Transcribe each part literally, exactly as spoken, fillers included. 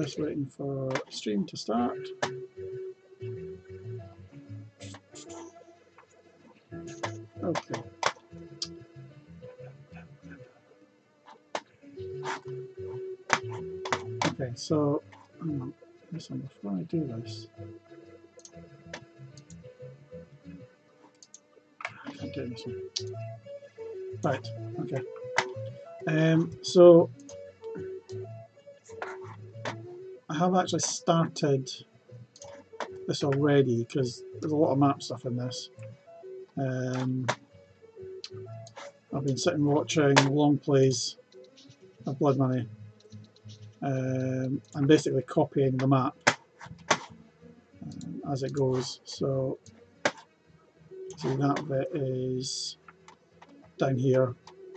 just waiting for stream to start. Okay. Okay, so um, listen, before I do this, I can't do this one. Right, okay. Um, so I have actually started this already because there's a lot of map stuff in this. Um, I've been sitting watching long plays of Blood Money. Um, I'm basically copying the map um, as it goes. So, see that bit is down here.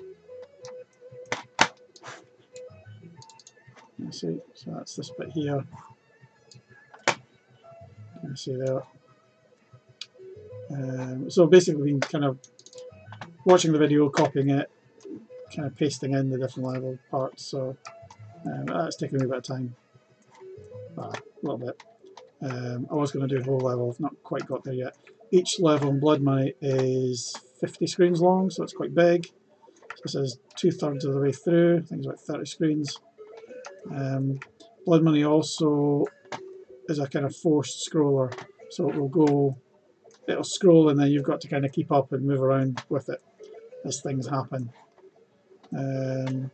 You see, so that's this bit here. You see there. Um, so basically, been kind of watching the video, copying it, kind of pasting in the different level parts. So um, that's taken me a bit of time, ah, a little bit. Um, I was going to do a whole level, I've not quite got there yet. Each level in Blood Money is fifty screens long, so it's quite big. So this is two thirds of the way through. I think it's about thirty screens. Um, Blood Money also is a kind of forced scroller, so it will go, it'll scroll and then you've got to kind of keep up and move around with it as things happen. Um,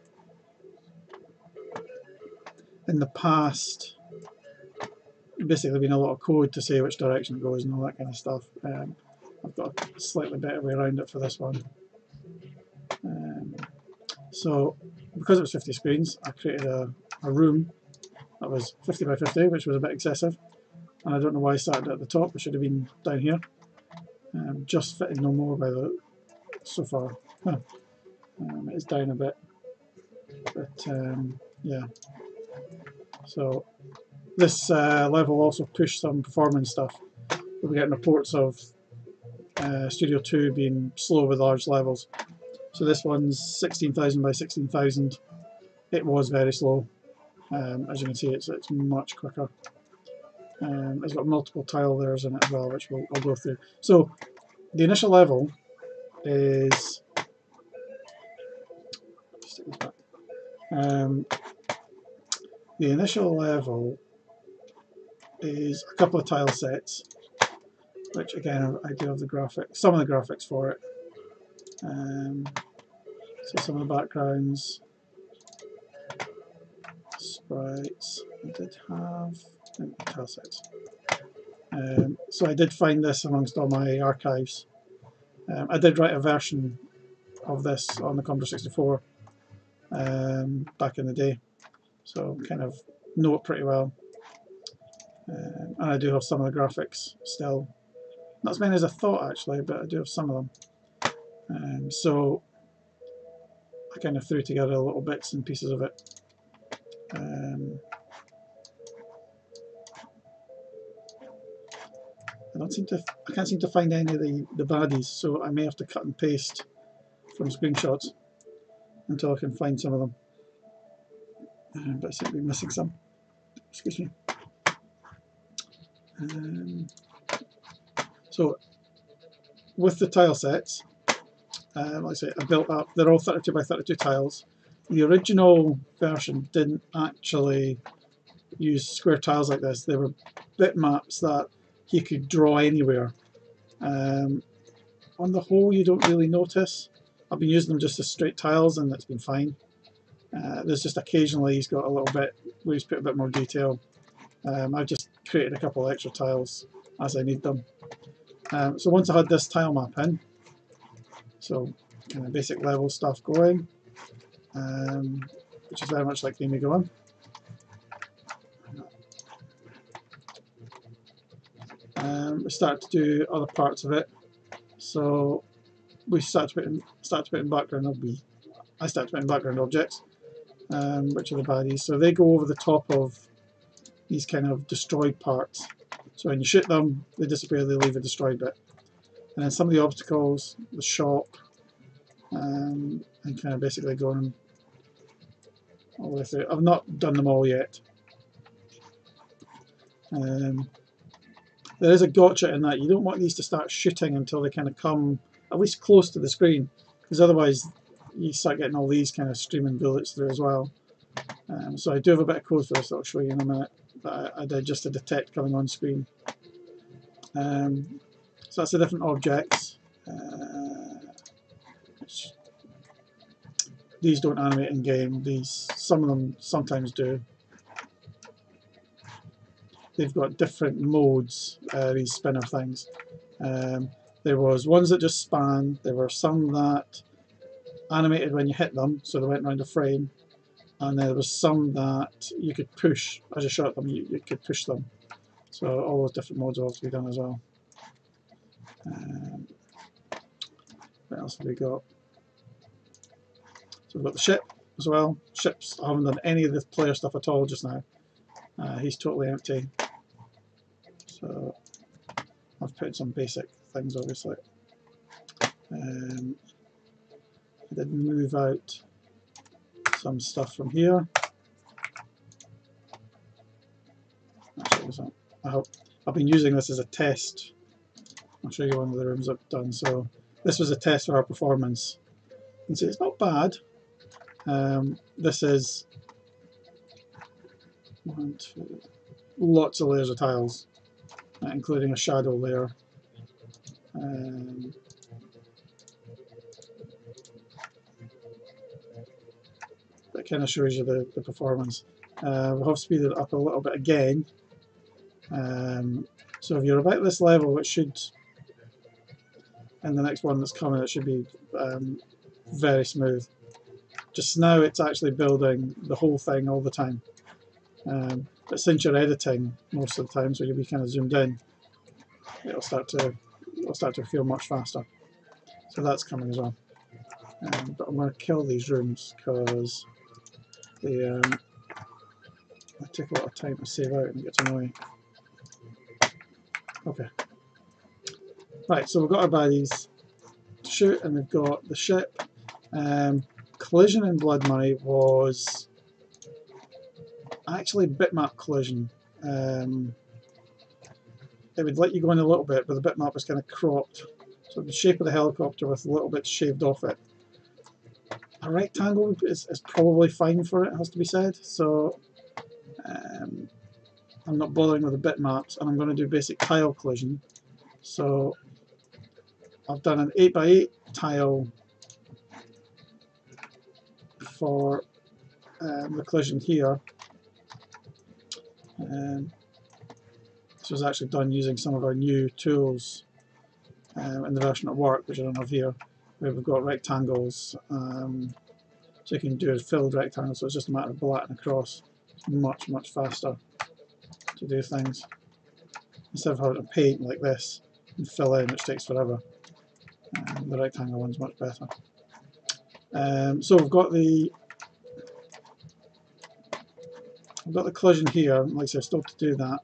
in the past, basically been a lot of code to say which direction it goes and all that kind of stuff. Um, I've got a slightly better way around it for this one. Um, so because it was fifty screens, I created a, a room that was fifty by fifty, which was a bit excessive. And I don't know why I started at the top, it should have been down here. Um, just fitting no more by the so far. Huh. Um, it's down a bit, but um, yeah. So this uh, level also pushed some performance stuff. We're getting reports of uh, Studio two being slow with large levels. So this one's sixteen thousand by sixteen thousand. It was very slow. Um, as you can see, it's, it's much quicker. Um, it's got multiple tile layers in it as well, which we'll, I'll go through. So the initial level is um, the initial level is a couple of tile sets, which again I do have the graphics, some of the graphics for it. Um, so some of the backgrounds, sprites. I did have and tile sets. Um, so I did find this amongst all my archives. Um, I did write a version of this on the Commodore sixty-four um, back in the day, so kind of know it pretty well. Um, and I do have some of the graphics still. Not as many as I thought actually, but I do have some of them. Um, so I kind of threw together little bits and pieces of it. Um, I don't seem to, I can't seem to find any of the, the baddies, so I may have to cut and paste from screenshots until I can find some of them. Um, but I seem to be missing some. Excuse me. Um, so with the tile sets, um, like I say, I built up, they're all thirty-two by thirty-two tiles. The original version didn't actually use square tiles like this. They were bitmaps that you could draw anywhere. Um, on the whole, you don't really notice. I've been using them just as straight tiles and that's been fine. Uh, there's just occasionally he's got a little bit where he's put a bit more detail. Um, I've just created a couple of extra tiles as I need them. Um, so once I had this tile map in, so kind of basic level stuff going, um, which is very much like the Amiga one. Um, we start to do other parts of it. So we start to put in, start to put in background. Be, I start to put in background objects, um, which are the baddies. So they go over the top of these kind of destroyed parts. So when you shoot them, they disappear. They leave a destroyed bit. And then some of the obstacles, the shop, um, and kind of basically going all the way through. I've not done them all yet. Um, there is a gotcha in that you don't want these to start shooting until they kind of come at least close to the screen, because otherwise you start getting all these kind of streaming bullets through as well. Um, so I do have a bit of code for this that I'll show you in a minute, that I, I did just to detect coming on screen. Um, so that's the different objects. Uh, which, these don't animate in game. These, some of them sometimes do. They've got different modes, uh, these spinner things. Um, there was ones that just span. There were some that animated when you hit them, so they went around a frame. And there was some that you could push as you shot them. You, you could push them. So all those different modes will have to be done as well. Um, what else have we got? So we've got the ship as well. Ships, I haven't done any of the player stuff at all just now. Uh, he's totally empty. So I've put in some basic things obviously. Um, I did move out some stuff from here. Actually, I hope, I've been using this as a test. I'll show you one of the rooms I've done. So this was a test for our performance. You can see it's not bad. Um, this is one, two, lots of layers of tiles, uh, including a shadow layer. Um, that kind of shows you the, the performance. Uh, we'll have speeded it up a little bit again. Um, so if you're about this level, it should, and the next one that's coming, it should be um, very smooth. Just now it's actually building the whole thing all the time. Um, but since you're editing most of the time, so you'll be kind of zoomed in, it'll start to it'll start to feel much faster. So that's coming as well. Um, but I'm going to kill these rooms because they, um, they take a lot of time to save out and it gets annoying. Okay. Right, so we've got our baddies to shoot, and we've got the ship. Um, collision in Blood Money was actually bitmap collision. Um, it would let you go in a little bit, but the bitmap was kind of cropped. So the shape of the helicopter with a little bit shaved off it. A rectangle is, is probably fine for it, has to be said. So um, I'm not bothering with the bitmaps, and I'm going to do basic tile collision. So I've done an eight by eight tile for um, the collision here. Um, this was actually done using some of our new tools um, in the version at work, which I don't have here, where we've got rectangles. Um, so you can do a filled rectangle, so it's just a matter of blatting across. It's much, much faster to do things. Instead of having to paint like this and fill in, which takes forever. Um, the rectangle one's much better. Um, so we've got the we've got the collision here. Like I said, still to do that.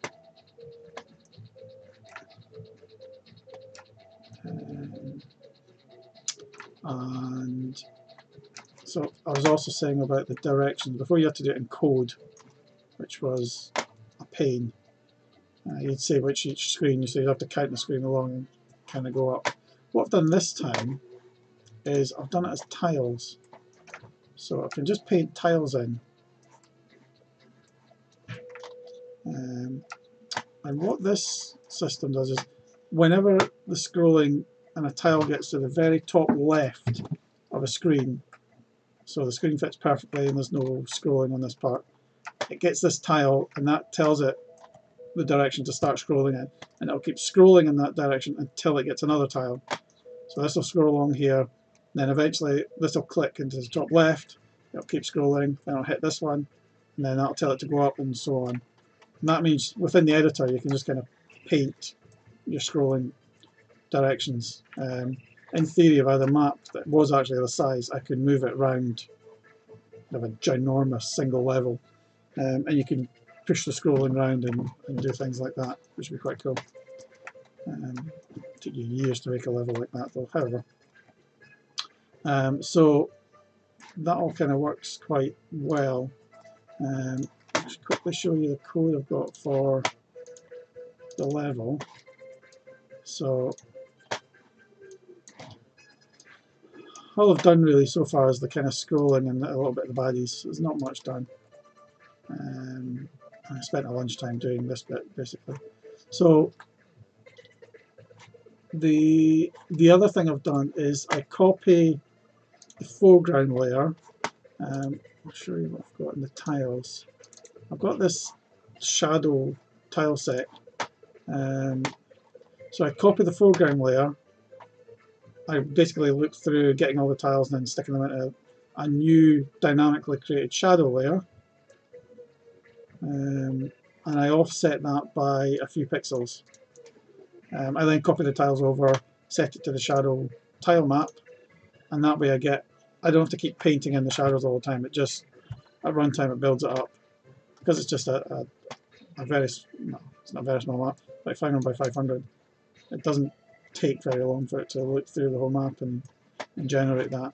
Um, and so I was also saying about the directions. Before you had to do it in code, which was a pain. Uh, you'd say which each screen, so you'd have to count the screen along and kind of go up. What I've done this time is I've done it as tiles. So I can just paint tiles in. Um, and what this system does is whenever the scrolling and a tile gets to the very top left of a screen, so the screen fits perfectly and there's no scrolling on this part, it gets this tile and that tells it the direction to start scrolling in, and it'll keep scrolling in that direction until it gets another tile. So this will scroll along here, then eventually this will click into the top left, it'll keep scrolling, then it'll hit this one, and then that'll tell it to go up and so on. And that means within the editor you can just kind of paint your scrolling directions. Um, in theory, if I had a map that was actually the size, I could move it around of a ginormous single level, um, and you can push the scrolling around and, and do things like that, which would be quite cool. Um, it took you years to make a level like that though, however. Um, so that all kind of works quite well. Um, quickly show you the code I've got for the level. So all I've done really so far is the kind of scrolling and a little bit of the baddies. There's not much done. Um, I spent a lunchtime doing this bit basically. So the the other thing I've done is I copy the foreground layer. Um, I'll show you what I've got in the tiles. I've got this shadow tile set. Um, so I copy the foreground layer. I basically look through getting all the tiles and then sticking them into a new dynamically created shadow layer. Um, and I offset that by a few pixels. Um, I then copy the tiles over, set it to the shadow tile map, and that way I get, I don't have to keep painting in the shadows all the time. It just, at runtime it builds it up. Because it's just a, a, a very, no, it's not a very small map, like five hundred by five hundred. It doesn't take very long for it to look through the whole map and, and generate that.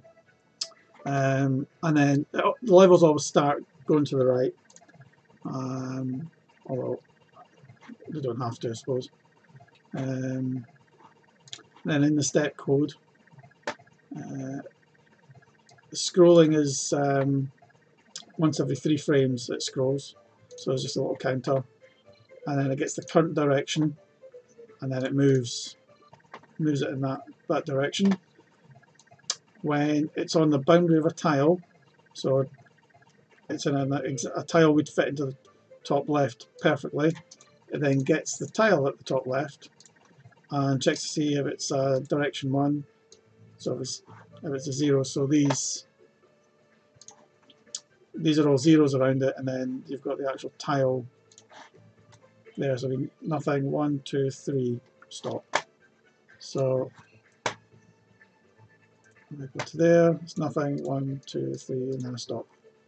Um, and then the levels always start going to the right, um, although they don't have to, I suppose. Um, then in the step code, uh, the scrolling is um, once every three frames it scrolls, so it's just a little counter, and then it gets the current direction, and then it moves moves it in that, that direction. When it's on the boundary of a tile, so it's in a, a tile would fit into the top left perfectly, it then gets the tile at the top left and checks to see if it's uh, direction one, so if it's, if it's a zero, so these these are all zeros around it, and then you've got the actual tile there, so we, nothing, one, two, three, stop. So I go to there, it's nothing, one, two, three, and then I stop.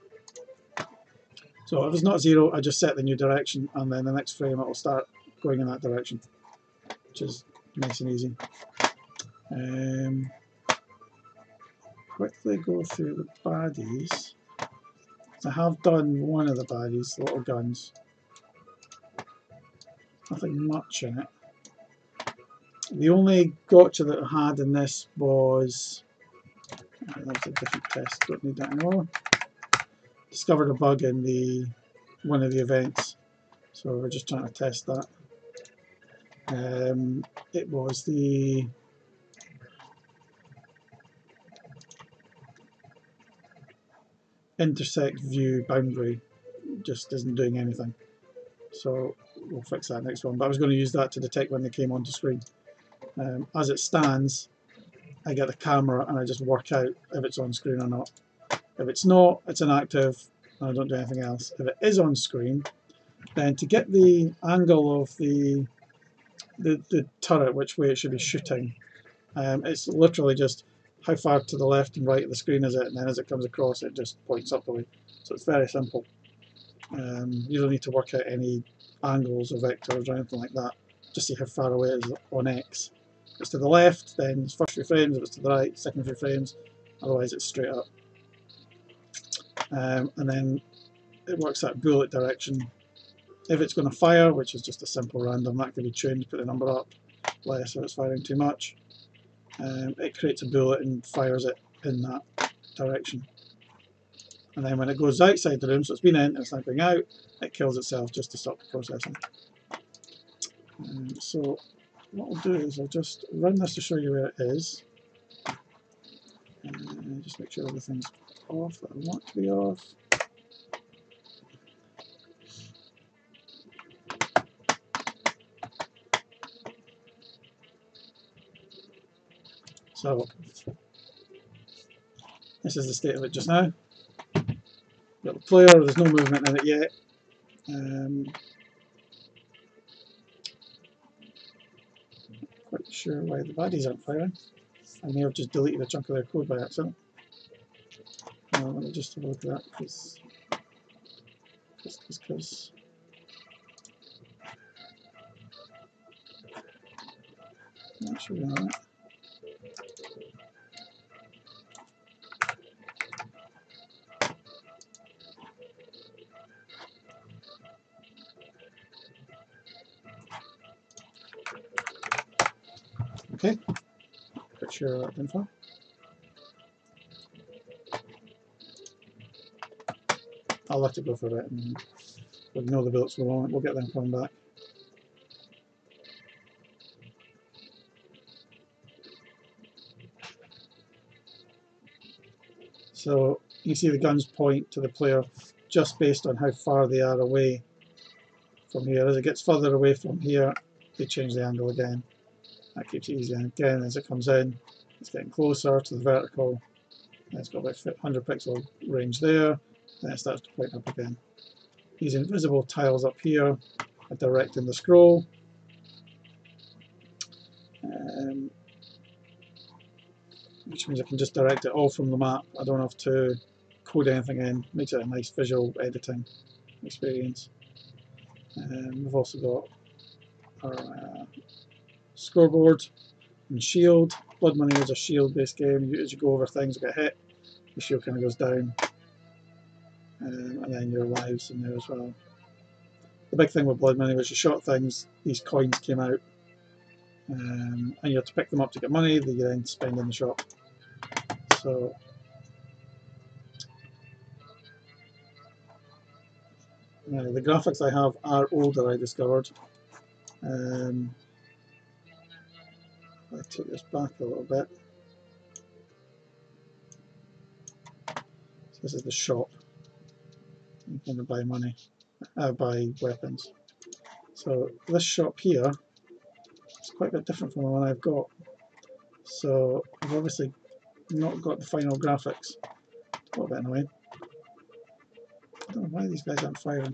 So if it's not zero, I just set the new direction, and then the next frame it will start going in that direction, which is nice and easy. Um, quickly go through the baddies. I have done one of the baddies, the little guns. Nothing much in it. The only gotcha that I had in this was, uh, that was a different test, don't need that anymore. Discovered a bug in the one of the events, so we're just trying to test that. Um, it was the intersect view boundary just isn't doing anything, so we'll fix that next one. But I was going to use that to detect when they came onto screen. Um, as it stands, I get the camera and I just work out if it's on screen or not. If it's not, it's inactive and I don't do anything else. If it is on screen, then to get the angle of the the, the turret, which way it should be shooting, um, it's literally just how far to the left and right of the screen is it, and then as it comes across it just points up the way. So it's very simple. Um, you don't need to work out any angles or vectors or anything like that. Just see how far away it is on X. If it's to the left, then it's first few frames. If it's to the right, second few frames. Otherwise it's straight up. Um, and then it works out bullet direction. If it's going to fire, which is just a simple random, that can be changed, put the number up, less if it's firing too much. Um, it creates a bullet and fires it in that direction. And then when it goes outside the room, so it's been in and it's now going out, it kills itself just to stop the processing. Um, so what I'll do is I'll just run this to show you where it is. And just make sure everything's off that I want to be off. So this is the state of it just now. Got the player, there's no movement in it yet. Um, quite sure why the baddies aren't firing. I may have just deleted a chunk of their code by accident. Uh, let me just have a look at that, because because not sure on that. Okay, pretty sure that info. I'll let it go for a bit and we'll ignore the bullets for a moment, we'll get them coming back. So you see the guns point to the player just based on how far they are away from here. As it gets further away from here, they change the angle again. That keeps it easy. And again, as it comes in, it's getting closer to the vertical. And it's got about one hundred pixel range there. Then it starts to point up again. These invisible tiles up here are directing the scroll. Um, which means I can just direct it all from the map. I don't have to code anything in. Makes it a nice visual editing experience. Um, we've also got our uh, scoreboard and shield. Blood Money is a shield based game. You, as you go over things, you get hit, the shield kind of goes down, um, and then your lives in there as well. The big thing with Blood Money was you shot things, these coins came out, um, and you had to pick them up to get money that you then spend in the shop. So uh, the graphics I have are older, I discovered. Um, I'll take this back a little bit. So this is the shop. You can buy money, uh, buy weapons. So this shop here is quite a bit different from the one I've got. So I've obviously not got the final graphics. A little bit annoying. I don't know why these guys aren't firing.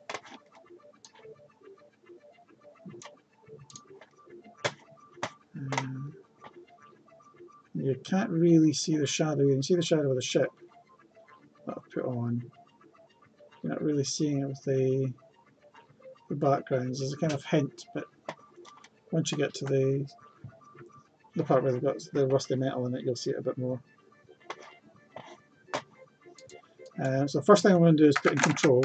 Um, you can't really see the shadow. You can see the shadow of the ship that I've put on. You're not really seeing it with the, the backgrounds. There's a kind of hint, but once you get to the the part where they've got the rusty metal in it, you'll see it a bit more. Um, so the first thing I'm going to do is put in controls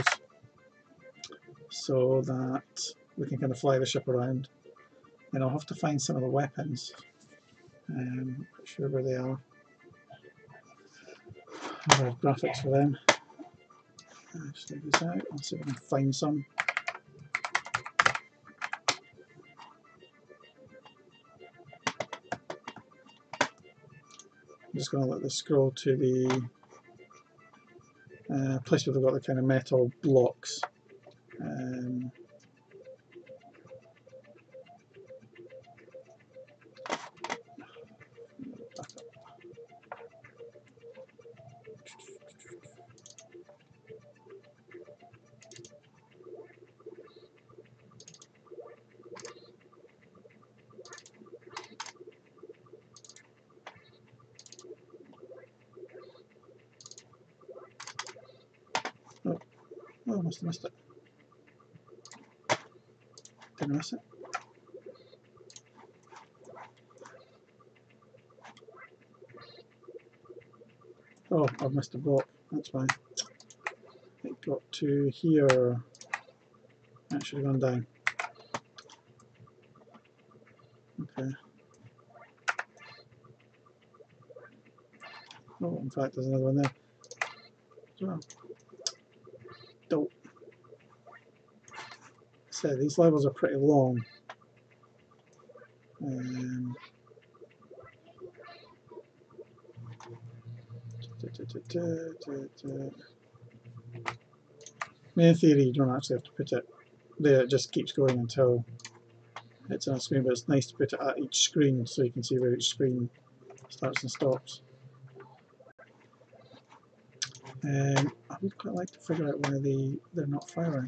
so that we can kind of fly the ship around. Then I'll have to find some of the weapons. Um, not sure where they are. I have graphics for them. Let's take these out. I'll see if I can find some. I'm just going to let this scroll to the uh, place where they've got the kind of metal blocks. Um, oh, oh, I must have missed it. Didn't miss it. Oh, I've missed a block. That's fine. It got to here. That should have gone down. Okay. Oh, in fact, there's another one there. So, dope. So these levels are pretty long. Um, da, da, da, da, da, da. In theory, you don't actually have to put it there. It just keeps going until it's on a screen. But it's nice to put it at each screen so you can see where each screen starts and stops. Um, I would quite like to figure out why they they're not firing.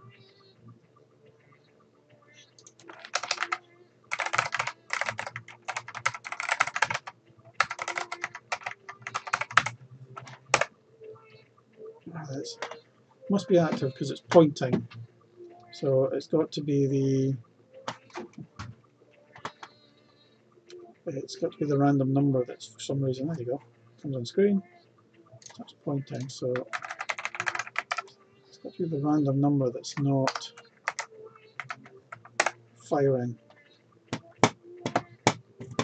Oh, this must be active because it's pointing. So it's got to be the it's got to be the random number that's for some reason. There you go. Comes on screen. That's pointing. So it's got to be the random number that's not firing.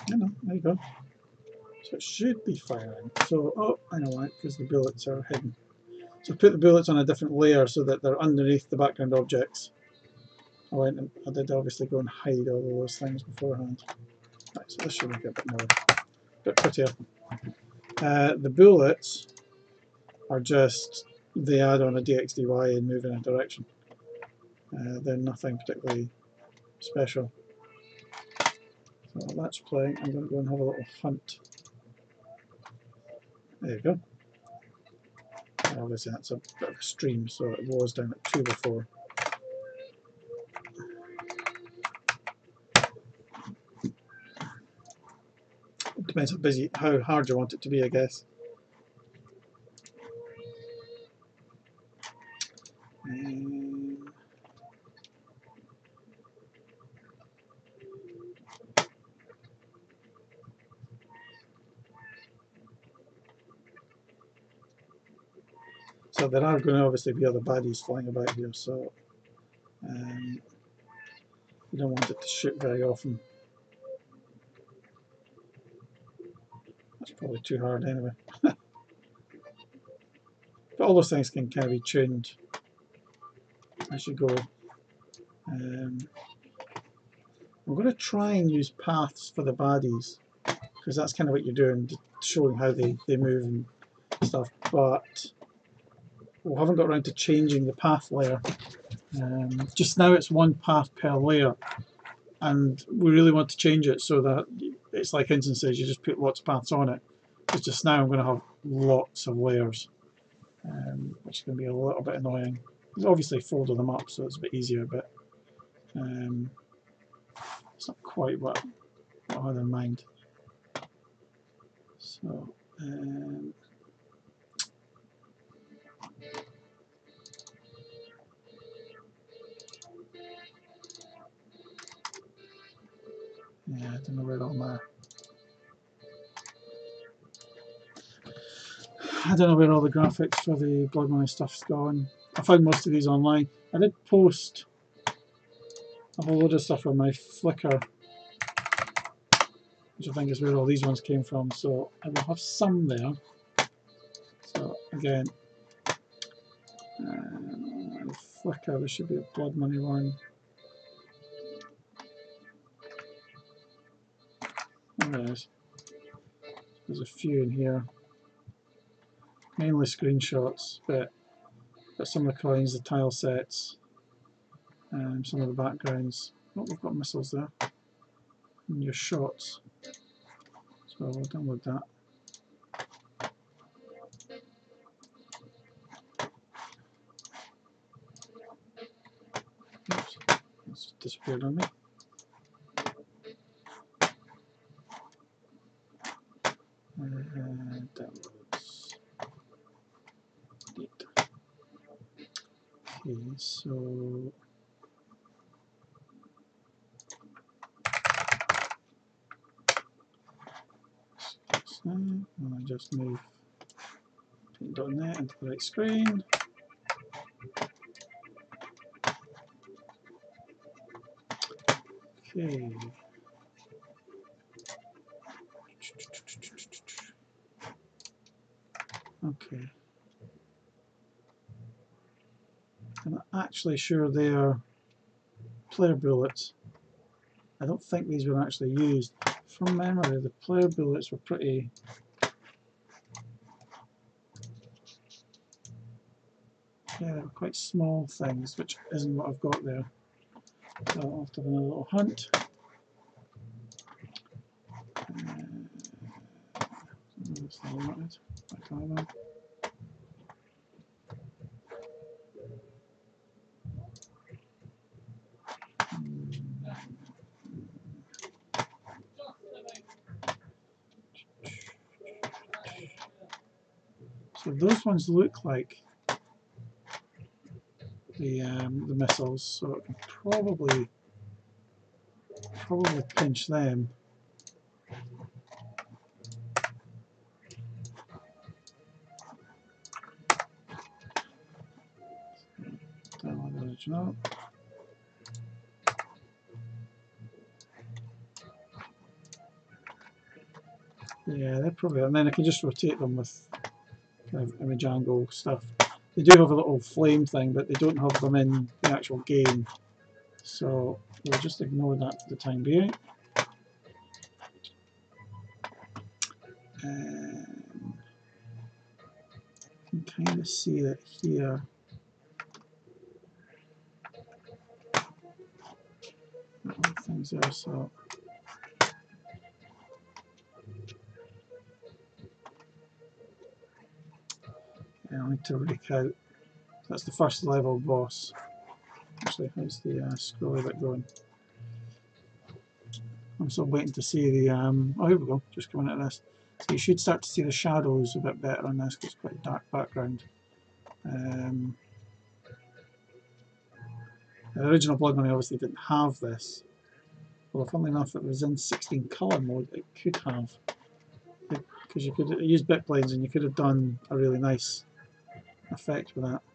You know, there you go. So it should be firing. So, oh, I know why, because the bullets are hidden. So put the bullets on a different layer so that they're underneath the background objects. I went and I did obviously go and hide all of those things beforehand. Right, so this should make it a bit more, a bit prettier. Uh, the bullets are just, they add on a D X D Y and move in a direction. Uh, they're nothing particularly special. So while that's playing, I'm going to go and have a little hunt. There you go. Obviously that's a bit of a stream, so it was down at two before. It depends how busy, how hard you want it to be, I guess. Um, so there are going to obviously be other baddies flying about here, so um, you don't want it to shoot very often. That's probably too hard anyway. But all those things can kind of be tuned as you go. Um, I'm going to try and use paths for the baddies, because that's kind of what you're doing, showing how they, they move and stuff, but we haven't got around to changing the path layer. Um, just now it's one path per layer, and we really want to change it so that it's like instances, you just put lots of paths on it. It's just now I'm going to have lots of layers, um, which is going to be a little bit annoying. It's obviously folded them up so it's a bit easier, but um, it's not quite what, what I had in mind. So um, yeah, I don't know where all my I don't know where all the graphics for the Blood Money stuff's gone. I found most of these online. I did post a whole load of stuff on my Flickr, which I think is where all these ones came from, so I will have some there. So again, um, Flickr, there should be a Blood Money one. Oh, there is. There's a few in here. Mainly screenshots, but, but some of the coins, the tile sets, and some of the backgrounds. Oh, we've got missiles there. And your shots. So we'll download that. Oops, it's disappeared on me. Uh, downloads. Delete. Okay, so and I just move paint dot net into the right screen. Okay. Okay. I'm not actually sure they are player bullets. I don't think these were actually used. From memory, the player bullets were pretty. Yeah, they were quite small things, which isn't what I've got there. So I'll have to have another little hunt. Uh, So those ones look like the um, the missiles, so I can probably probably pinch them. Download the original. Yeah, they're probably, and then I can just rotate them with kind of image angle stuff. They do have a little flame thing, but they don't have them in the actual game. So we'll just ignore that for the time being. Um, you can kind of see it here. Things there, so yeah, I need to rake out. That's the first level boss. Actually, how's the uh, scrolly bit going? I'm still waiting to see the. Um, oh, here we go. Just coming at this. So you should start to see the shadows a bit better on this because it's quite a dark background. Um, the original Blood Money obviously didn't have this. Well, funnily enough, it was in sixteen colour mode. It could have, because you could use bit planes and you could have done a really nice effect with that.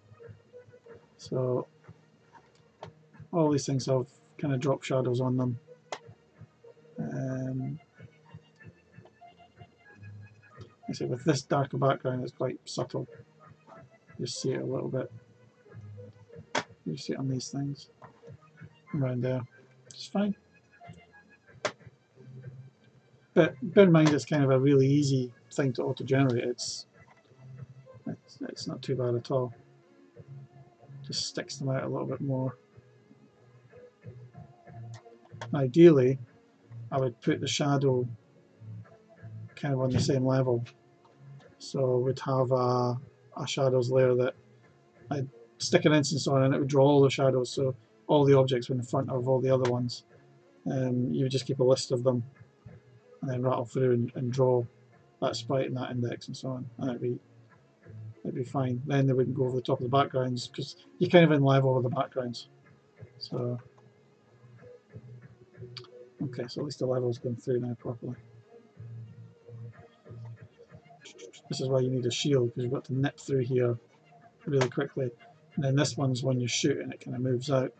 So all these things have kind of drop shadows on them. Um, I say with this darker background, it's quite subtle. You see it a little bit. You see it on these things around there. It's fine. But bear in mind, it's kind of a really easy thing to auto-generate. It's, it's it's not too bad at all. Just sticks them out a little bit more. Ideally, I would put the shadow kind of on the same level. So we'd have a, a shadows layer that I'd stick an instance on and it would draw all the shadows, so all the objects were in front of all the other ones. Um, you would just keep a list of them and then rattle through and, and draw that sprite and that index and so on, and it'd be, it'd be fine. Then they wouldn't go over the top of the backgrounds because you're kind of in level with the backgrounds. So, okay, so at least the level's going through now properly. This is why you need a shield, because you've got to nip through here really quickly. And then this one's when you shoot and it kind of moves out.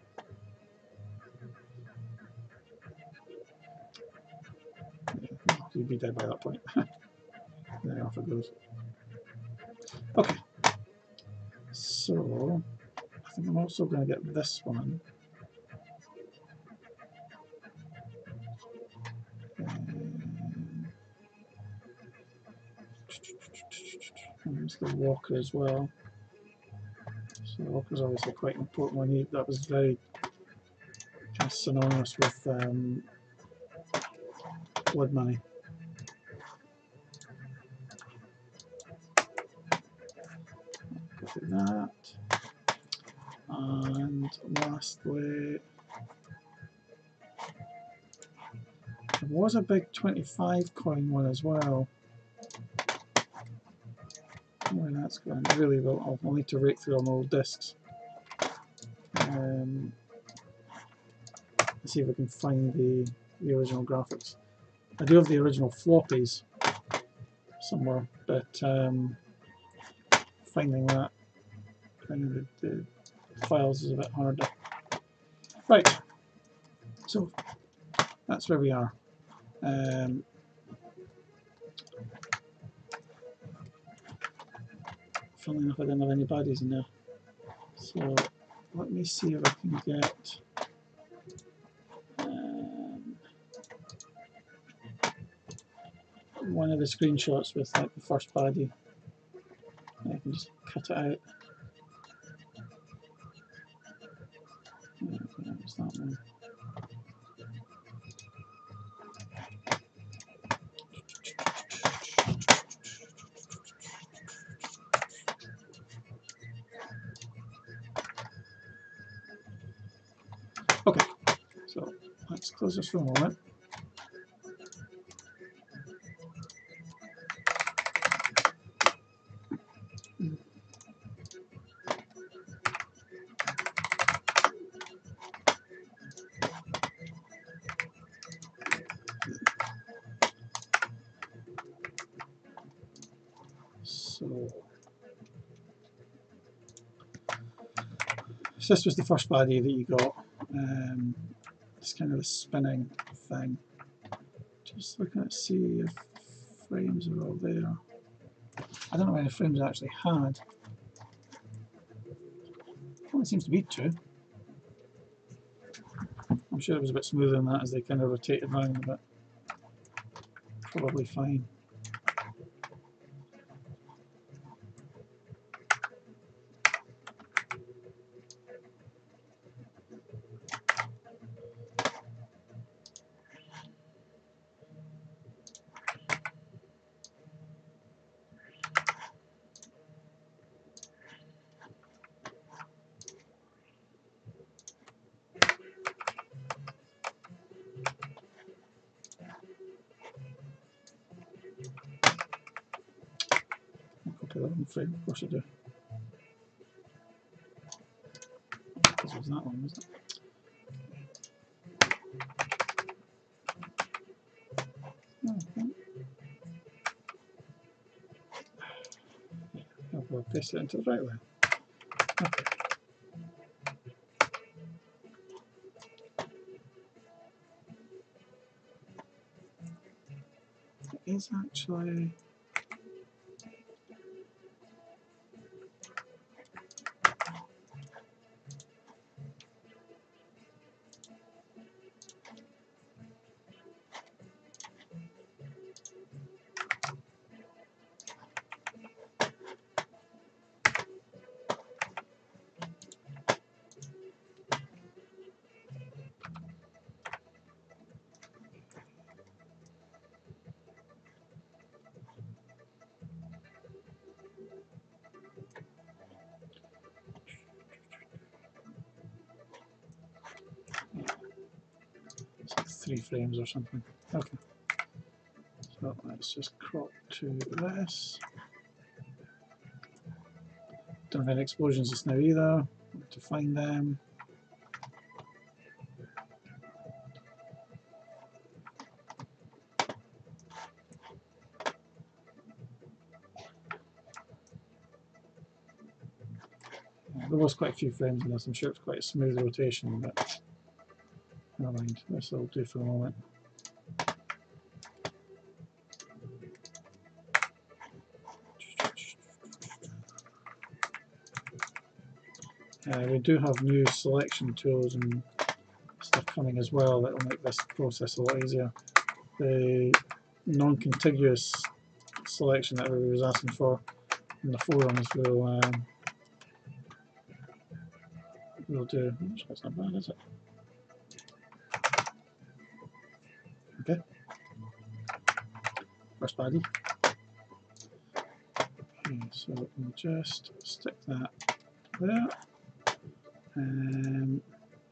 You'd be dead by that point. Then off it goes. Okay. So, I think I'm also going to get this one. Um, there's the walker as well. So the walker's obviously quite an important one. He, that was very kind of synonymous with um, Blood Money. Go to that. And lastly, there was a big twenty-five coin one as well. Where that's going, really will. I'll, I'll need to rake through all my old discs. Um, let's see if I can find the, the original graphics. I do have the original floppies somewhere, but um, finding that, finding the, the files is a bit harder. Right, so that's where we are. Um, funnily enough, I didn't have any baddies in there. So let me see if I can get um, one of the screenshots with like the first baddie. I can just cut it out. Yeah, it's that one. Okay, so let's close this for a moment. So, so this was the first baddie that you got. Um, it's kind of a spinning thing. Just looking to see if frames are all there. I don't know why the frames I actually had. Well, it seems to be two. I'm sure it was a bit smoother than that as they kind of rotated around, but probably fine. Copy the wrong frame, of course I do. Because it was that one, wasn't it? Okay. I'll paste it into the right way. Okay. It is actually. It's like three frames or something. Okay. So let's just crop to this. Don't have any explosions just now either. To find them. Yeah, there was quite a few frames in this. I'm sure it's quite a smooth rotation, but never mind. This will do for the moment. Uh, we do have new selection tools and stuff coming as well that will make this process a lot easier. The non-contiguous selection that everybody was asking for in the forums will um, will do. That's not bad, is it? Okay. First baddie. Okay, so we'll just stick that there. Um,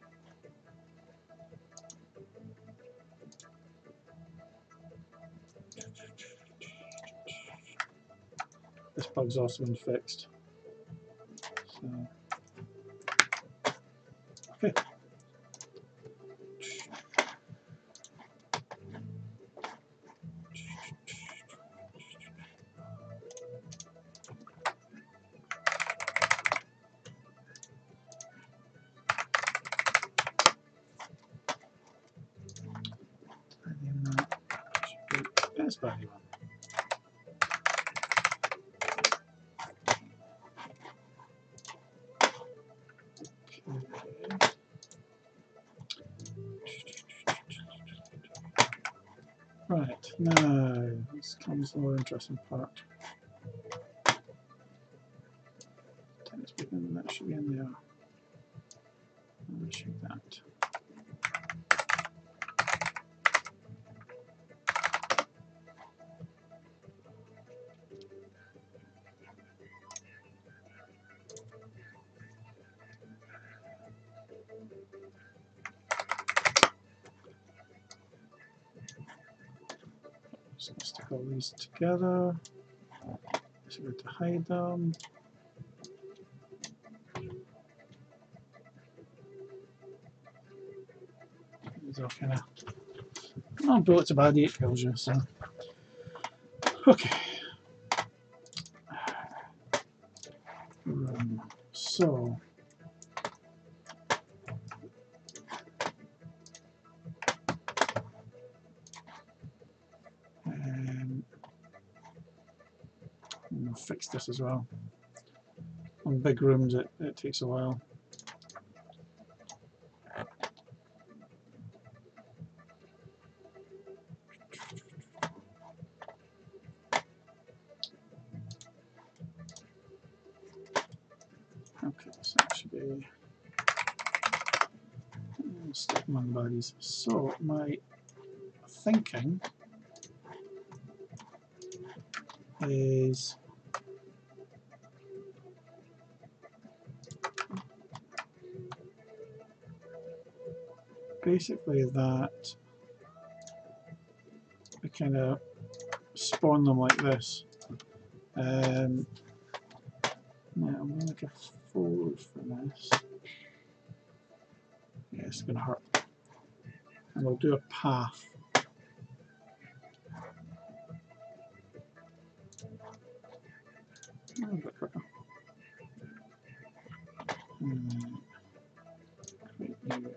this bug's also been fixed. So, okay. And then that should be this baddie one. Right, now this comes the more interesting part. Text begin, that should be in there. I'll shoot that. Just gonna stick all these together. So we're to hide them. These are kind of. Oh, bullets are bad, it kills you. So, okay. Um, so. I'll fix this as well. On big rooms it, it takes a while. Okay, so that should be stick among the bodies. So my thinking is basically that we kind of spawn them like this. Um, now I'm going to make a four for this. Yeah, it's going to hurt. And we'll do a path. Oh, a bit quicker. Hmm. Create new.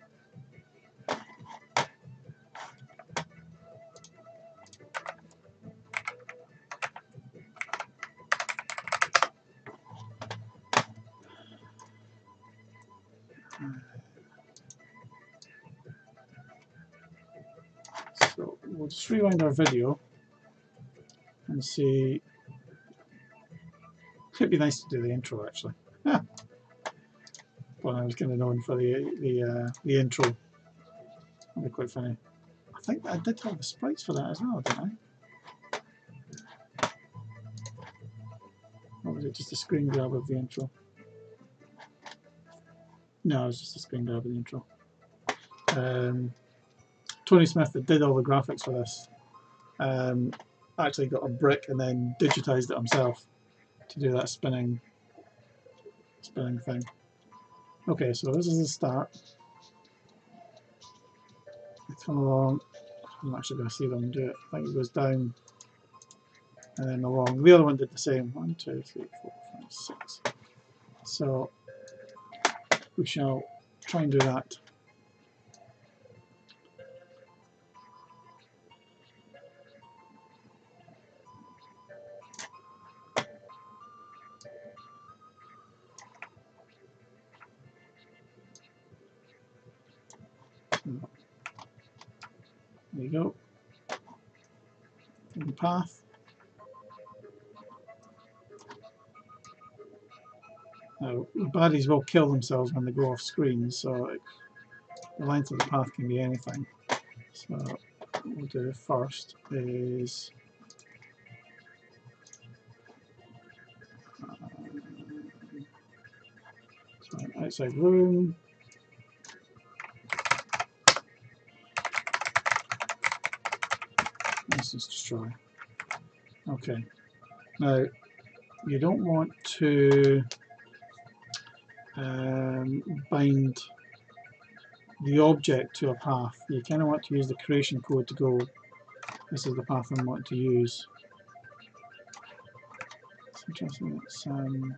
So we'll just rewind our video and see. It'd be nice to do the intro actually. Well, I was kind of known for the the uh, the intro. That'd be quite funny. I think I did have the sprites for that as well, didn't I? Or was it just a screen grab of the intro? No, it was just a screen grab of the intro. Um, Tony Smith, that did all the graphics for this, um, actually got a brick and then digitized it himself to do that spinning spinning thing. Okay, so this is the start. I come along. I'm actually going to see them do it. I think it goes down and then along. The other one did the same. One, two, three, four, five, six. So we shall try and do that. There you go. In the path. Now, the baddies will kill themselves when they go off screen, so it, the length of the path can be anything. So what we'll do first is um, so an outside room. Instance destroy. Okay. Now you don't want to um, bind the object to a path. You kind of want to use the creation code to go, this is the path I want to use. It's interesting. It's um,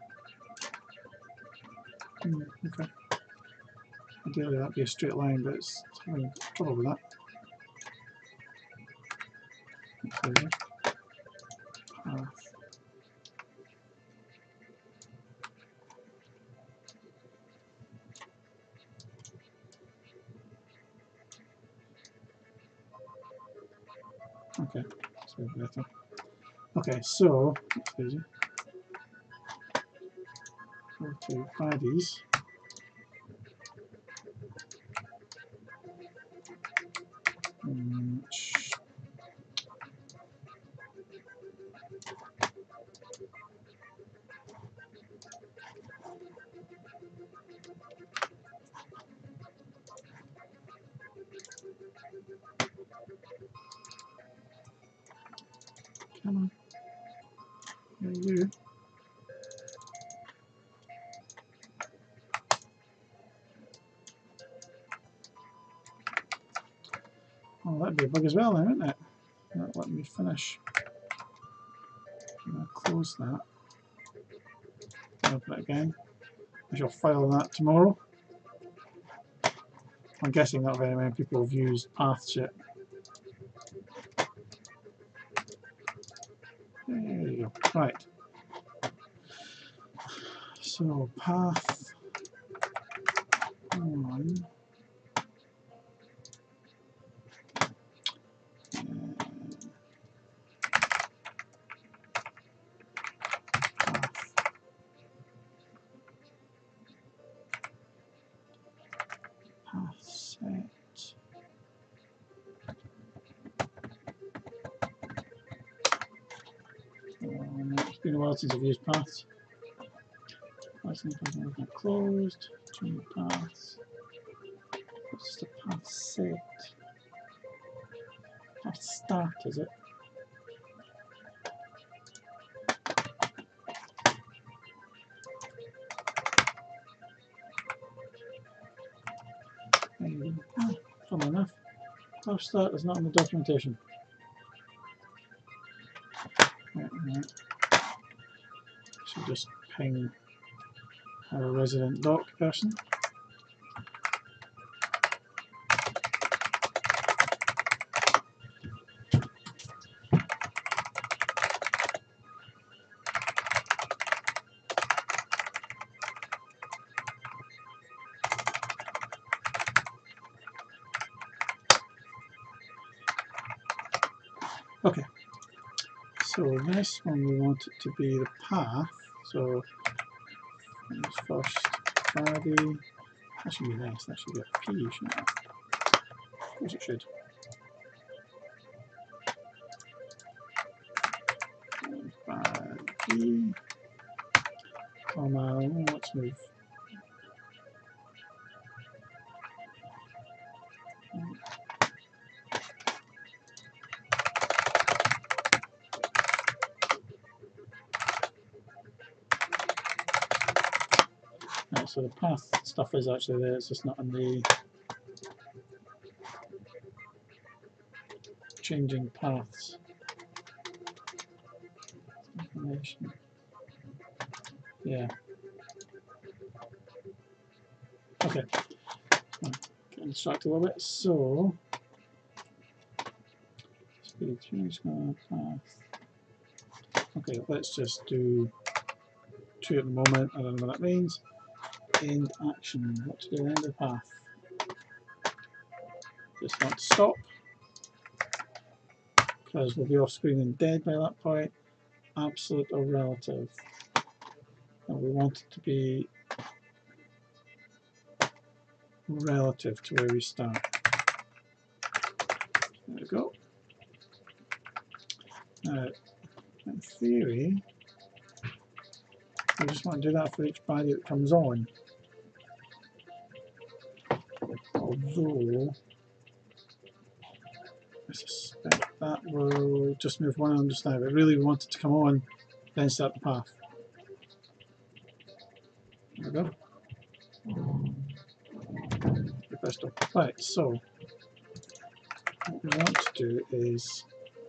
hmm, okay. Ideally that'd be a straight line, but it's having trouble with that. Okay. Path. Okay, so better. Okay, so let's go to baddies. Um, come on. Yeah, you. Oh, that'd be a bug as well, then, wouldn't it? Not letting me finish. I'm going to close that. Open it again. I shall file that tomorrow. I'm guessing not very many people have used paths yet. There you go. Right. So path on. Path set. Oh, it's been a while since I've used paths. Closed. Change paths. What's the path set? Path start, is it? Um, oh, funnily enough, path start is not in the documentation. Right, right. So just ping our resident doc person. Okay, so this one we want it to be the path. So first body. That should be nice. That should be a P, shouldn't it? Of course it should. Body. Oh no, let's move. Right, so the path stuff is actually there, it's just not in the changing paths information. Yeah. Okay. Getting distracted a little bit. So speed change path. Okay, let's just do two at the moment. I don't know what that means. End action. What to do at the end of the path? Just want to stop because we'll be off screen and dead by that point. Absolute or relative. And we want it to be relative to where we start. There we go. Now, in theory, I just want to do that for each body that comes on. Although, I suspect that will just move one on just now. But really, we want it to come on, then start the path. There we go. Right, so what we want to do is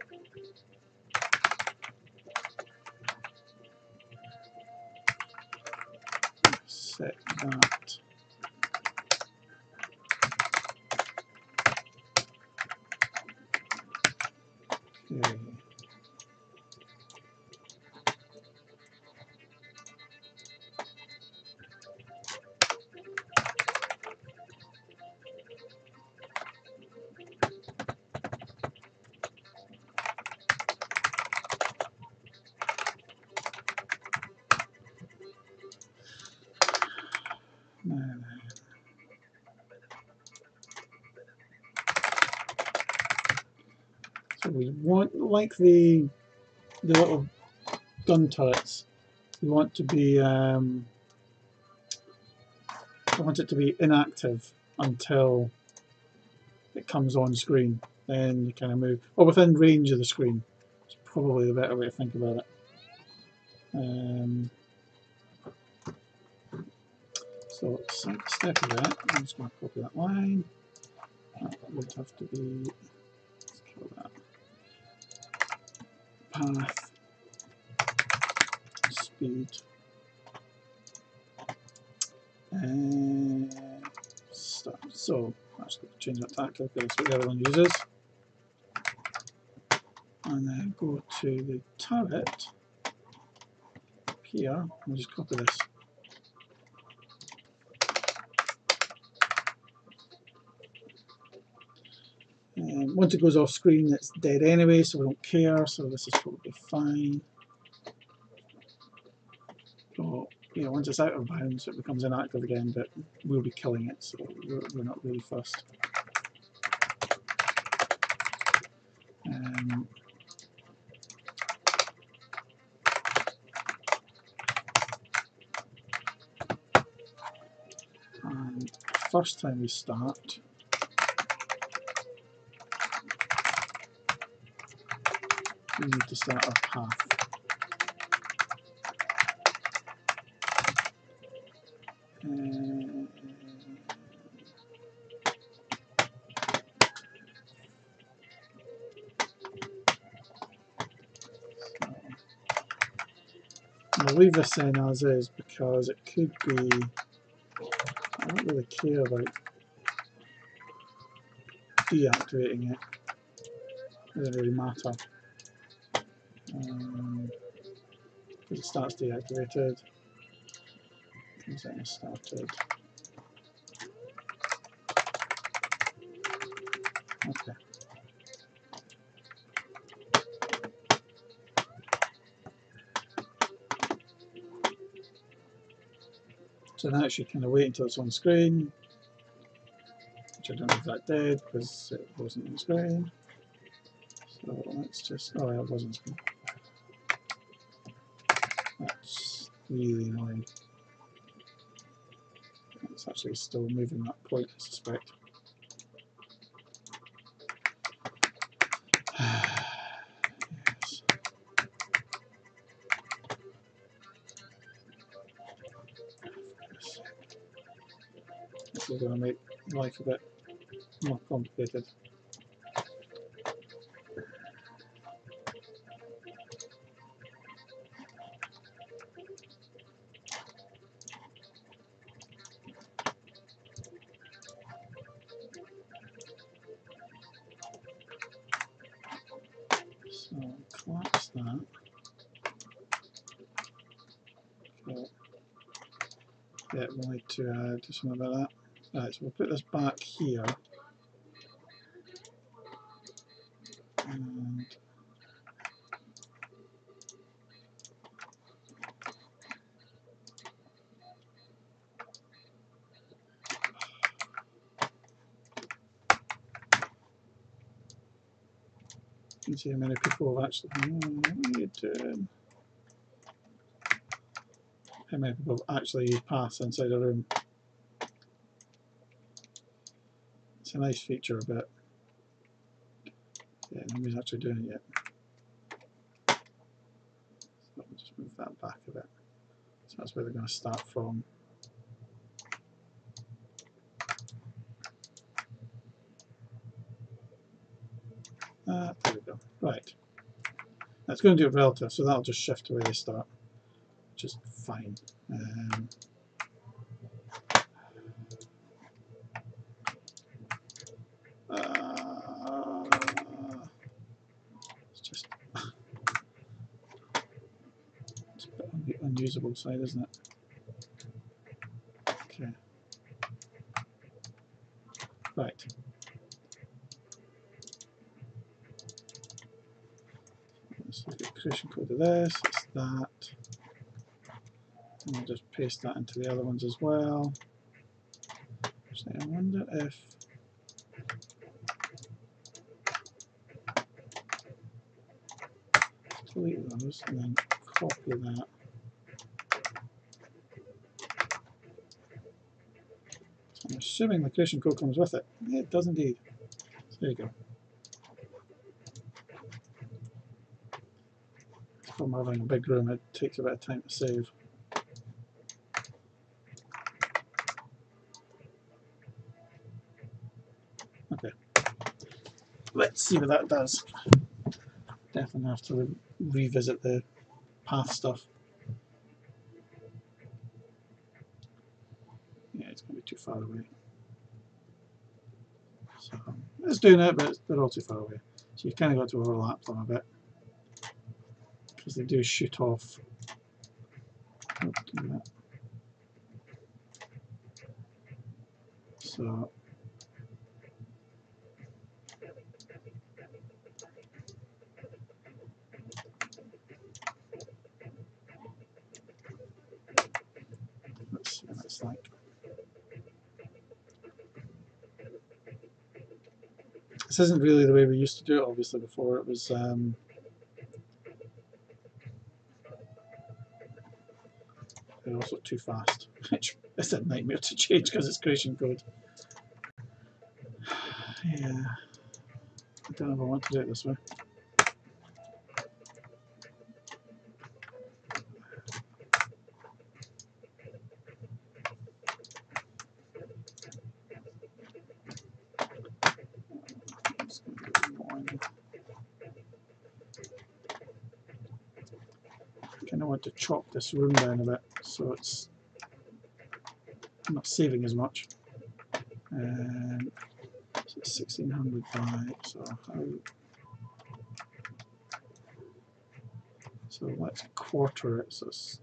set that okay. So we want, like the the little gun turrets, we want to be um, I want it to be inactive until it comes on screen. Then you kind of move, or within range of the screen. It's probably the better way to think about it. Um, so step of that, I'm just going to copy that line. That would have to be, let's kill that. Path, speed, and start. So I'm just going to change that back to that's what the other one uses. And then go to the turret. here. We'll just copy this. Um, once it goes off screen, it's dead anyway, so we don't care. So this is probably fine. So yeah, once it's out of bounds, it becomes inactive again, but we'll be killing it, so we're, we're not really fussed. Um, and first time we start, we need to start our path. Uh, so I'll leave this in as is because it could be, I don't really care about deactivating it, it doesn't really matter. Um, because it starts deactivated, comes in as started. Okay. So now it should kind of wait until it's on screen, which I don't know if that did because it wasn't on screen. So let's just, oh yeah, it was on screen. That's really annoying. It's actually still moving that point, I suspect. Yes. This is going to make life a bit more complicated. So collapse that. Okay. Yeah, we'll need to uh, do something about that. Right, so we'll put this back here. And you can see how many people have actually, oh, what are you doing? How many people have actually used paths inside a room. It's a nice feature, but yeah, nobody's actually doing it yet. So I'll just move that back a bit. So that's where they're going to start from. Uh, there we go. Right. That's going to do it relative, so that'll just shift to where they start, which is fine. Um, uh, it's just it's a bit on the unusable side, isn't it? Okay. Right. Let's look at creation code of this. It's that. And I'll just paste that into the other ones as well. Actually, I wonder if delete those and then copy that. So I'm assuming the creation code comes with it. Yeah, it does indeed. So there you go. From having a big room, it takes a bit of time to save. Okay, let's see what that does. Definitely have to re revisit the path stuff. Yeah, it's going to be too far away. So it's doing it, but they're all too far away. So you've kind of got to overlap them a bit because they do shoot off So let's see what it's like. This isn't really the way we used to do it, obviously. Before it was um, also too fast, which is a nightmare to change because it's creation code. Yeah, I don't know if I want to do it this way. I kind of want to chop this room down a bit so it's not saving as much. Um, so it's sixteen hundred by, so how, so let's quarter it, so it's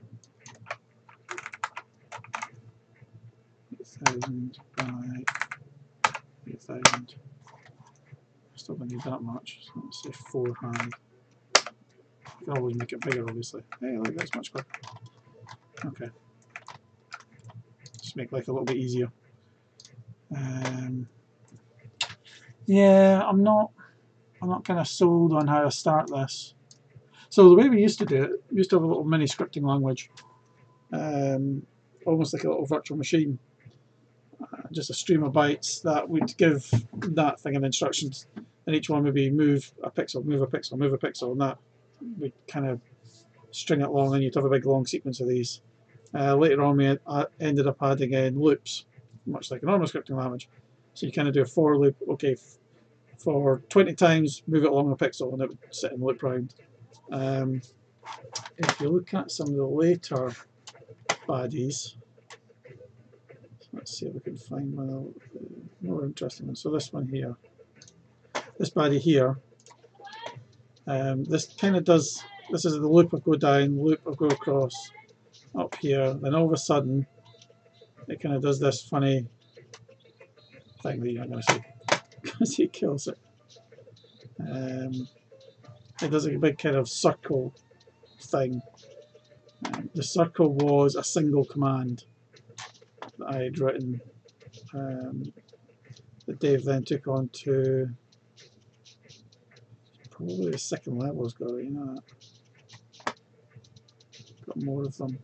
eight thousand by eight thousand. Still don't need that much, so let's say four high. You can always make it bigger, obviously. Hey, look, that's much quicker. Okay. Just make life a little bit easier. Um, yeah, I'm not. I'm not kind of sold on how to start this. So the way we used to do it, we used to have a little mini scripting language, um, almost like a little virtual machine, uh, just a stream of bytes that would give that thing of instructions, and each one would be move a pixel, move a pixel, move a pixel, and that would kind of string it along, and you'd have a big long sequence of these. Uh, later on, we had, uh, ended up adding in loops, much like a normal scripting language. So you kind of do a for loop. Okay, for twenty times, move it along a pixel, and it would sit in loop round. Um, if you look at some of the later baddies, let's see if we can find one more interesting one. So this one here, this baddie here, um, this kind of does, this is the loop of go down, loop of go across, up here, then all of a sudden it kind of does this funny thing that you're not going to see because he kills it. Um, it does a big kind of circle thing. Um, the circle was a single command that I had written, um, that Dave then took on to probably the second level has got it, you know that. Got more of them.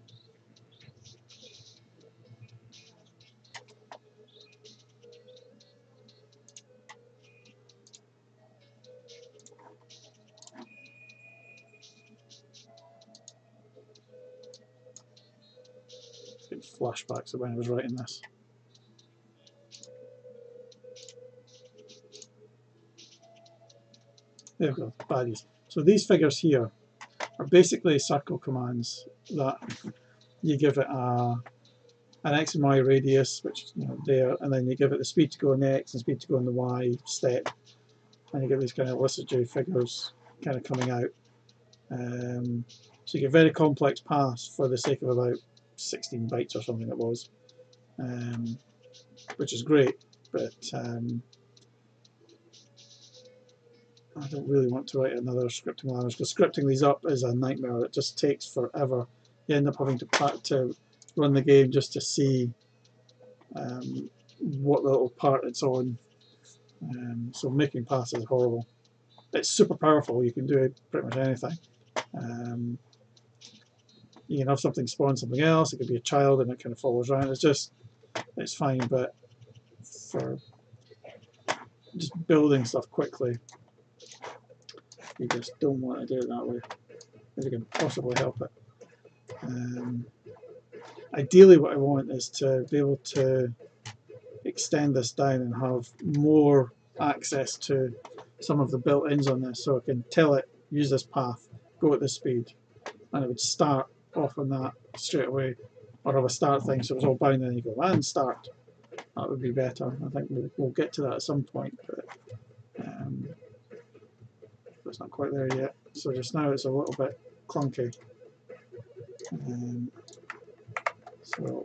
It's flashbacks of when I was writing this. There we go, baddies. So these figures here are basically circle commands that you give it a, an X and Y radius, which is, you know, there, and then you give it the speed to go in the X and speed to go in the Y step, and you get these kind of Lissajous figures kind of coming out. Um, so you get very complex paths for the sake of about sixteen bytes or something it was, um, which is great, but um, I don't really want to write another scripting language because scripting these up is a nightmare. It just takes forever. You end up having to to run the game just to see um, what little part it's on. Um, so making paths is horrible. It's super powerful. You can do pretty much anything. Um, you can have something spawn something else. It could be a child and it kind of follows around. It's just, it's fine, but for just building stuff quickly, you just don't want to do it that way if you can possibly help it. Um, ideally what I want is to be able to extend this down and have more access to some of the built-ins on this, so I can tell it, use this path, go at this speed, and it would start off on that straight away, or have a start thing so it's all bound and you go and start. That would be better. I think we'll, we'll get to that at some point, but um, it's not quite there yet. So just now it's a little bit clunky. Um, So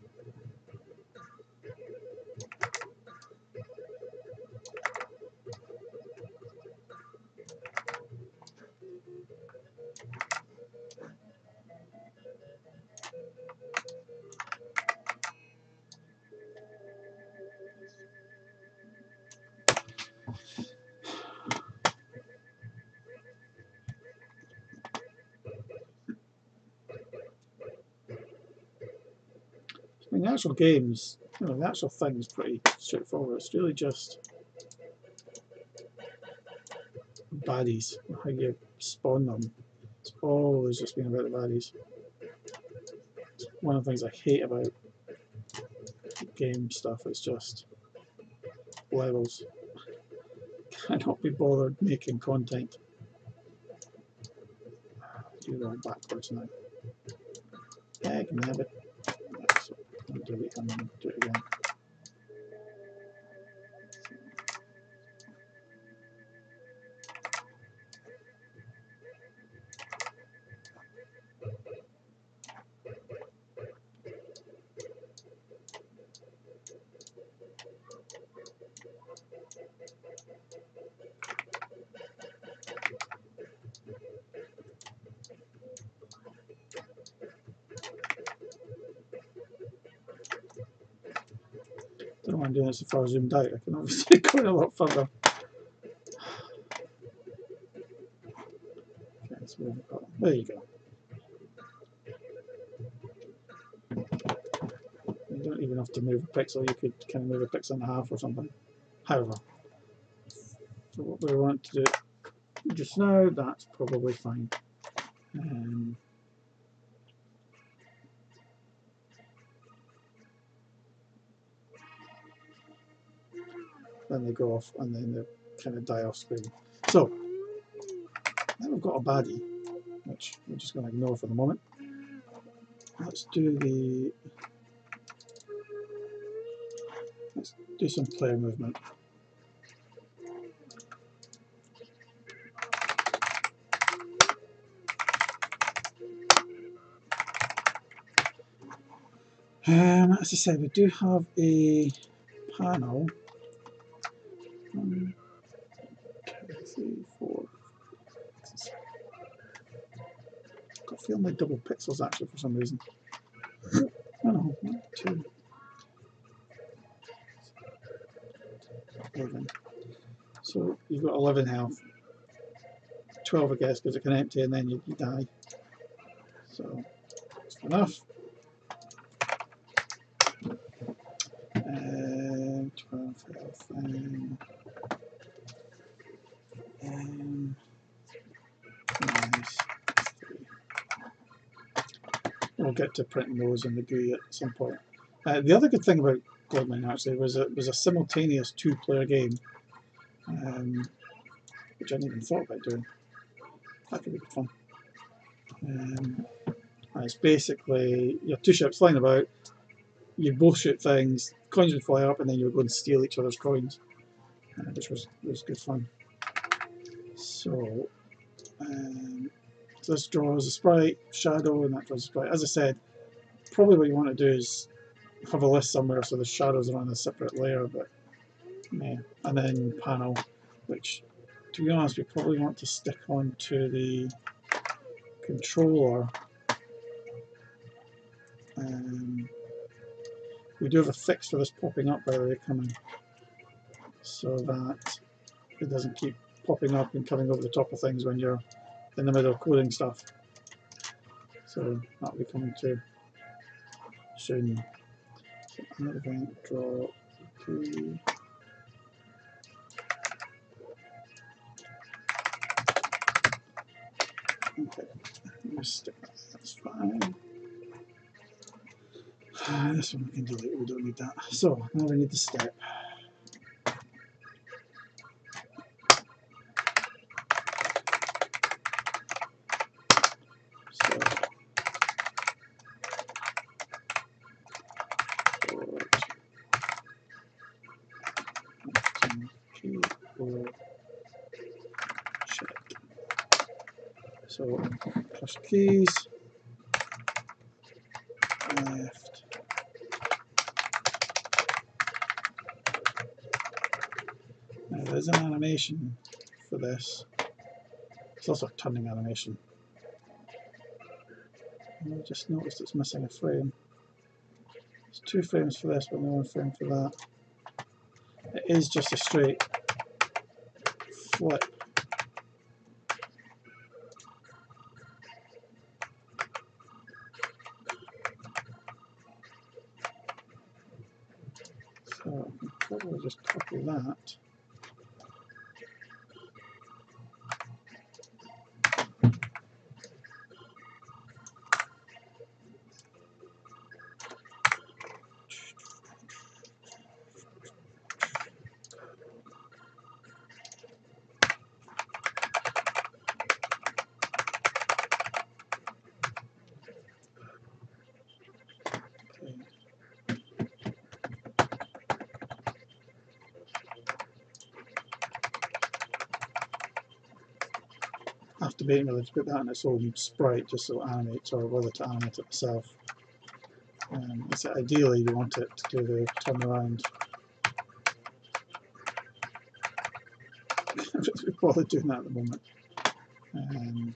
I mean, the actual games, you know, the actual thing is pretty straightforward. It's really just baddies, how you spawn them. It's always just been about the baddies. It's one of the things I hate about game stuff. It's just levels. Cannot be bothered making content. You're going backwards now. Heck, nabbit. So I'll delete them and do it again. I don't know why I'm doing this so far zoomed out. I can obviously go in a lot further. Okay, so we've got, there you go. You don't even have to move a pixel, you could kind of move a pixel and a half or something. However, for what we want to do just now, that's probably fine. Um, then they go off and then they kind of die off screen. So, now we've got a baddie, which we're just going to ignore for the moment. Let's do the, let's do some player movement. Um, as I said, we do have a panel. One, two, three, four. I've got a feeling like double pixels actually for some reason. I don't know, one, two, eleven. So you've got eleven health. twelve, I guess, because it can empty and then you, you die. So that's enough. Uh, twelve health. Um, um, nice. We'll get to printing those in the G U I at some point. Uh, the other good thing about Goldmine actually was it was a simultaneous two-player game, um, which I hadn't even thought about doing. That could be good fun. Um, and it's basically you have two ships flying about. You both shoot things, coins would fly up, and then you would go and steal each other's coins, uh, which was was good fun. So, um, so this draws a sprite, shadow, and that draws a sprite. As I said, probably what you want to do is have a list somewhere so the shadows are on a separate layer, but yeah, and then panel, which to be honest we probably want to stick onto the controller. Um, we do have a fix for this popping up, by the way, coming, so that it doesn't keep popping up and coming over the top of things when you're in the middle of coding stuff. So that'll be coming too soon. So add event, draw, two. Okay, let's stick that, that's fine. Uh, this one we can delete, we don't need that. So now we need the step. So keyboard check. So push keys, left, is an animation for this. It's also a turning animation. And I just noticed it's missing a frame. There's two frames for this, but no one frame for that. It is just a straight flip. So I can probably just copy that. I have to be able to put that in its own sprite just so it animates, or whether to animate it itself. Um, so ideally you want it to do the turn around. I'm just probably doing that at the moment. Um,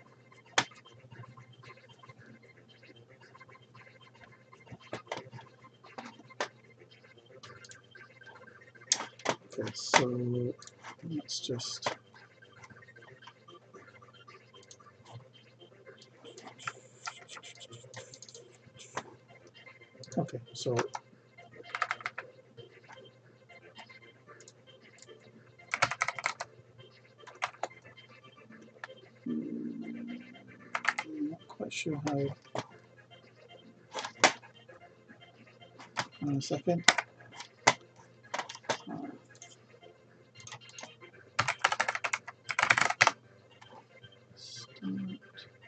okay, so let's just okay, so I'm not quite sure how. Hang on a second. Uh, start.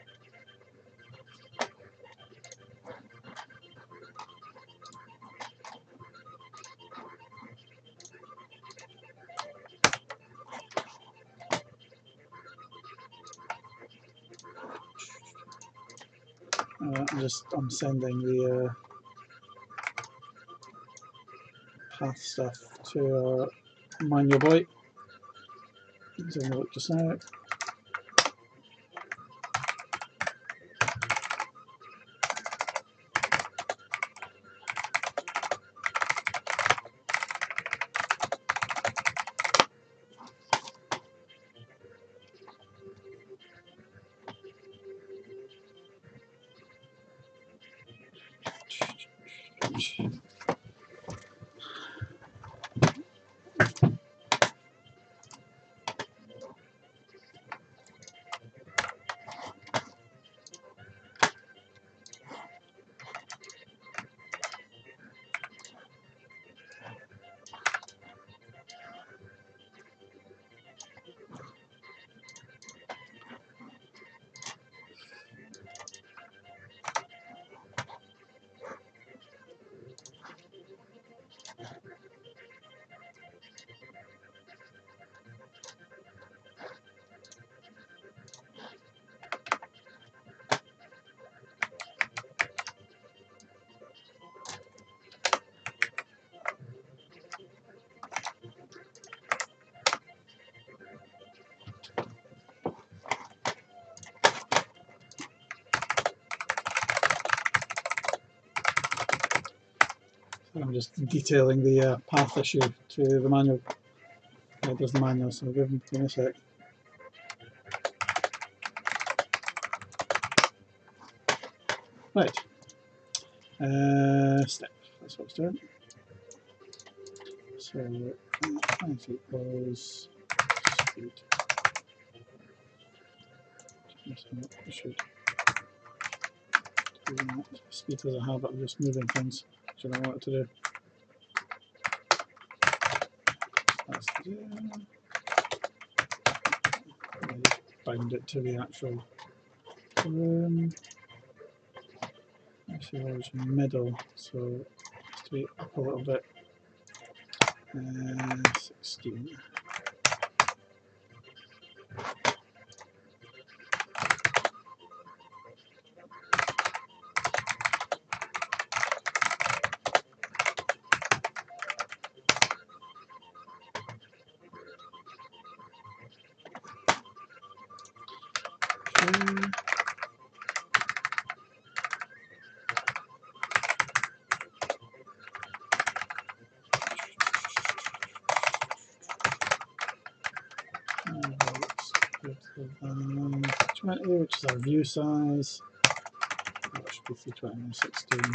Uh, I'm just I'm sending the uh, path stuff to uh, Manual Boy. He's having a look just now. I'm just detailing the uh, path issue to the manual. Uh, it does the manual, so give me, give me a sec. Right. Uh, step. That's what it's doing. So twenty equals speed. I should do that. Speed has a habit of just moving things, which I don't want it to do. That's to do. I just bind it to the actual room. Actually, I was middle, so it has to be up a little bit. Uh, sixteen. Okay. twenty, which is our view size. That should be three twenty minus sixteen.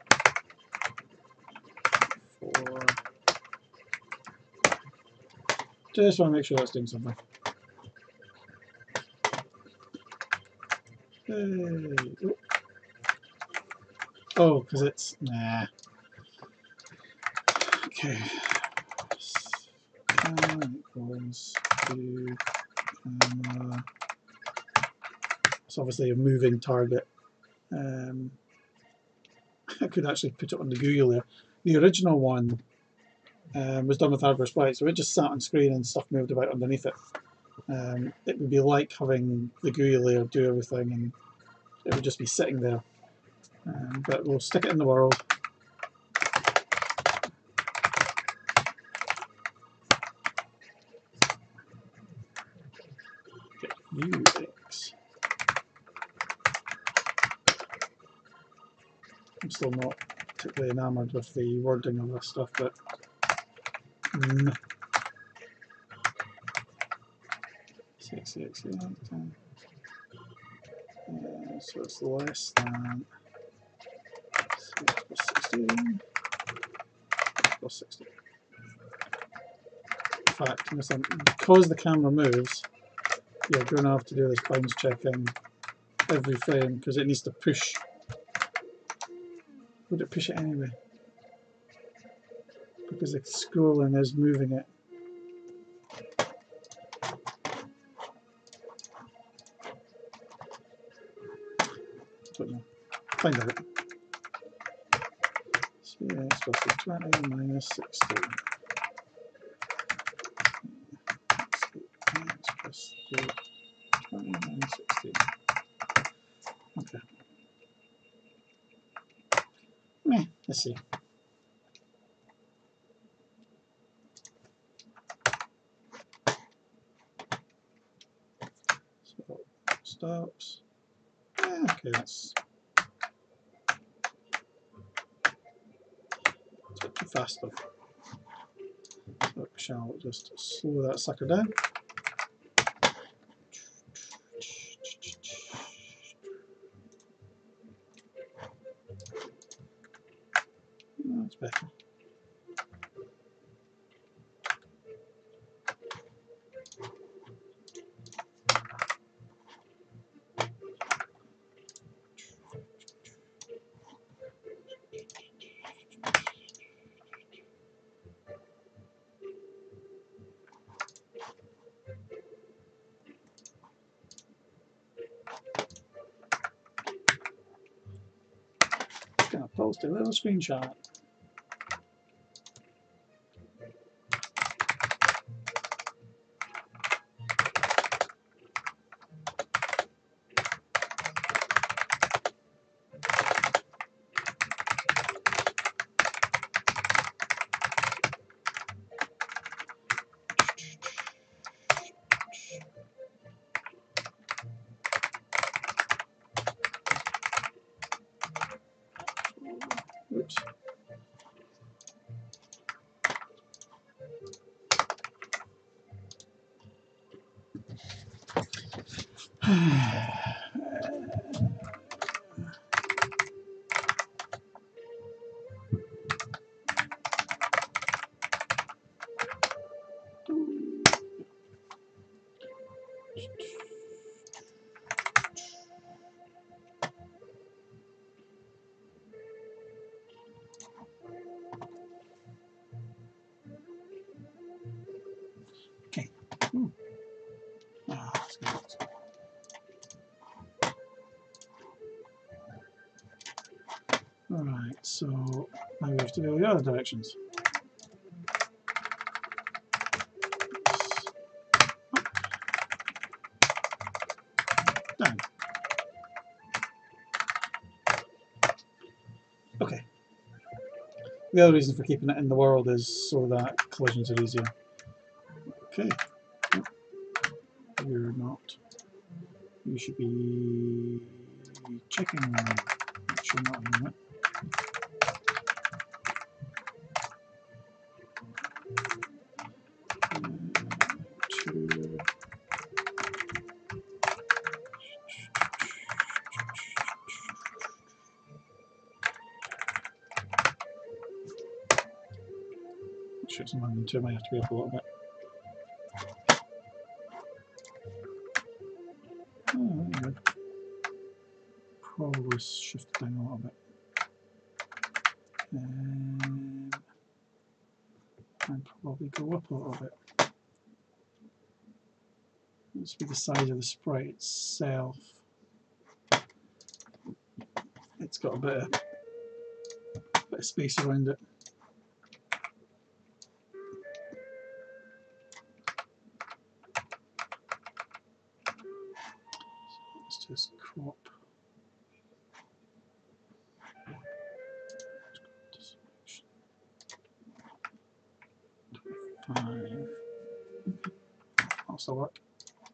Four. Just want to make sure that's doing something. Hey. Oh, because it's nah. Okay. Scan equals to camera. It's obviously a moving target. Um, I could actually put it on the Google there. The original one um, was done with hardware splite, so it just sat on screen and stuff moved about underneath it. Um, it would be like having the G U I layer do everything, and it would just be sitting there. Um, but we'll stick it in the world. U X. I'm still not particularly enamoured with the wording of this stuff, but mm. six, eight, eight, ten. Uh, so it's less than six plus sixteen plus sixteen. In fact, because the camera moves, you're going to have to do this bounce checking every frame because it needs to push. Would it push it anyway? Because the scrolling is moving it. Don't know. Find out. So yeah, it's supposed to be twenty minus sixteen. X plus twenty minus sixteen. Okay. Meh, let's see. So stops. Yeah, okay, that's a bit too fast though. So we shall just slow that sucker down. That's better. Gonna post a little screenshot. Oops. Okay. Ooh. Ah, that's good. Alright, so now we have to go the other directions. Down. Okay. The other reason for keeping it in the world is so that collisions are easier. Okay. You're not. you should be checking. Actually, not a minute. Two. Shoot some random two, I might have to be up a little bit. Oh, there we go. Probably shift it down a little bit. Um, and probably go up a little bit. This will be the size of the sprite itself. It's got a bit of, bit of space around it. So let's just crop. Five. Also work.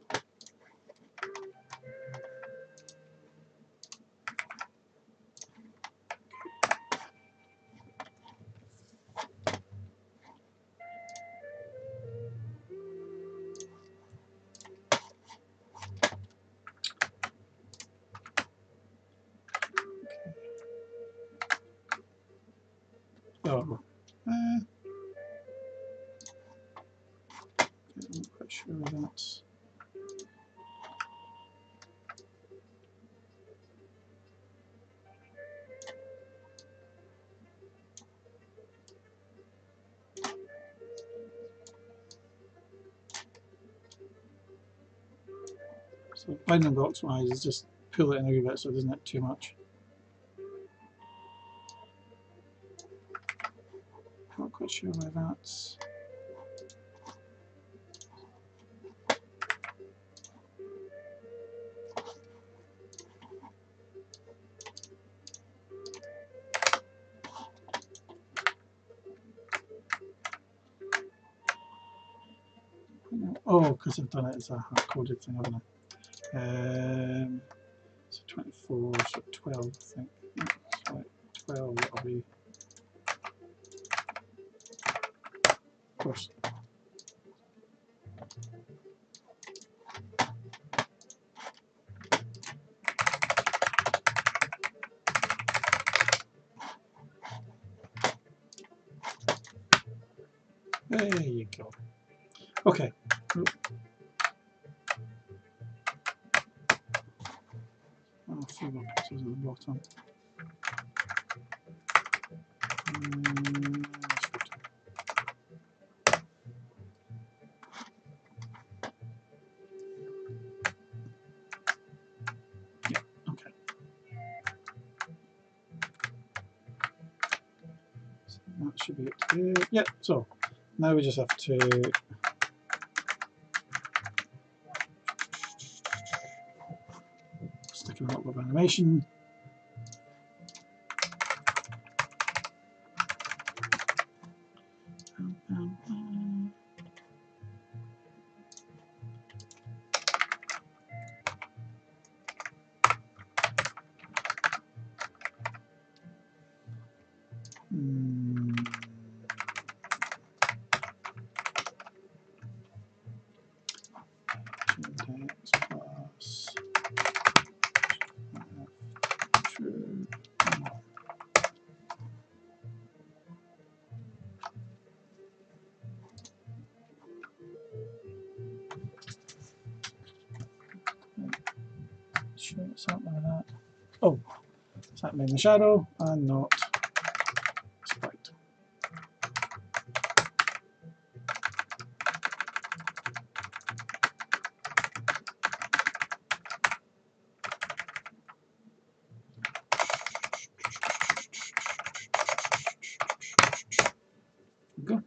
Oh, uh, I'm not quite sure that's. So binding box wise is just pull it in a wee bit so it doesn't hit too much. Not quite sure where that's. Oh, because I've done it as a hard coded thing, haven't I? Um, so twenty-four, so twelve, I think. Yeah, so twelve, that'll be. Of course. There you go. Okay. Oh, a few more pixels at the bottom. Um, yeah, okay. So that should be it to do. Yep, so now we just have to stick in a little bit of animation. Um, um, um. Mm. Index plus true. Sure, something like that. Oh, it's happening in the shadow and not sprite. Go.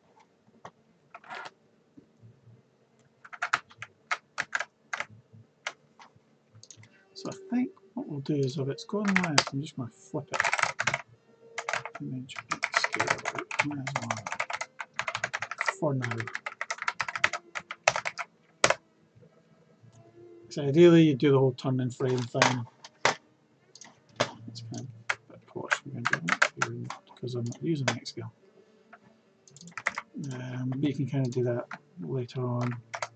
So I think what we'll do is if it's going left, I'm just going to flip it. Image scale as well. For now. Except So ideally you do the whole turn in frame thing. That's kind of a bit posh, I'm going to do that because I'm not using Xscale. Um, but you can kind of do that later on.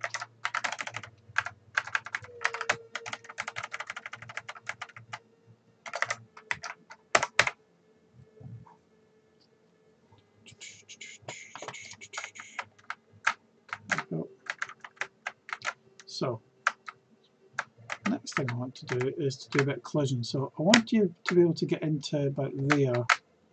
So, next thing I want to do is to do a bit of collision. So I want you to be able to get into about there,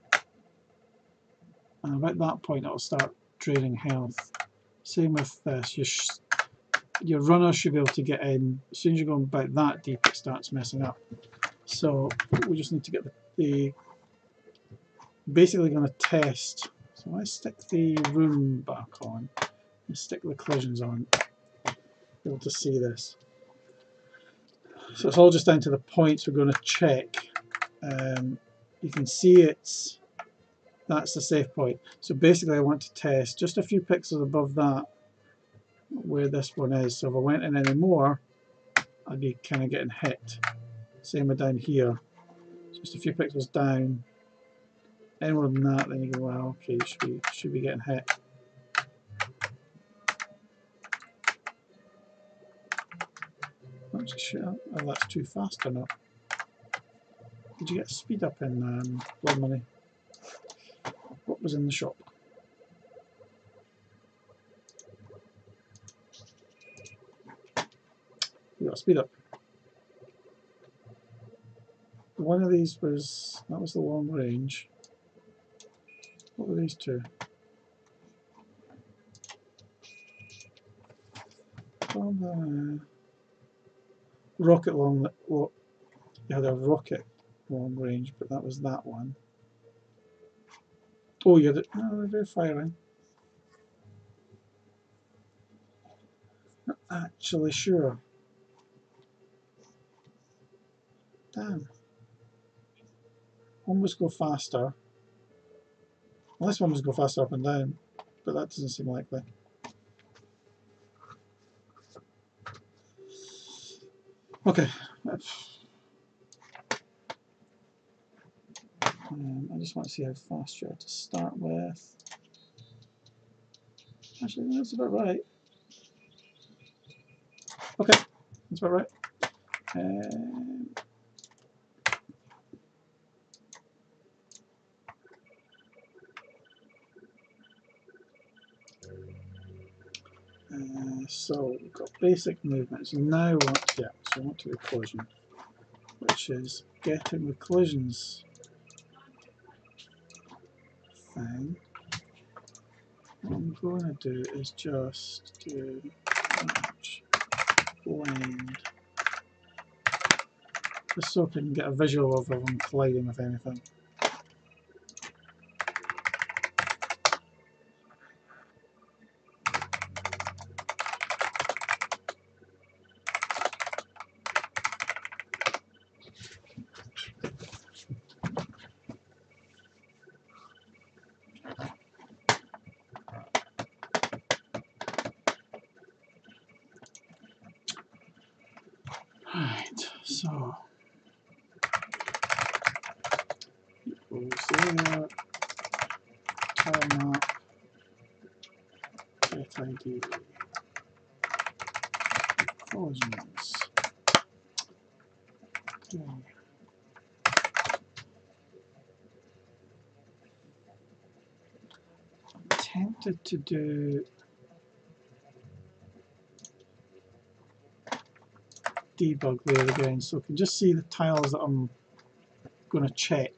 and about that point it'll start draining health. Same with this. Your, sh your runner should be able to get in. As soon as you're going about that deep, it starts messing up. So we just need to get the, the basically going to test. So I stick the room back on and stick the collisions on. Be able to see this. So it's all just down to the points we're going to check. Um, you can see it's that's the safe point. So basically I want to test just a few pixels above that where this one is. So if I went in any more, I'd be kind of getting hit. Same with down here. Just a few pixels down. Any more than that, then you go, well, okay, you should be should be getting hit. Not too sure if that's too fast or not. Did you get speed up in um, Blood Money? What was in the shop? You got speed up. One of these was, that was the long range. What were these two? Oh, the rocket long, well, you had a rocket long range, but that was that one. Oh, you had it, no, they're firing. Not actually sure. Damn. One must go faster. Well, this one must go faster up and down, but that doesn't seem likely. Okay. Um, I just want to see how fast you are to start with. Actually, that's about right. Okay, that's about right. Um, uh, so we've got basic movements. Now what? Yeah, so I want to do collision, which is getting the collisions thing. What I'm going to do is just do match blend, just so I can get a visual of them colliding with anything. Right, so equals there, tile map, get I D, collisions. Okay. I'm tempted to do debug there again, so I can just see the tiles that I'm going to check.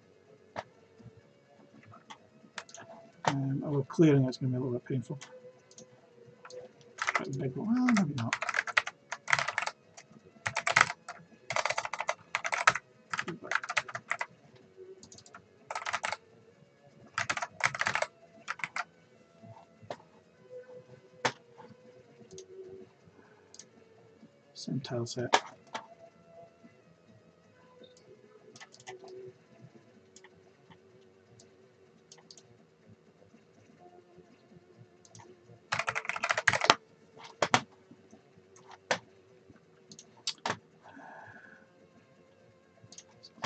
Um, although clearing it's going to be a little bit painful. Quite a big one. Well, maybe not. Same tile set.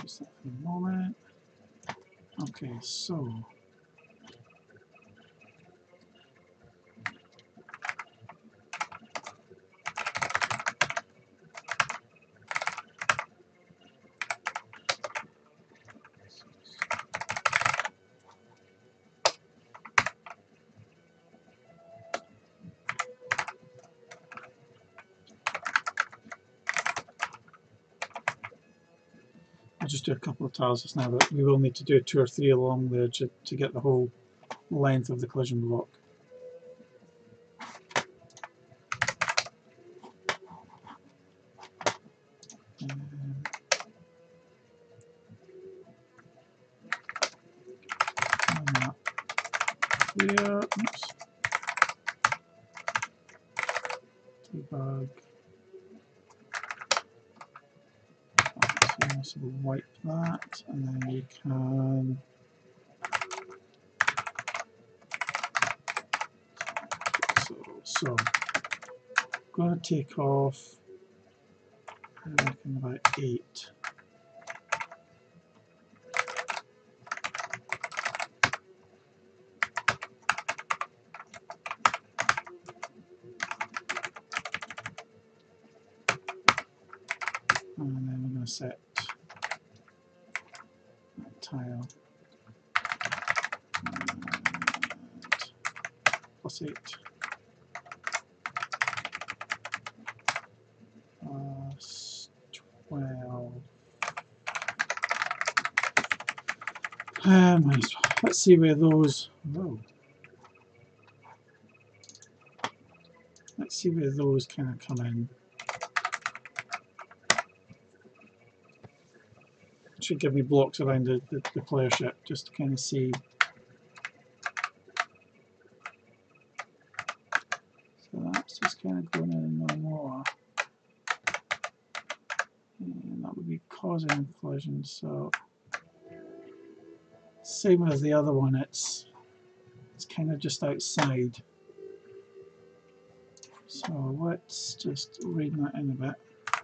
Just that for a moment. Okay, so I'll just do a couple of tiles just now, but we will need to do two or three along there to, to get the whole length of the collision block. Um, and that there. Oops. Debug. So we'll wipe that, and then we can so so going to take off I reckon about eight. And then we're going to set that tile and plus eight plus twelve. Um, let's see where those. Whoa. Let's see where those kind of come in. Should give me blocks around the, the, the player ship just to kind of see. So that's just kind of going in no more. And that would be causing collision. So same as the other one, it's it's kind of just outside. So let's just rein that in a bit.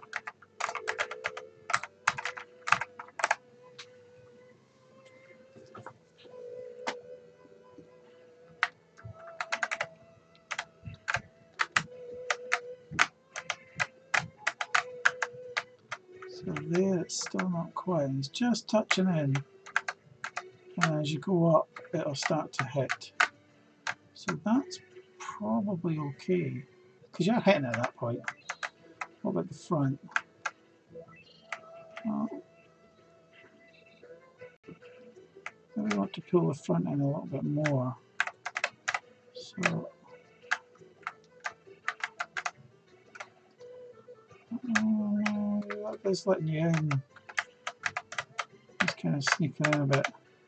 So there, it's still not quite, it's just touching in, and as you go up it'll start to hit. So that's probably okay, because you're hitting at that point. What about the front? Well, maybe want to pull the front in a little bit more. So uh, that is letting you in. Just kind of sneaking in a bit.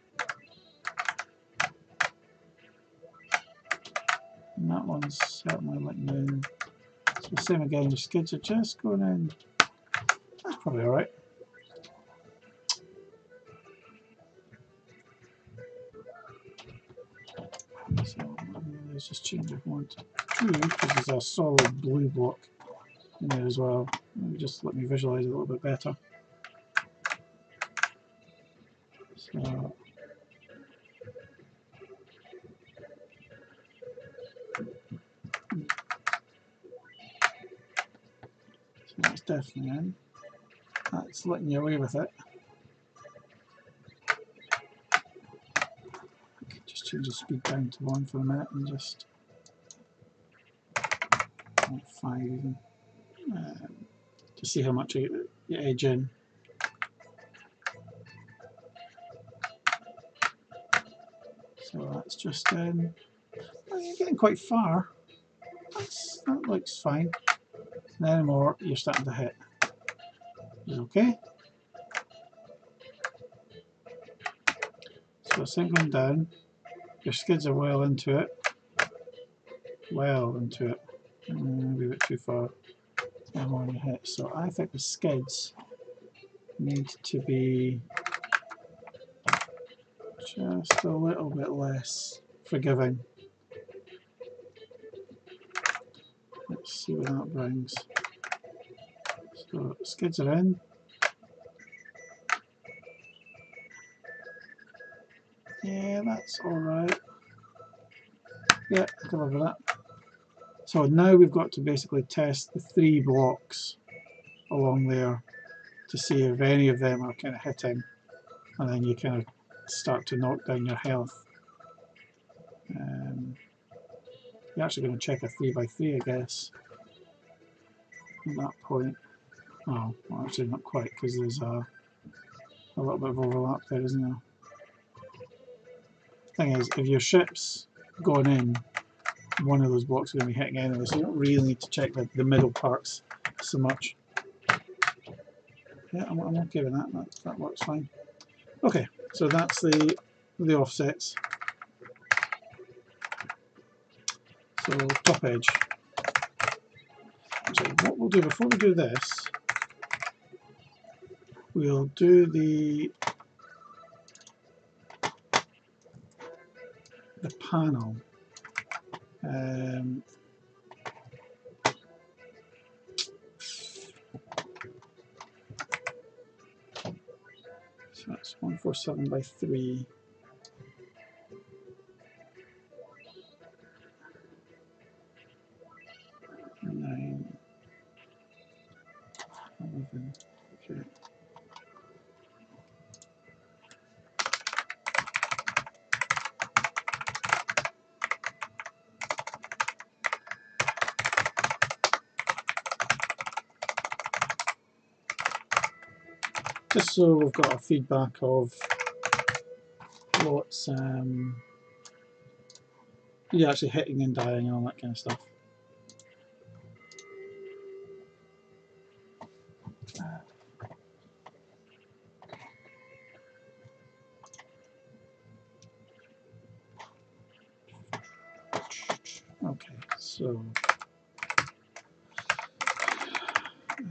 And that one's certainly letting you in. So same again, your skids are just going in. That's probably alright. So let's just change it one to two because there's a solid blue block in there as well. Maybe just let me visualize it a little bit better. So, so that's definitely in. That's letting you away with it. I could just change the speed down to one for a minute and just like five even. Um, to see how much you, you edge in. So that's just in. Well, you're getting quite far. That's, that looks fine. No more, you're starting to hit. Is it okay? So same going down. Your skids are well into it. Well into it. Maybe a bit too far. And more on your hit. So I think the skids need to be just a little bit less forgiving. Let's see what that brings. So skids are in. Yeah, that's alright. Yeah, I can live with that. So now we've got to basically test the three blocks along there to see if any of them are kind of hitting, and then you kind of start to knock down your health. Um, you're actually going to check a three by three, I guess, at that point. Oh, well, actually not quite, because there's a, a little bit of overlap there, isn't there? Thing is, if your ship's going in, one of those blocks is going to be hitting anyway, so you don't really need to check the, the middle parts so much. Yeah, I'm, I'm okay with that. that. That works fine. Okay, so that's the the offsets. So top edge. So what we'll do before we do this, we'll do the the panel. Um, so that's one four seven by three. Nine. Eleven. Okay. Just so we've got a feedback of what's um, you're actually hitting and dying and all that kind of stuff. Okay, so uh,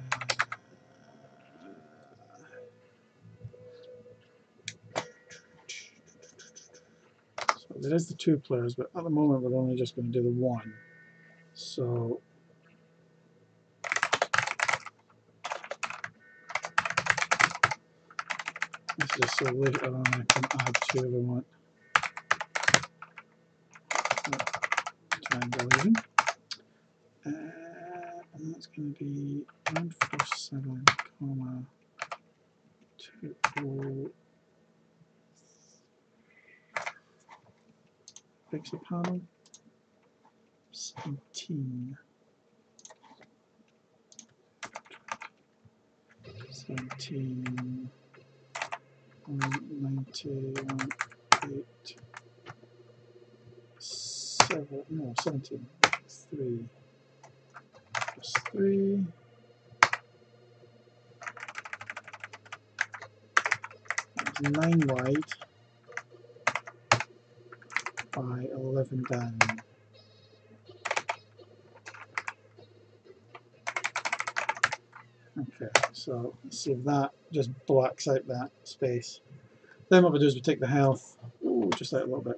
so there is the two players, but at the moment we're only just going to do the one. So this is so later on I can add two if I want. Triangle even. Uh, and that's going to be one four seven, comma two oh. Pixel panel seventeen. seventeen. ninety, eight, seven, no, seventeen. three plus three. That's nine wide by eleven down. Okay, so let's see if that just blacks out that space. Then what we do is we take the health, ooh, just out a little bit,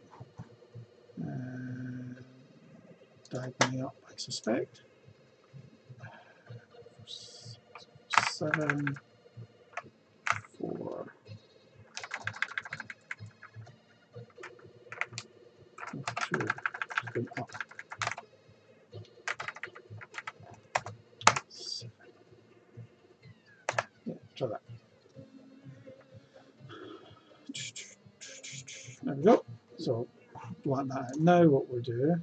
uh, diagonally up, I suspect. Seven, four, two, going up. Seven. Yeah, try that. There we go. So black that out. Now what we'll do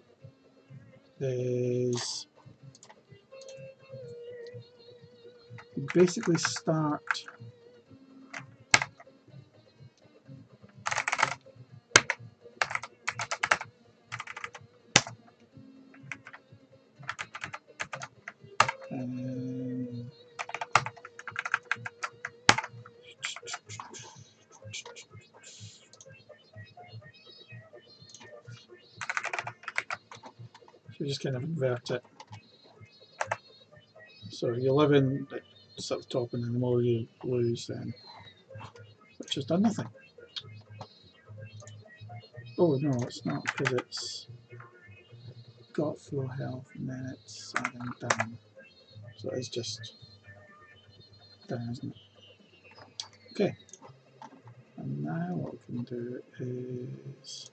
is basically start um, so just kind of invert it. So you live in it's at the top, and then the more you lose, then which has done nothing. Oh no, it's not, because it's got full health and then it's adding down. So it's just down, isn't it? Okay. And now what we can do is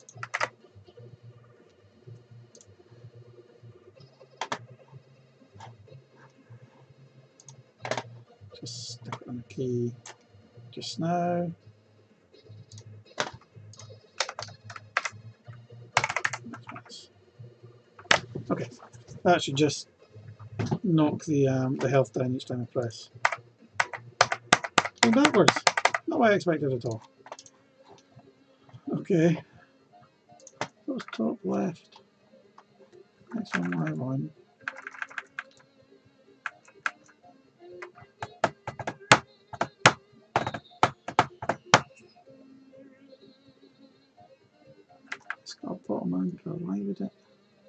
just stick it on the key just now. Okay, that should just knock the um, the health down each time I press. Going backwards, not what I expected at all. Okay, that was top left. Next one, live on. It's got a bottom anchor. Why would it?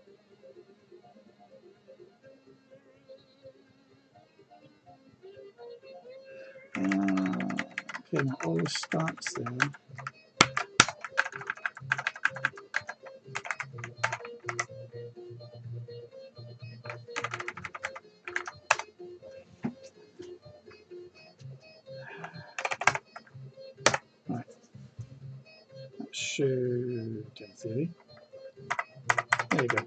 Uh, okay, now all the stats there. Right, that should, in theory. There you go.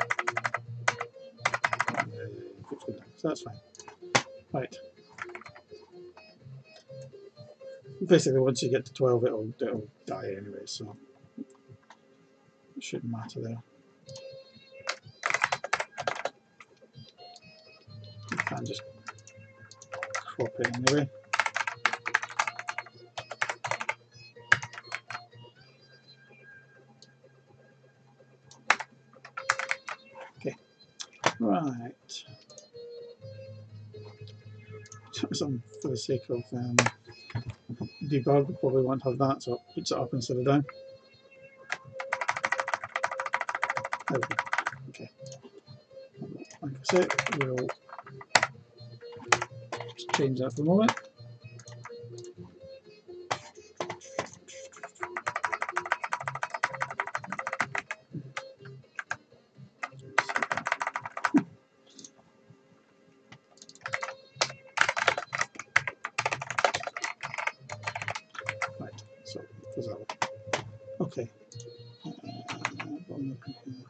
So that's fine. Right. Basically, once you get to twelve, it'll it'll die anyway, so it shouldn't matter there. You can just crop it anyway. Okay. Right. Some for the sake of um, debug, we probably want to have that, so it puts it up instead of down. There we go. Okay. Like I said, we'll just change that for a moment. Right, so it goes that way. Okay. Uh, what am I looking here?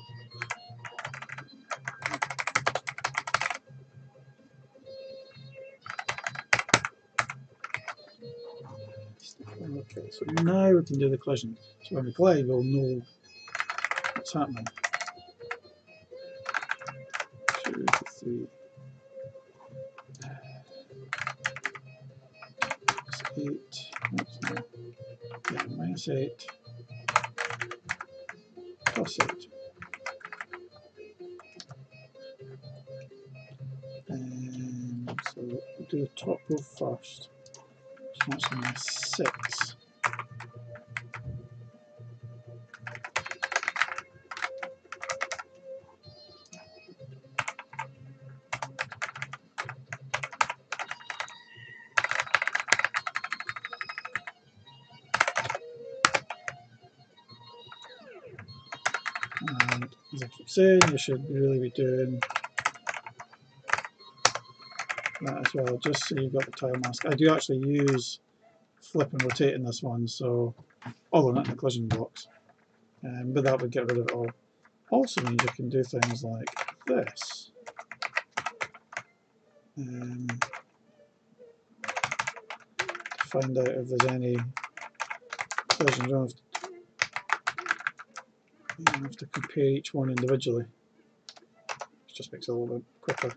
Okay, so now we can do the collision. So when we glide, we'll know what's happening. Two, three, eight, yeah, minus eight, plus eight. Um, so we'll do the top row first. So that's minus six. And as I keep saying, you should really be doing that as well, just so you've got the tile mask. I do actually use flip and rotate in this one, so although not in the collision blocks, um, but that would get rid of it all. Also means you can do things like this. Um, to find out if there's any collisions. You don't have to, you don't have to compare each one individually. It just makes it a little bit quicker.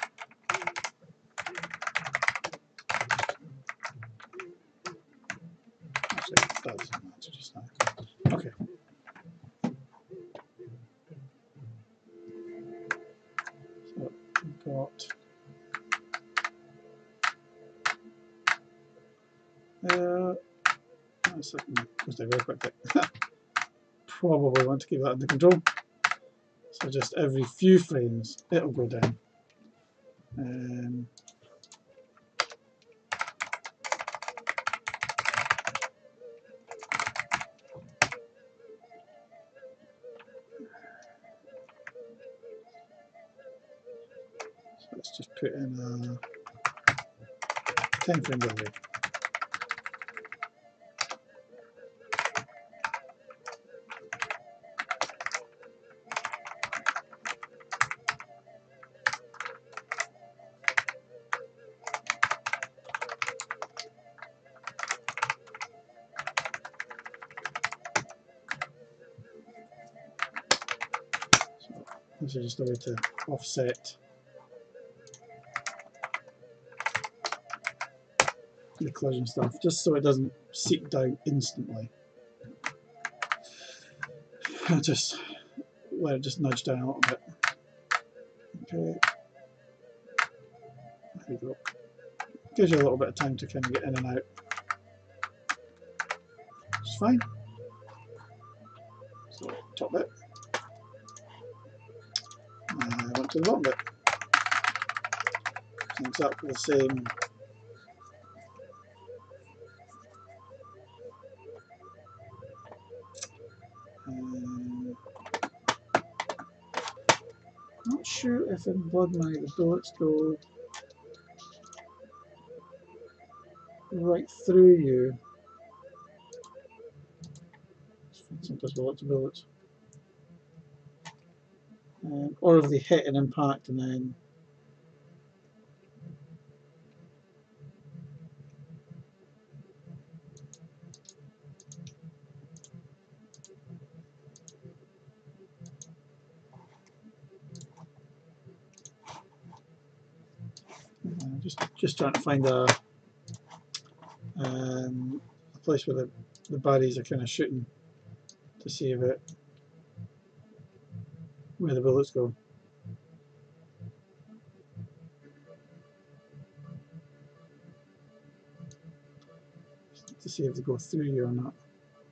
Actually, that doesn't matter just now. Okay. So we've got uh, that's it. Goes down very quickly. Probably want to keep that under control. So just every few frames it'll go down. Um, so let's just put in a ten frame delay. This is just a way to offset the collision stuff, just so it doesn't seep down instantly. I'll just let it just nudge down a little bit. Okay, there we go. Gives you a little bit of time to kind of get in and out. It's fine. So top bit. And I went to the bottom bit. It's exactly the same. Um, not sure if in Blood Money the bullets go right through you. Sometimes with lots of bullets. Um, or if they hit an impact and then uh, just just trying to find a um, a place where the, the baddies are kind of shooting to see if it where the bullets go. To see if they go through you or not.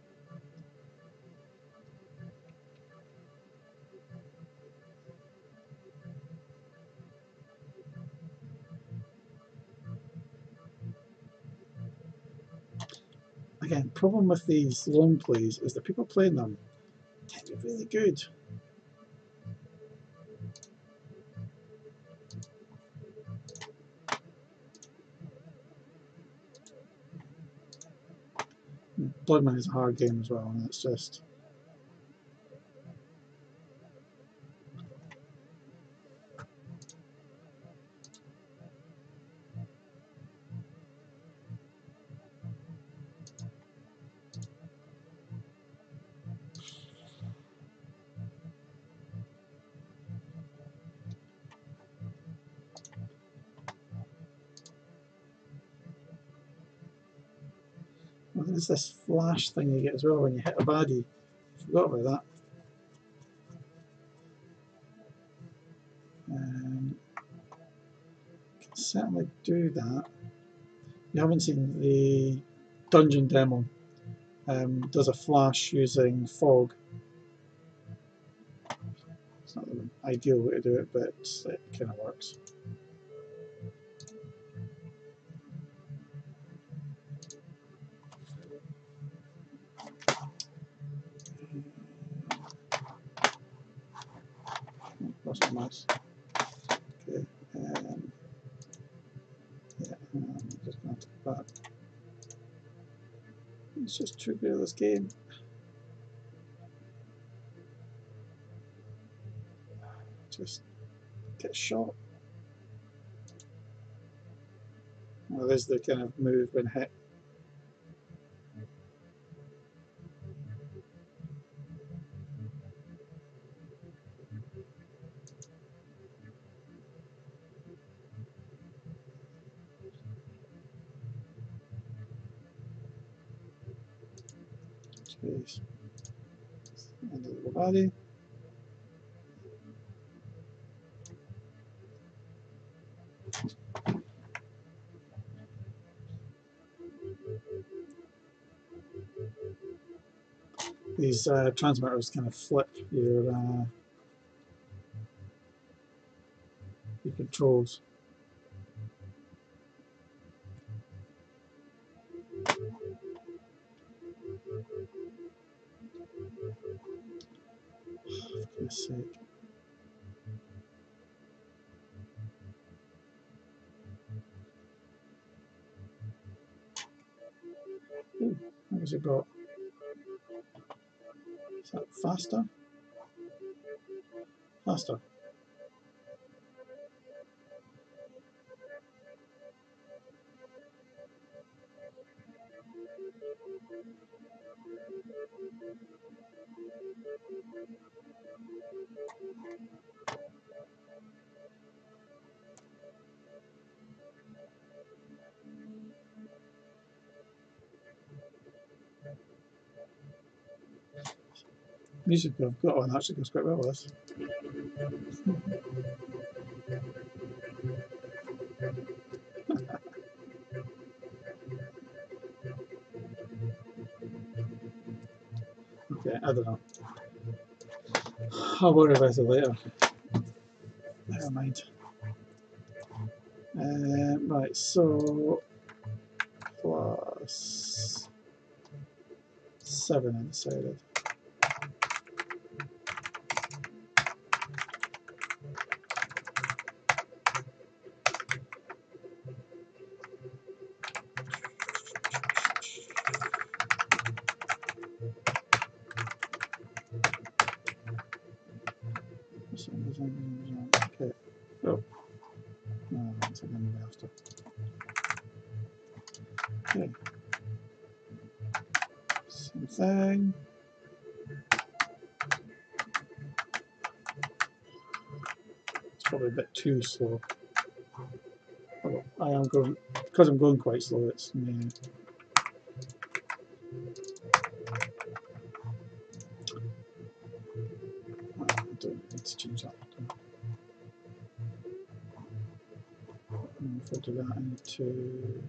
Again, problem with these long plays is that people playing them tend to be really good. Blood Money is a hard game as well, and it's just well, there's this flash thing you get as well when you hit a baddie. Forgot about that. Um, can certainly do that. You haven't seen the dungeon demo. Um, does a flash using fog. It's not the ideal way to do it, but it kind of works. Lost my mouse. Okay. Um, yeah, I'm just going to take that. It's just trigger this game. Just get shot. Well, there's the kind of move when hit. Space. End of the body. These uh, transmitters kind of flip your uh, your controls. For goodness sake. Ooh, what has it got? Is that faster? Faster. Music I've got on actually goes quite well with this. Okay, I don't know. I'll worry about it later. Never mind. Uh, right, so plus seven I decided. Okay. Oh. No, that's again after. Okay. Same thing. It's probably a bit too slow. Oh, I am going, because I'm going quite slow, it's me. Oh, I don't need to change that. And if I do that, I need to.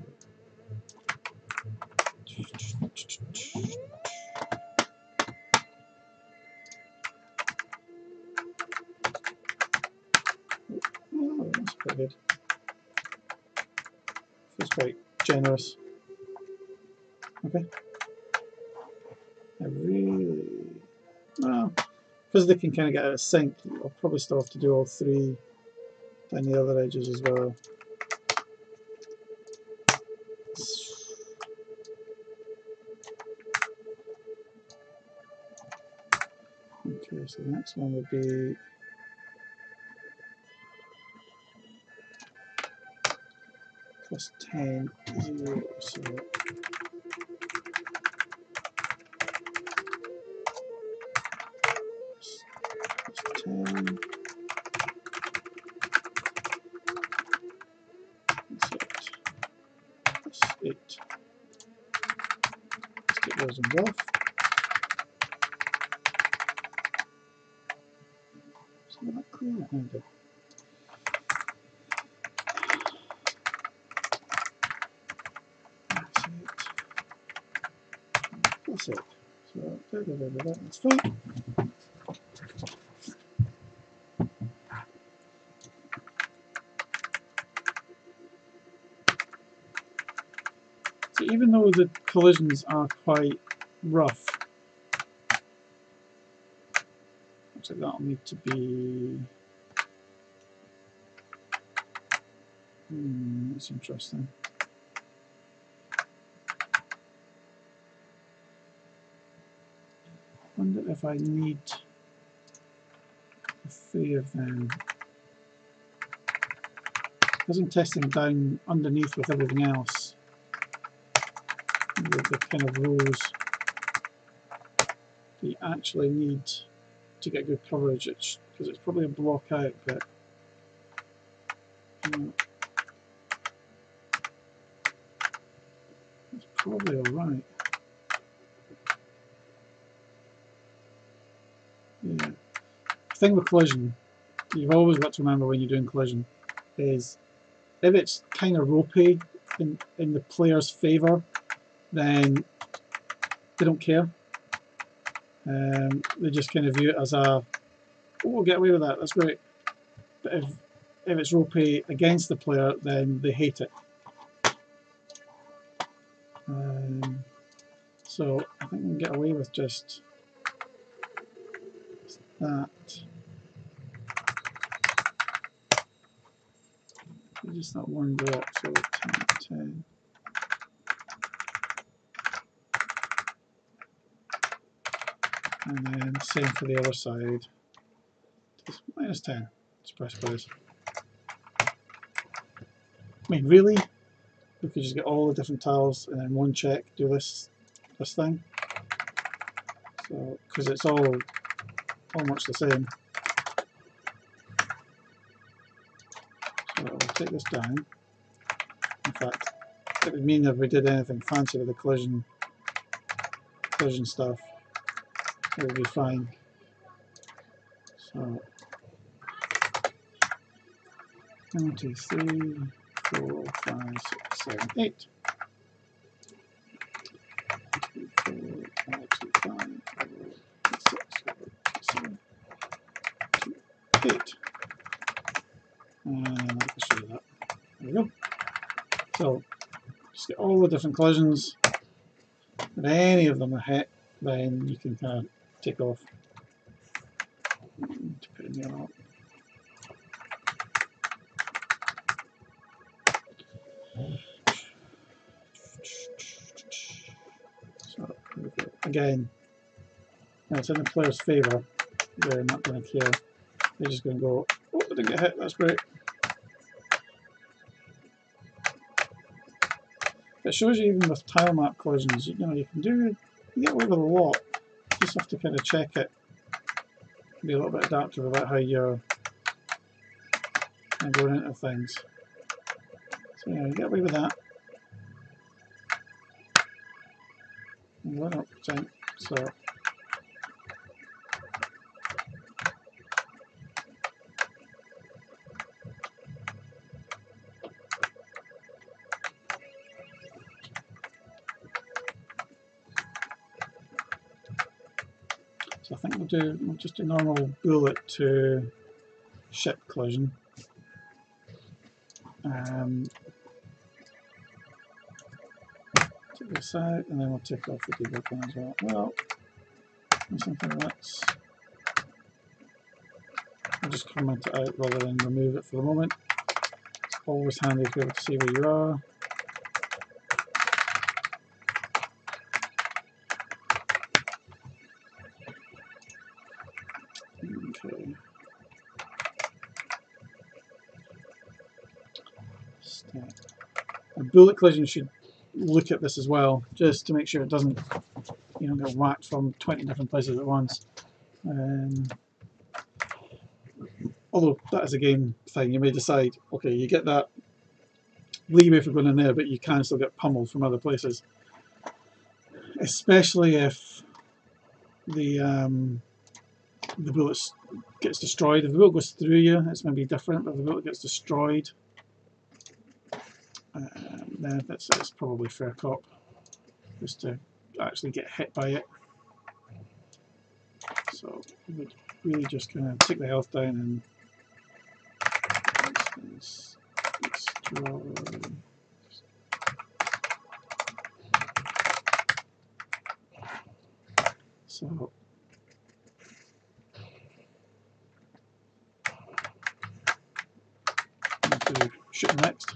Oh, that's pretty good. Feels quite generous. Okay. I really. Well, because they can kind of get out of sync, I'll probably still have to do all three down the other edges as well. Okay, so the next one would be plus ten, zero, so plus ten, that's it, plus eight. Let's get those ones off. So that clear that now, good. That's it. So da, da, da, da, da, that's fine. So even though the collisions are quite rough, looks like that'll need to be. Hmm, that's interesting. I wonder if I need the three of them. Because I'm testing down underneath with everything else, the, the kind of rows that you actually need to get good coverage, because it's, it's probably a block out, but you know, it's probably alright. Yeah. The thing with collision, you've always got to remember when you're doing collision, is if it's kind of ropey in, in the player's favour, then they don't care. Um, they just kind of view it as a, oh, we'll get away with that, that's great. But if, if it's ropey against the player, then they hate it. Um, so I think we can get away with just that. Just that one block, so ten, ten. And then same for the other side. Just minus ten. Express place. I mean, really? We could just get all the different tiles and then one check, do this this thing. So, because it's all almost the same. So we'll take this down. In fact, it would mean that if we did anything fancy with the collision, collision stuff, it would be fine. So one, two, three, four, five, six, seven, eight. Two, four, five, two, five, four, six, seven, two, eight. And I'll show you that. There we go. So just get all the different collisions. If any of them are hit, then you can kind of take off. To put in there. So again, now it's in the player's favour. They're not going to care. They're just going to go, oh, I didn't get hit, that's great. It shows you even with tile map collisions, you know, you can do, you get away with a lot. You just have to kind of check it. Be a little bit adaptive about how you're going into things. So yeah, you get away with that. one hundred percent. So So I think we'll do we'll just do normal bullet to ship collision. Um, take this out, and then we'll take off the debug one as well. Well, something that's I'll just comment it out rather than remove it for the moment. It's always handy to be able to see where you are. Okay. A bullet collision should look at this as well, just to make sure it doesn't, you know, get whacked from twenty different places at once. Um, although that is a game thing, you may decide, okay, you get that leeway for going in there, but you can still get pummeled from other places. Especially if the um, the bullet gets destroyed. If the bullet goes through you, it's going to be different, but if the bullet gets destroyed, um, then it's, it's probably fair cop just to actually get hit by it. So we would really just kind of take the health down and destroy. So to shoot next.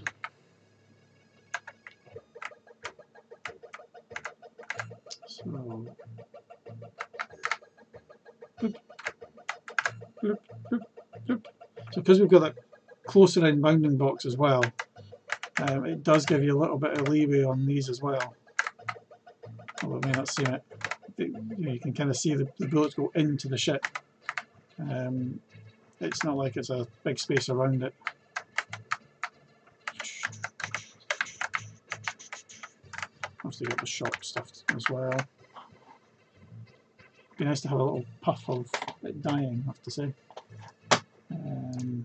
So boop, boop, boop, boop. So because we've got that closer in bounding box as well, um, it does give you a little bit of leeway on these as well. Although I may not see it. You know, you can kind of see the, the bullets go into the ship. Um, it's not like it's a big space around it. Obviously got the shot stuff as well. Be nice to have a little puff of it dying, I have to say. Um,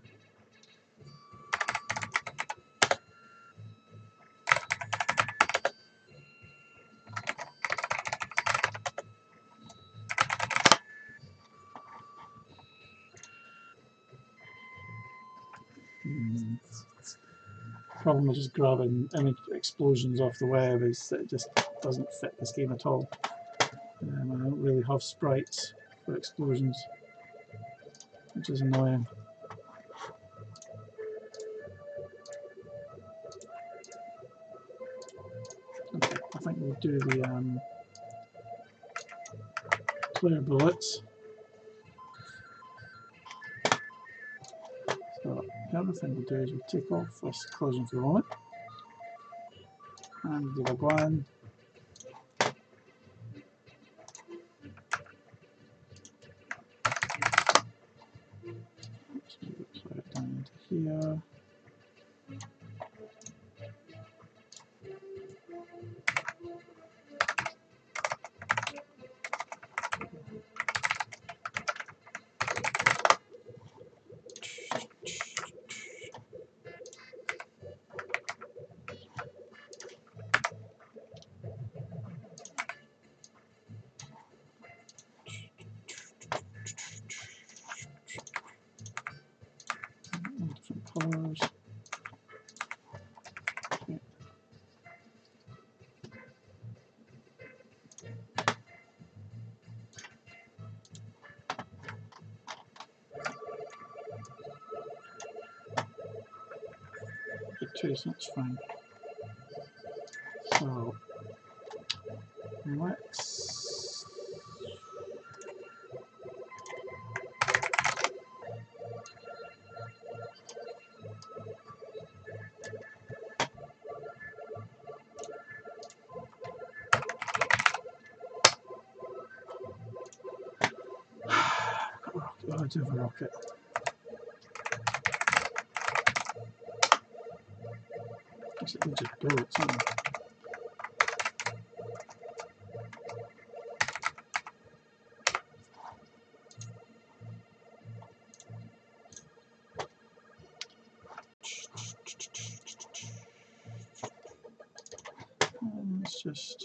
hmm. Problem with just grabbing image explosions off the web is that it just doesn't fit this game at all. Um, I don't really have sprites for explosions, which is annoying. Okay, I think we'll do the um, player bullets. So the other thing we'll do is we'll take off this collision for a moment and do the one. So we'll put it down into here. fours. Okay. Two, so that's fine. So let's oh, I do have a rocket. I guess it will just blow it somewhere. Um, let's just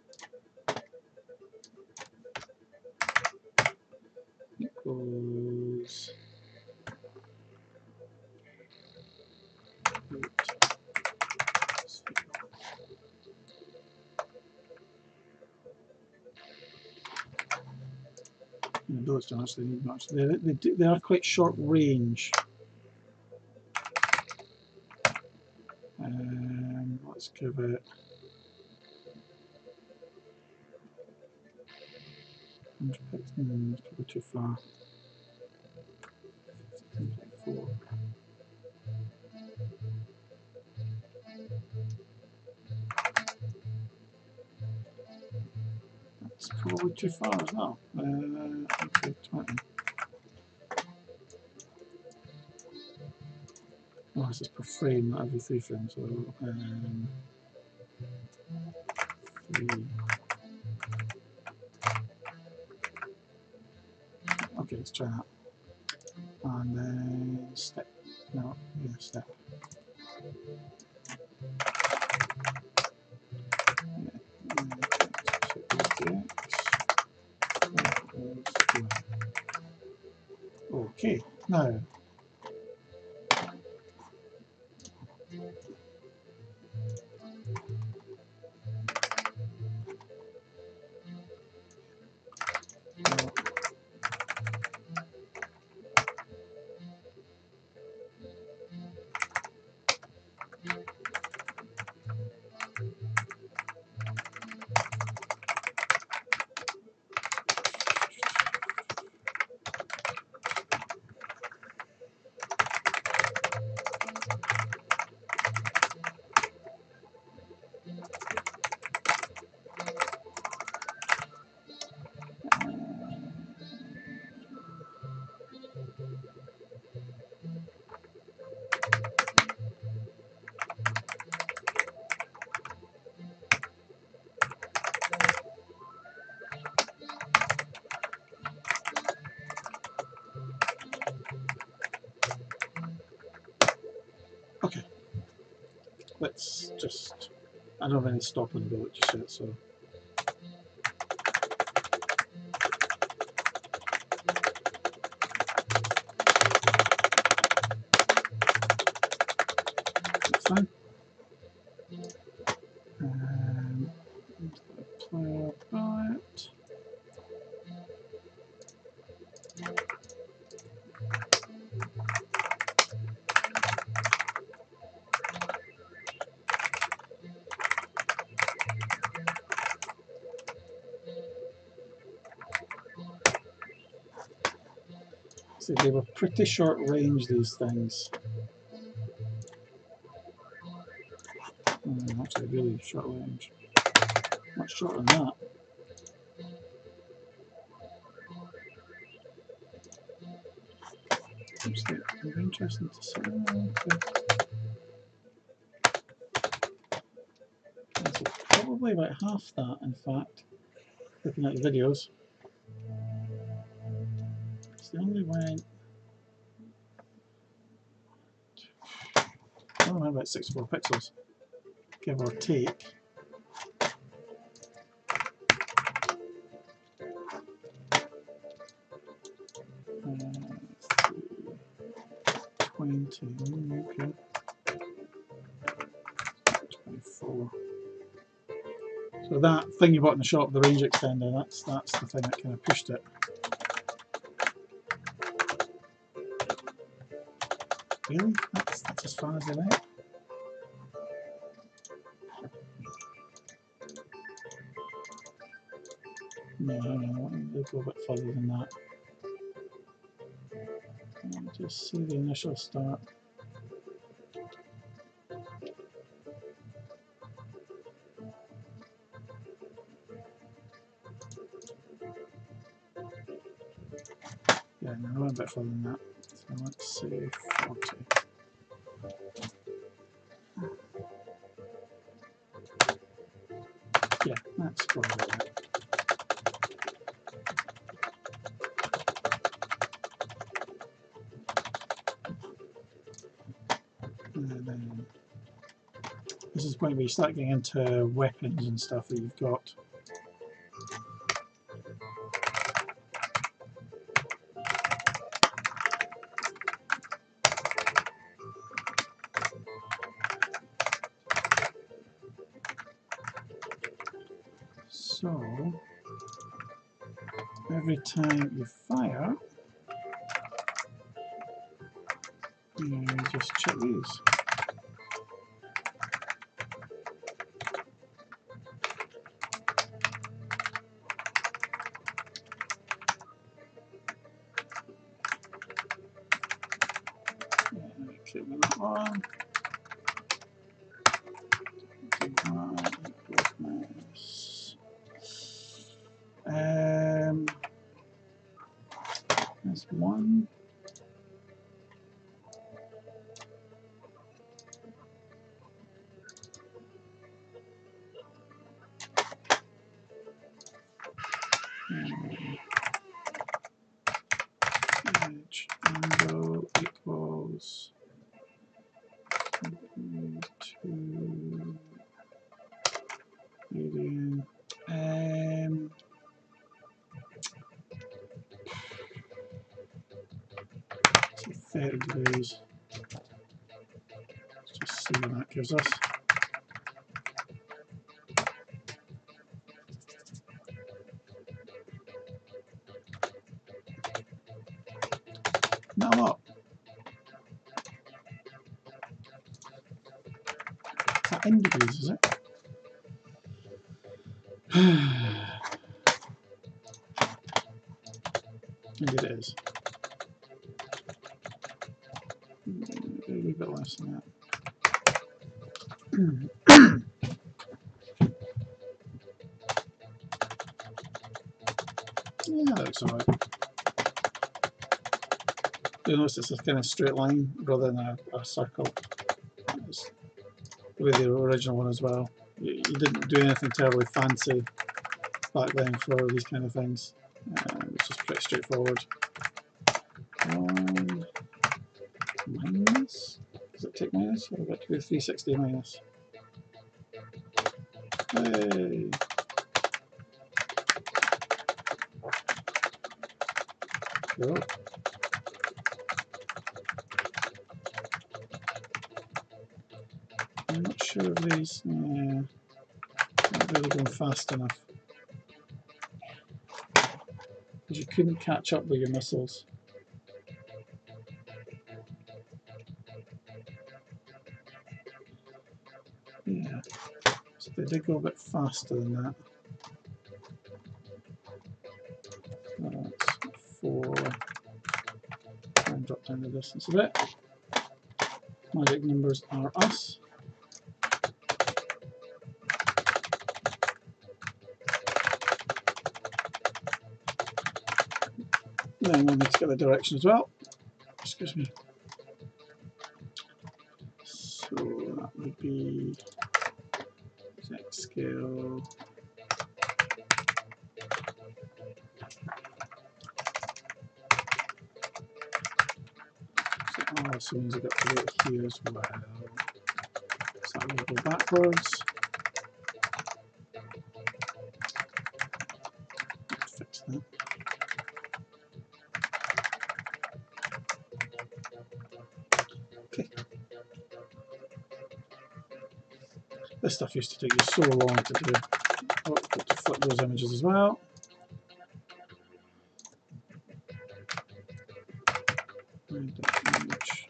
it goes eight. No, those don't actually need much. They, they, do, they are quite short range. Um, let's give it one hundred pixels. Mm, it's probably too far. Four. That's probably too far as well. Uh, okay, twenty. Oh, this is per frame, not every three frames. So, um, three. Okay, let's try that. And then step. No, yeah, step. Okay, now okay, let's just. I don't have any stop and go just yet, so. That's fine. Um, player byte. So they were pretty short range, these things. Um, actually, really short range. Much shorter than that. Actually, it'd be interesting to see. Okay. So probably about half that, in fact, looking at the videos. It's the only way. I only went about sixty-four pixels, give or take. Uh, twenty, okay. twenty-four. So that thing you bought in the shop, the range extender, that's that's the thing that kind of pushed it. Really? That's, that's as far as they went? No, no, no, they go a bit further than that. Let me just see the initial start. Yeah, no, I went a bit further than that. So let's say forty. Yeah, that's probably right. And then this is when we start getting into weapons and stuff that you've got. So every time you fire, you just check these. Click on that one. Um, there's one. Edge angle equals two median. Um, so thirty degrees. Let's just see what that gives us. Not a lot. Is that in degrees, is it? Indeed it is. A little bit less than that. Yeah, that looks alright. You'll notice it's a kind of straight line rather than a, a circle. It's the way the original one as well. You, you didn't do anything terribly fancy back then for these kind of things. Uh, it's just pretty straightforward. One minus? Does it take minus? I've got to go three sixty minus. Hey! Cool. I'm not sure of these. Yeah, not really going fast enough. Because you couldn't catch up with your missiles. Yeah, so they did go a bit faster than that. That's four. Try and drop down the distance a bit. Magic numbers are us. Then we'll need to get the direction as well. Excuse me. So that would be X scale. So that also means I've got to go here as well. So that will go backwards. Fix that. This stuff used to take you so long to do. Oh, got to flip those images as well. And image.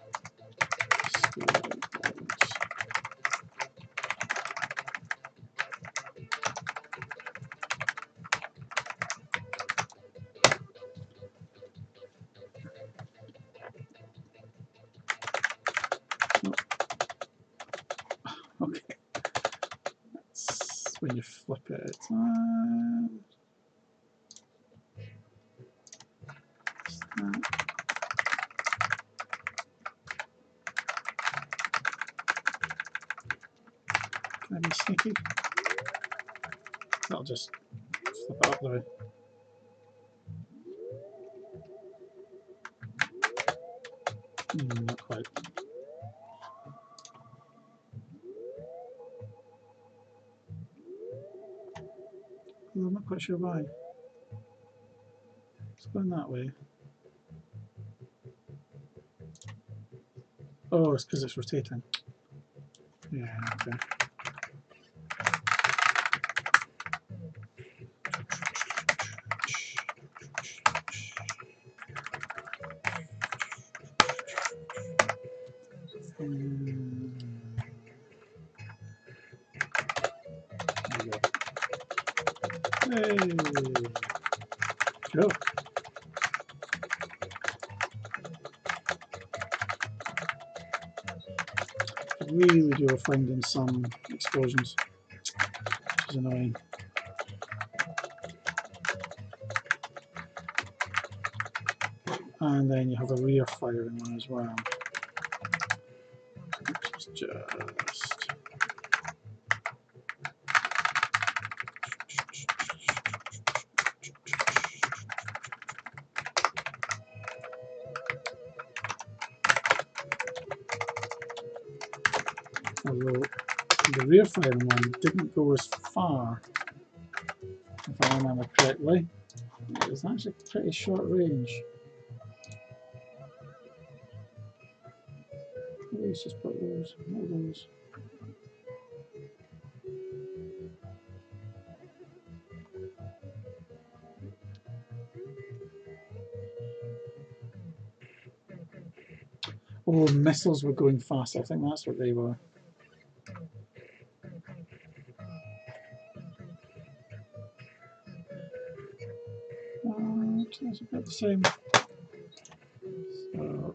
Okay, that's when you flip it. Um, can I be sneaky? I'll just flip it up the way. Mm, not quite. I'm not quite sure why. It's going that way. Oh, it's because it's rotating. Yeah, okay. Um, there we go. Hey! Cool. Really do finding some explosions, which is annoying. And then you have a rear firing one as well. Which is just although the rear firing one didn't go as far, if I remember correctly. It was actually pretty short range. Let's just put those, all those. Oh, missiles were going fast. I think that's what they were. Uh, it's about the same. So,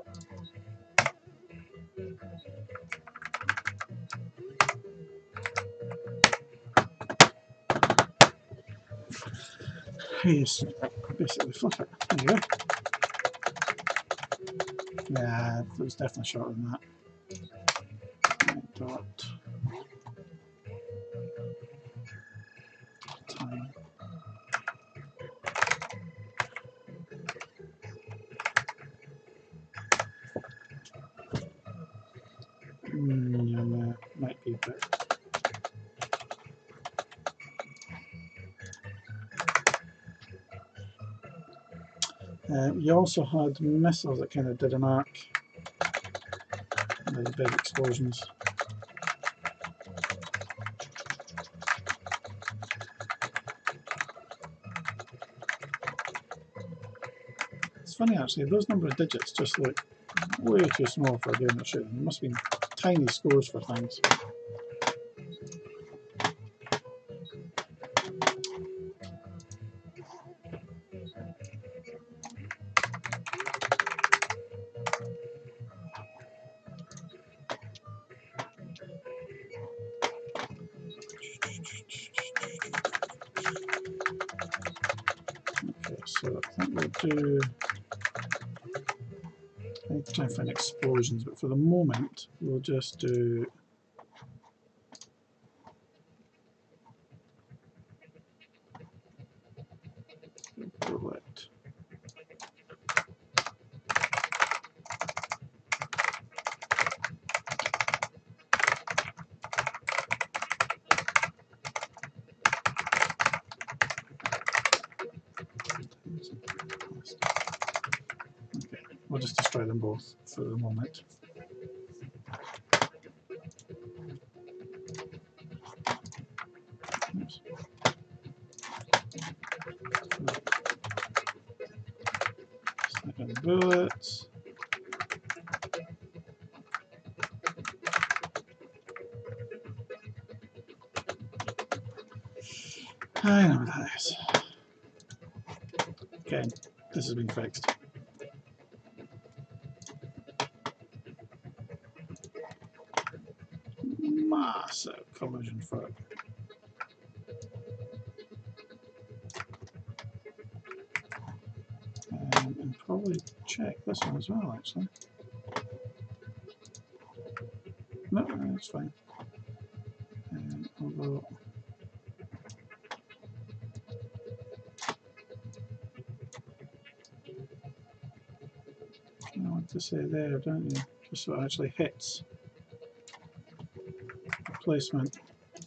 yes, basically flip it. There you go. Yeah, it was definitely shorter than that. Dot time. Mm, yeah, no, might be a bit. Um, you also had missiles that kind of did an arc. And the big explosions. It's funny actually, those number of digits just look way too small for a game of shooting. There must be tiny scores for things. Okay, so I think we'll do. I need to try and find explosions, but for the moment we'll just do. Bullet. Okay, we'll just destroy them both for the moment. Oops. Second bullets. I know what that is. Okay, this has been fixed. Massive collision foot. Um, and probably check this one as well, actually. No, that's fine. Um, although you know what to say there, don't you? Just so it actually hits the placement.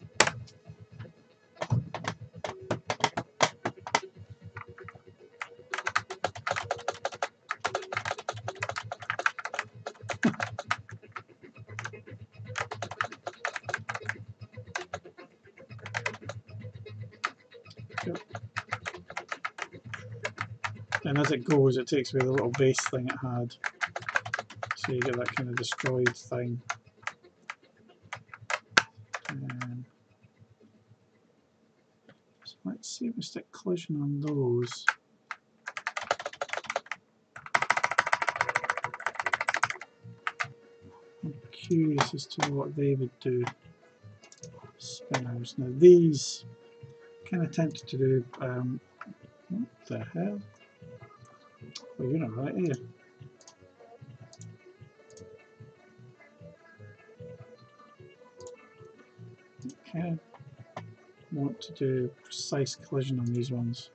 And as it goes, it takes away the little base thing it had. So you get that kind of destroyed thing. Um, so let's see if we stick collision on those. I'm curious as to what they would do. Spinners. Now these kind of tempted to do. Um, what the hell? Well, you're not right, are you? Okay. Want to do precise collision on these ones.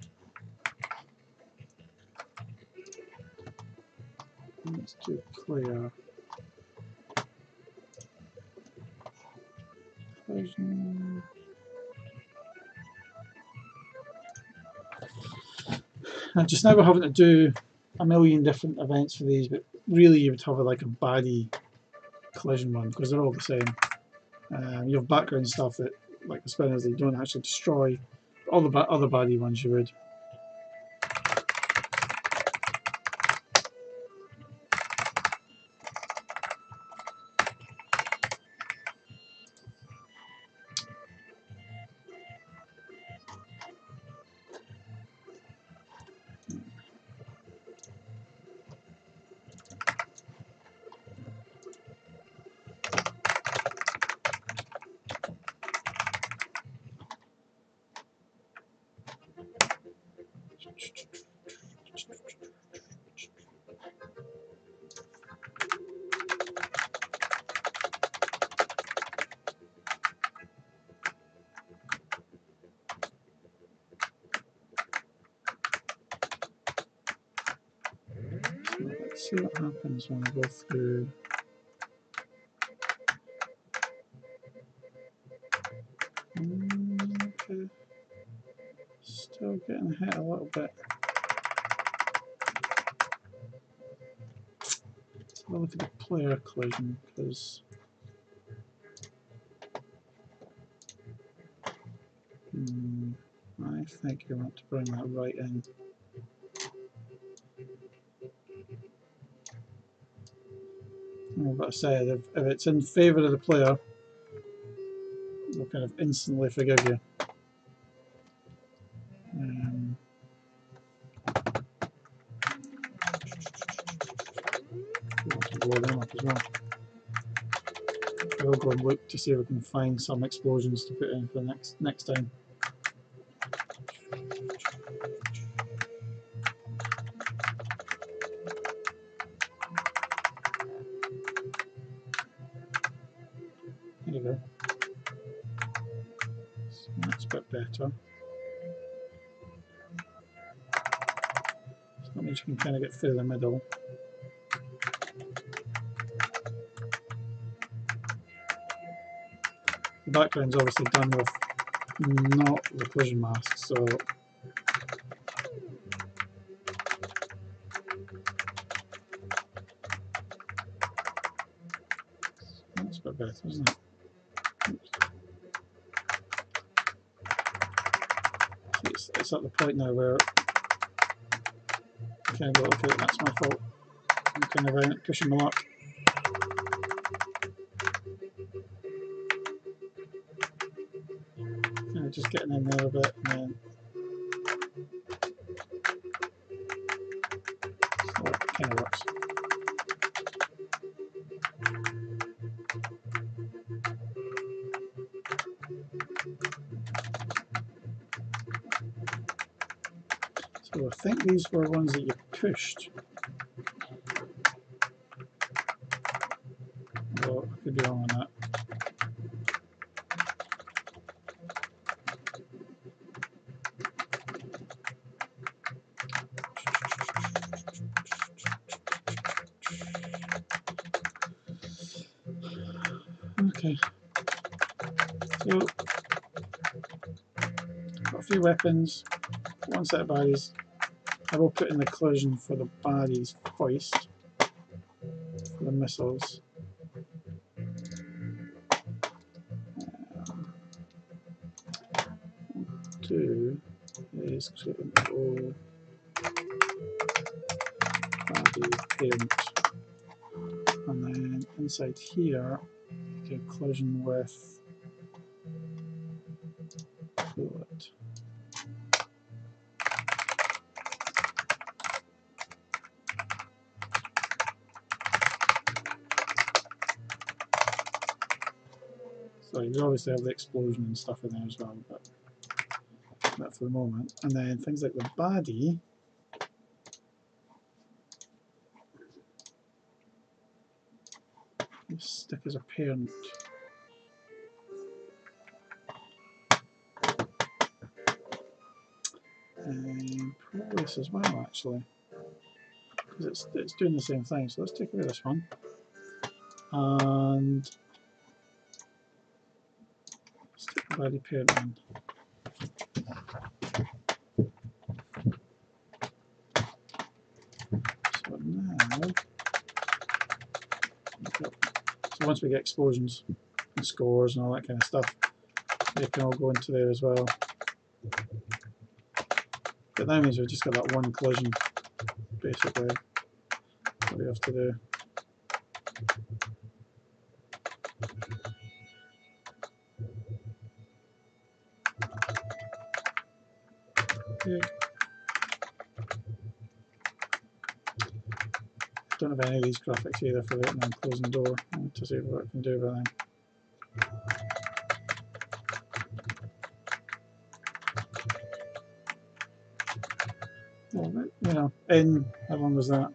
Let's do clear. Collision. And just now we're having to do a million different events for these, but really you would have a, like a baddie collision one because they're all the same. Um, you have background stuff that, like the spinners, they don't actually destroy. All the ba other baddie ones you would. Let's see what happens when I go through. Mm, okay. Still getting hit a little bit. Let's have a look at the player collision because mm, I think you want to bring that right in. I've got to say, if, if it's in favour of the player, we'll kind of instantly forgive you. Um, we want to blow them up as well. We'll go and look to see if we can find some explosions to put in for next next time. There you go. So that's a bit better. So that means you can kind of get through the middle. The background's obviously done with not the collision mask, so that's a bit better, isn't it? Oops. it's, it's at the point now where I kind of go, okay, that's my fault. I'm kind of uh, pushing my luck. Kind of just getting in there a bit, and then so that kind of works. So I think these were ones that you pushed. Well, I could be wrong on that. Okay, so got a few weapons, one set of bodies. I will put in the collision for the bodies first, for the missiles. Um, two is create an O body parent, and then inside here, do collision with bullet. So you obviously have the explosion and stuff in there as well, but that for the moment. And then things like the body, you stick as a parent. And probably this as well, actually, because it's, it's doing the same thing. So let's take away this one. And stick the body parent in. So now, so once we get explosions and scores and all that kind of stuff, they can all go into there as well. But that means we've just got that one collision, basically, that we have to do. Okay. Don't have any of these graphics either for opening and closing the door. I want to see what I can do with them. Well, you know, in how long was that?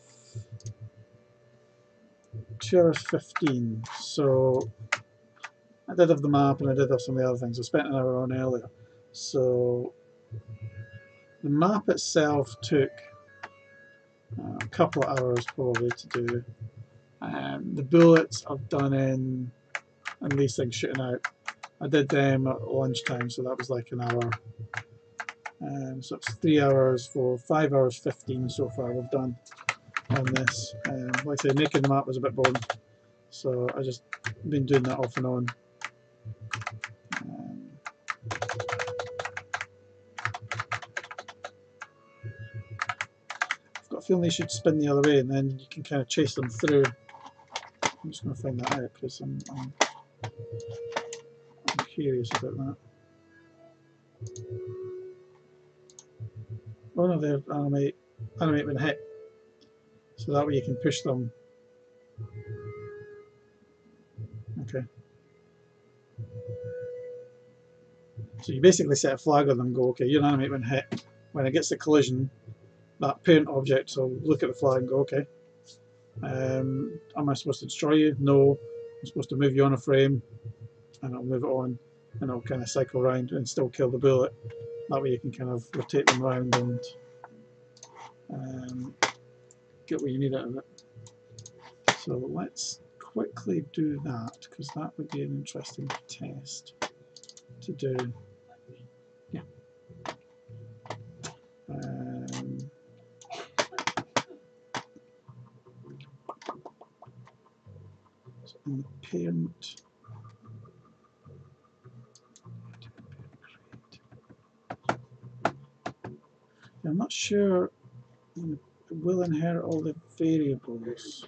two hours fifteen. So I did have the map and I did have some of the other things. I spent an hour on earlier. So the map itself took uh, a couple of hours probably to do. Um, the bullets I've done in, and these things shooting out, I did them at lunchtime, so that was like an hour. Um, so it's three hours for five hours fifteen so far we've done on this. Um, like I say, making the map was a bit boring, so I just been doing that off and on. Um, I've got a feeling they should spin the other way, and then you can kind of chase them through. I'm just going to find that out because I'm, I'm, I'm curious about that. Oh no, they're animate, animate when hit, so that way you can push them. Okay. So you basically set a flag on them and go, okay, you're an animate when hit. When it gets the collision, that parent object will look at the flag and go, okay, um, am I supposed to destroy you? No. I'm supposed to move you on a frame, and it'll move it on, and it'll kind of cycle around and still kill the bullet. That way you can kind of rotate them around and um, get what you need out of it. So let's quickly do that, because that would be an interesting test to do. Yeah. Um, so in the parent, I'm not sure it will inherit all the variables.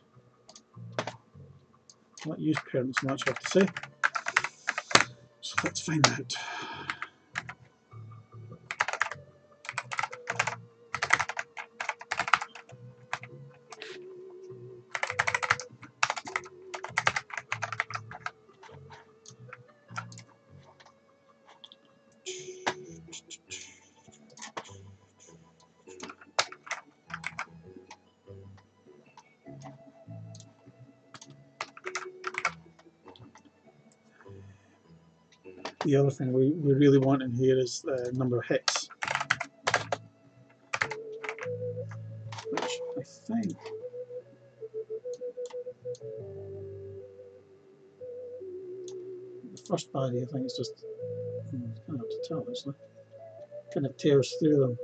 I'll not use parents much, I have to say. So let's find out. The other thing we, we really want in here is the number of hits, which I think the first body, I think it's just, hmm, it's kind of hard to tell actually, kind of tears through them.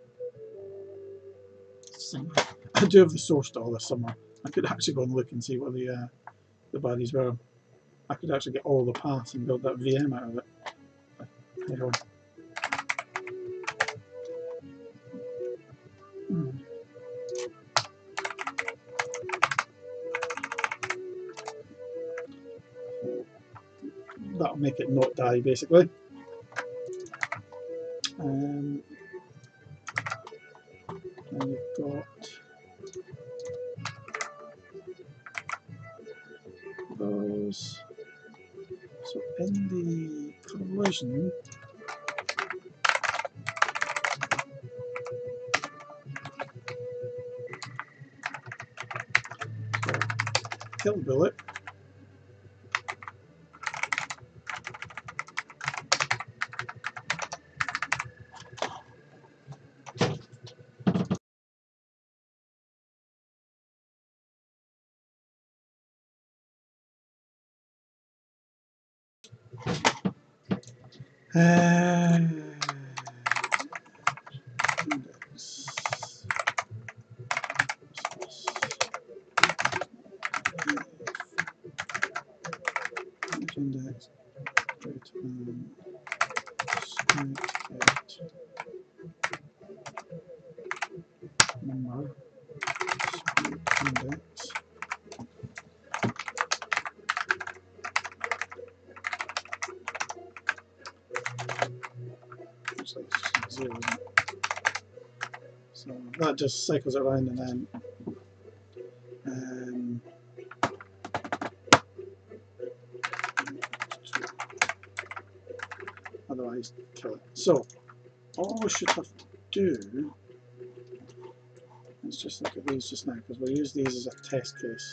I do have the source to all this somewhere. I could actually go and look and see what the uh, the bodies were. I could actually get all the paths and build that V M out of it. There you go. Hmm. That'll make it not die basically. Um, then you've got those. So in the collision, so kill bullet. Uh, index. Index. Great. Um, number. Index. Looks like it's just zero, isn't it? So that just cycles around and then um, otherwise kill it. So all we should have to do, let's just look at these just now because we'll use these as a test case.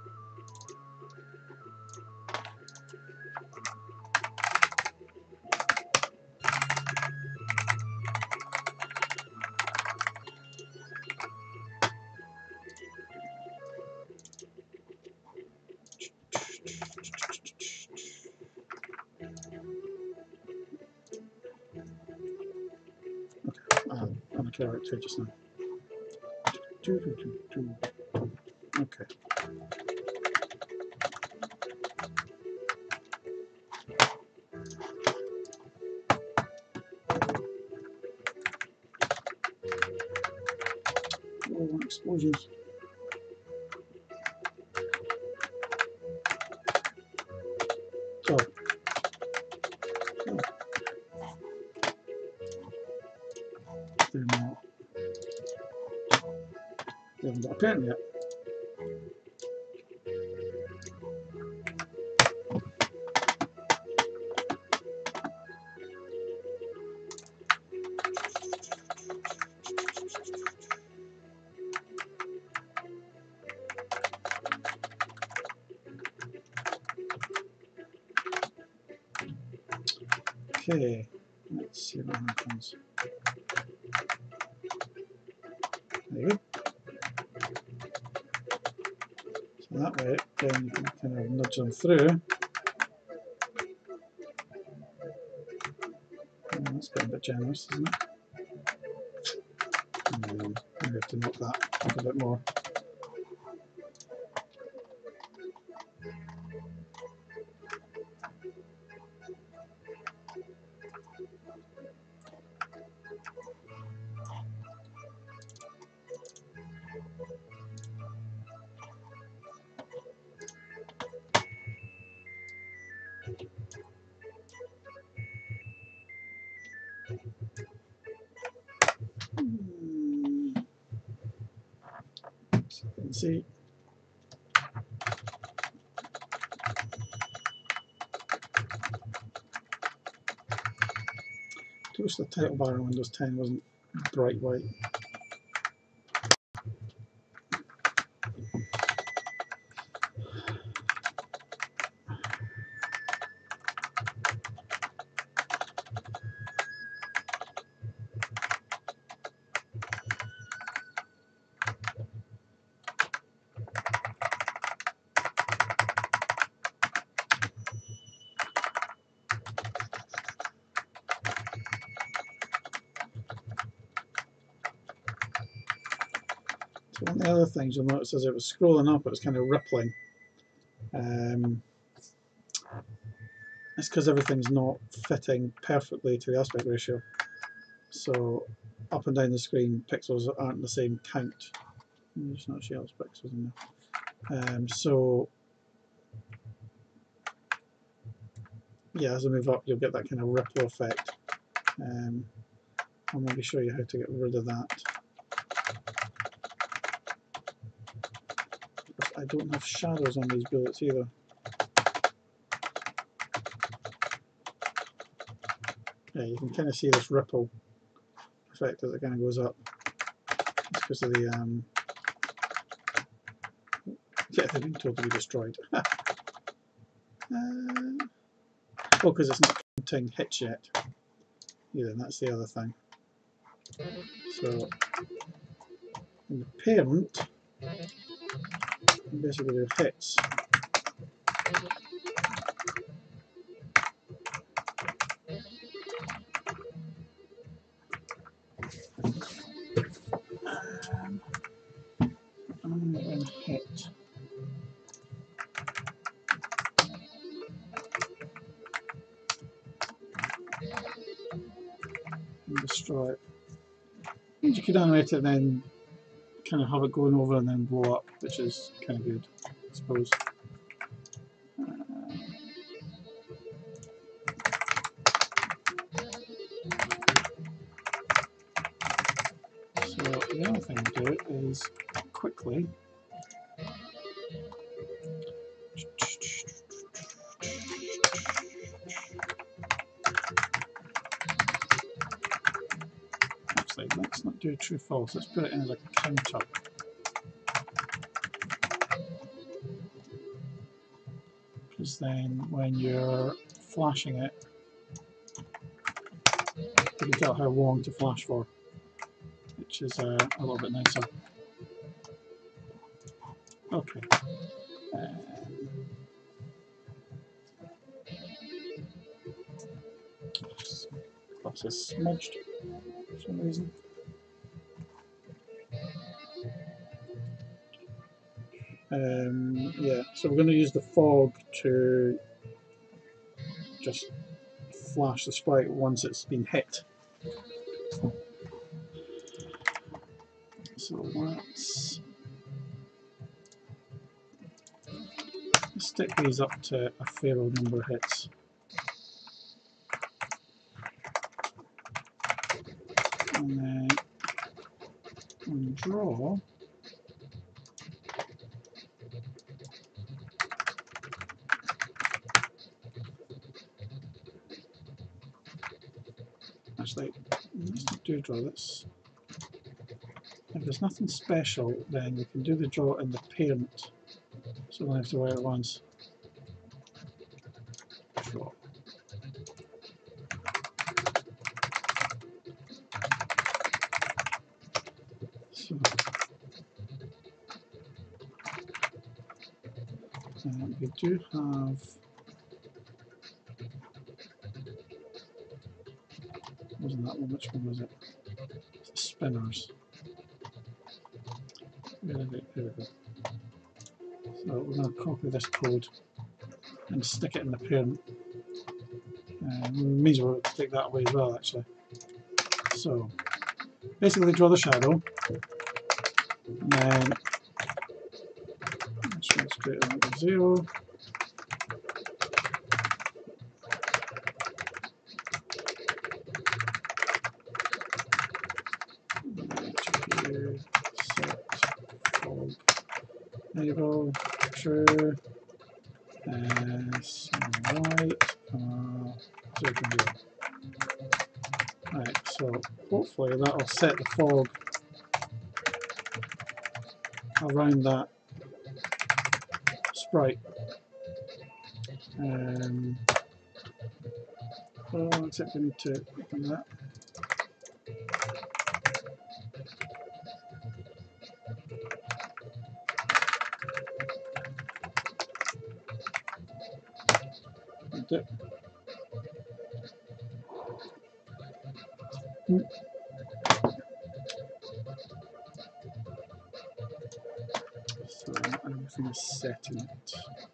Um, I'm okay right too just now. Okay. Oh, explosions. So, oh, they're not. They haven't got a pattern yet. Okay, let's see what happens. There you go. So that way, then you can kind of nudge them through. Oh, that's getting a bit generous, isn't it? And then we have to knock that up a bit more. Hmm. So you can see. I wish the title bar on Windows ten wasn't bright white. So one of the other things you'll notice as it was scrolling up, it was kind of rippling. Um, it's because everything's not fitting perfectly to the aspect ratio. So up and down the screen, pixels aren't the same count. There's not actually pixels in there. Um, so yeah, as I move up, you'll get that kind of ripple effect. Um, I'll maybe show you how to get rid of that. I don't have shadows on these bullets either. Yeah, you can kind of see this ripple effect as it kind of goes up. It's because of the um, yeah, they've been totally destroyed. uh, oh, because it's not counting hits yet. Yeah, that's the other thing. So in the parent, you basically do hits. Um, and hit. And destroy it. And you could animate it and then kind of have it going over and then blow up, which is kind of good, I suppose. Uh, so the other thing to do is quickly actually let's not do true false, let's put it in as a counter. Because then when you're flashing it, you can tell how long to flash for, which is uh, a little bit nicer. Okay. Um, Glass is smudged for some reason. Um, yeah, so we're going to use the fog to just flash the sprite once it's been hit. So let's stick these up to a fair old number of hits. And then on draw, actually, let's not do draw. Let's, if there's nothing special, then we can do the draw in the parent, so we don't have to write it once. Draw. So, uh, we do have, wasn't that one? Which one was it? It's the spinners. There we go. There we go. So we're going to copy this code and stick it in the parent. Uh, means we'll take that away as well, actually. So basically, draw the shadow, and then let's create a zero. Enable, true, uh, small white, uh, zero point zero. Right, so hopefully that'll set the fog around that sprite. Um, oh, except we need to open that. It. Hmm. So everything is set in it.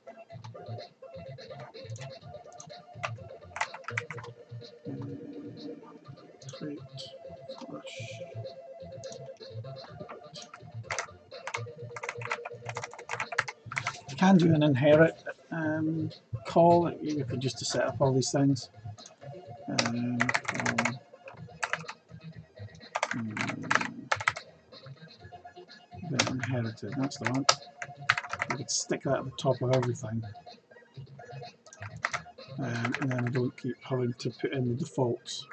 Create flash. You can do an inherit um, call, you could just to set up all these things. Um, um, then inherited, that's the one. You could stick that at the top of everything. Um, and then I don't keep having to put in the defaults.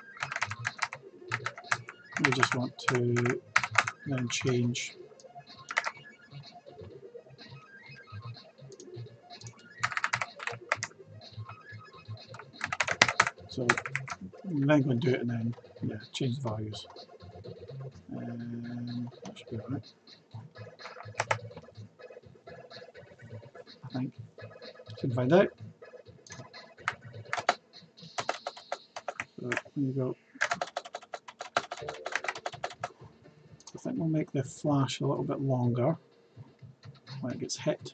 We just want to then change. So I'm then going to do it and then yeah, change the values. Um, that should be alright. I think. Should find out. So there you go. I think we'll make the flash a little bit longer when it gets hit.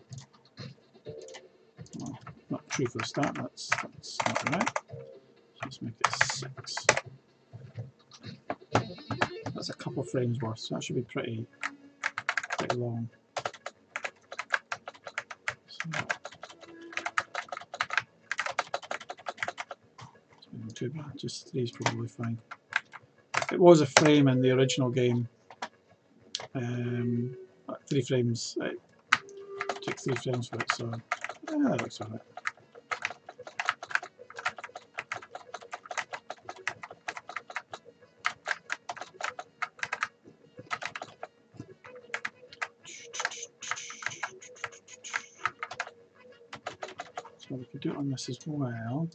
Well, not true for the start, that's, that's not right. So let's make it six. That's a couple of frames worth, so that should be pretty, pretty long. So, it's not too bad, just three is probably fine. It was a frame in the original game. Um, three frames, it took three frames for it, so yeah, that looks alright. So we could do it on this as well.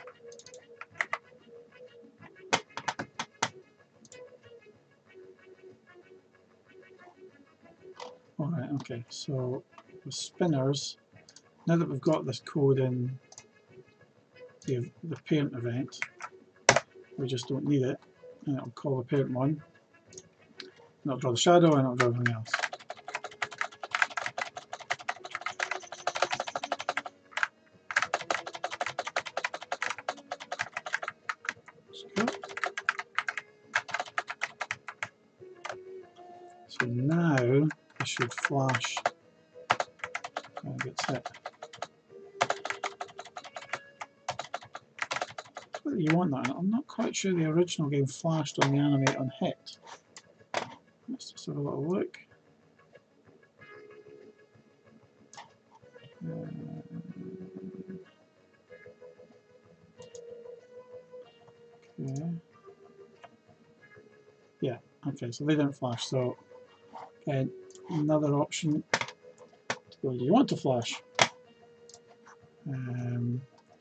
Alright, okay, so with spinners, now that we've got this code in the, the parent event, we just don't need it, and it'll call the parent one, and it'll draw the shadow and it'll draw everything else. Cool. So now it should flash when it gets hit. Whether you want that, I'm not quite sure the original game flashed on the animate on hit. Let's just have a little look. Okay. Yeah, okay, so they didn't flash. So again, another option. Well, do you want to flash? Um,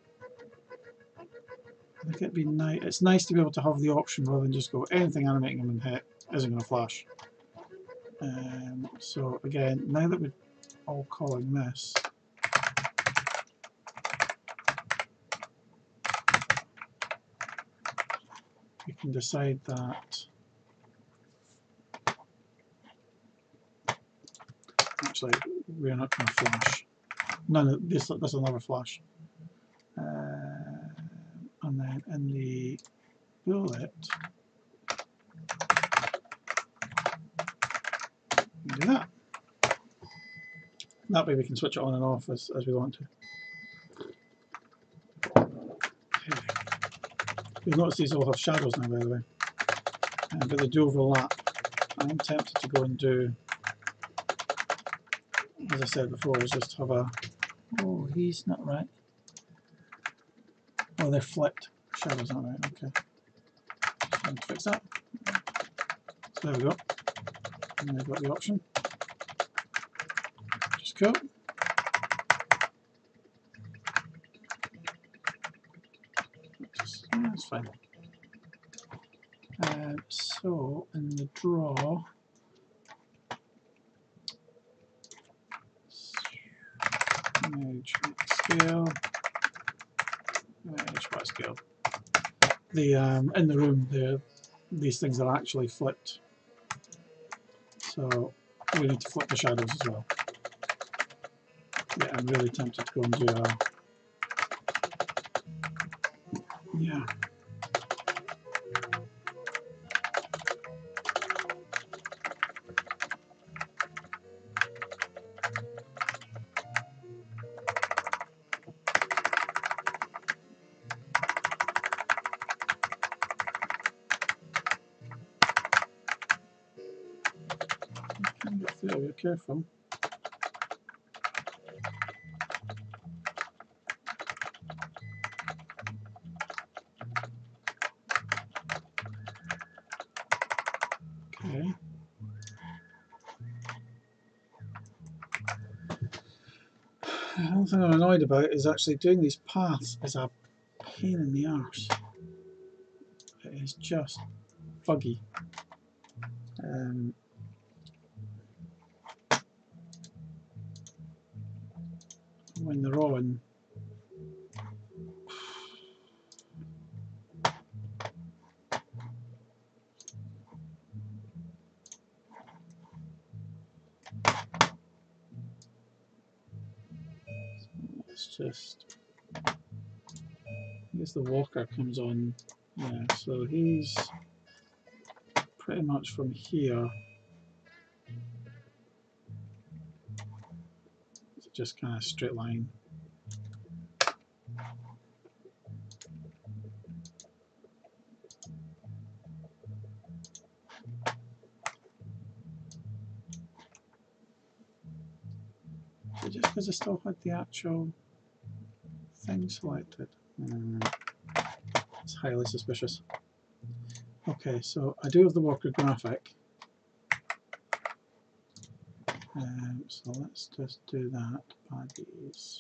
I think it'd be nice. It's nice to be able to have the option rather than just go anything animating them in hit isn't going to flash. Um, so again, now that we're all calling this, we can decide that actually we're not going to flash. None of this. This will never flash. Uh, and then in the bullet, we do that. That way we can switch it on and off as, as we want to. Okay. You'll notice these all have shadows now, by the way, um, but they do overlap. I'm tempted to go and do as I said before, is just have a, oh, he's not right. Oh, they're flipped. Shadow's not right, okay. Trying to fix that. So there we go. And we've got the option. Which is cool. Just, yeah, that's fine. Um, so in the draw, image scale, image by scale. The um, in the room, the these things are actually flipped, so we need to flip the shadows as well. Yeah, I'm really tempted to go and do a yeah. You have to be careful. Okay. The only thing I'm annoyed about is actually doing these paths is a pain in the arse. It is just fuggy. Um, when they're on, it's just, I guess the walker comes on, yeah, so he's pretty much from here, it's just kind of straight line. So just because I still had the actual thing selected. Mm, it's highly suspicious. Okay, so I do have the walker graphic. Um, so let's just do that by these.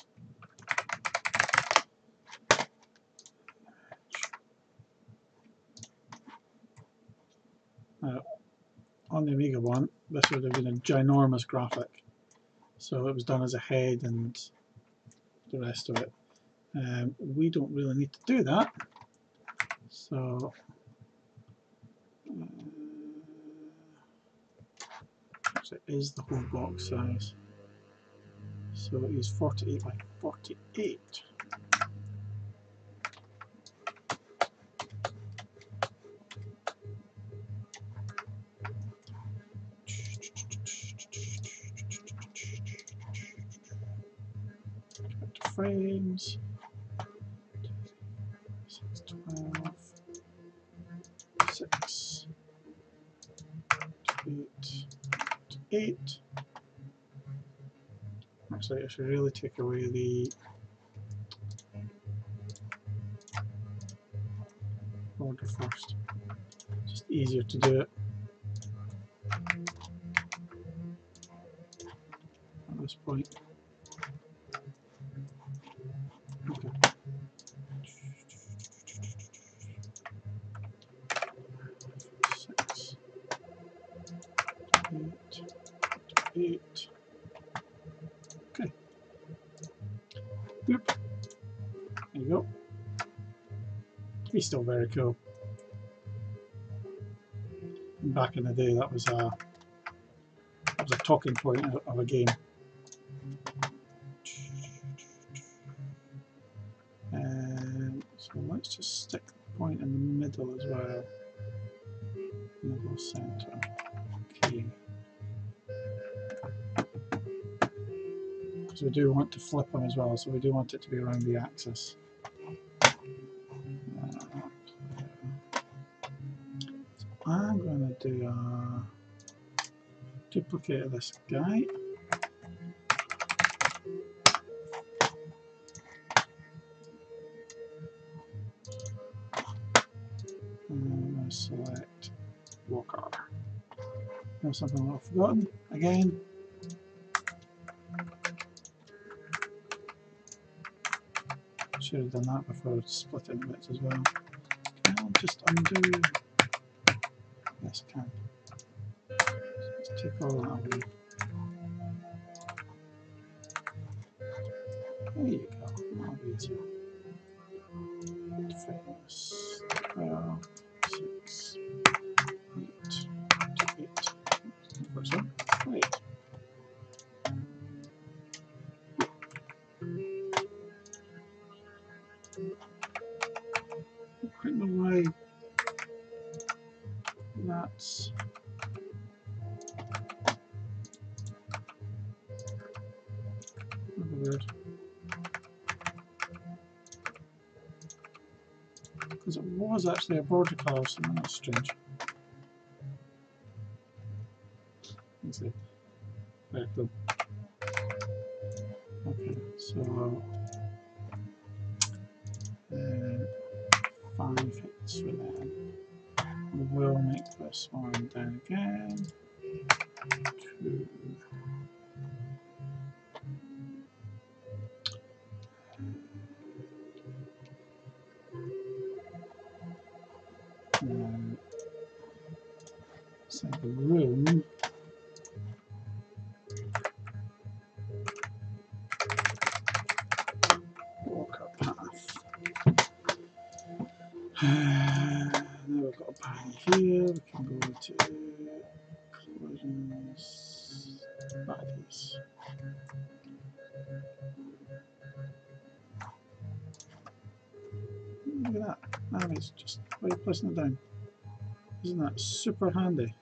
Now, on the Amiga one, this would have been a ginormous graphic. So it was done as a head and the rest of it. Um, we don't really need to do that. So uh, so it is the whole box size. So it is forty-eight by forty-eight. Frames. six twelve. six. eight. eight. Actually, I should really take away the border first. Just easier to do it at this point. Okay. Six. Eight. Eight. Okay. Boop. There you go. He's still very cool. Back in the day, that was a that was a talking point of, of a game. Um, so let's just stick the point in the middle as well. Middle center. Okay. So we do want to flip them as well, so we do want it to be around the axis. Uh, so I'm going to do a duplicate of this guy. to select Walker. There's something I've forgotten again. Should have done that before splitting the bits as well. Can I just undo? Yes, I can. Let's take all that away. There you go. That'll be easier. Fitness. twelve, six, eight, eight. What's that? Eight. I don't know why that's weird. Because it was actually a border colour, so that's strange. Let's see. Very cool. Okay, so uh, five hits for them. We'll make this one down again. Two. Um, so the room. Walk up path. Uh, now we've got a path here. We can go to collisions, bodies. Look at that. Now it's just why are you placing it down? Isn't that super handy?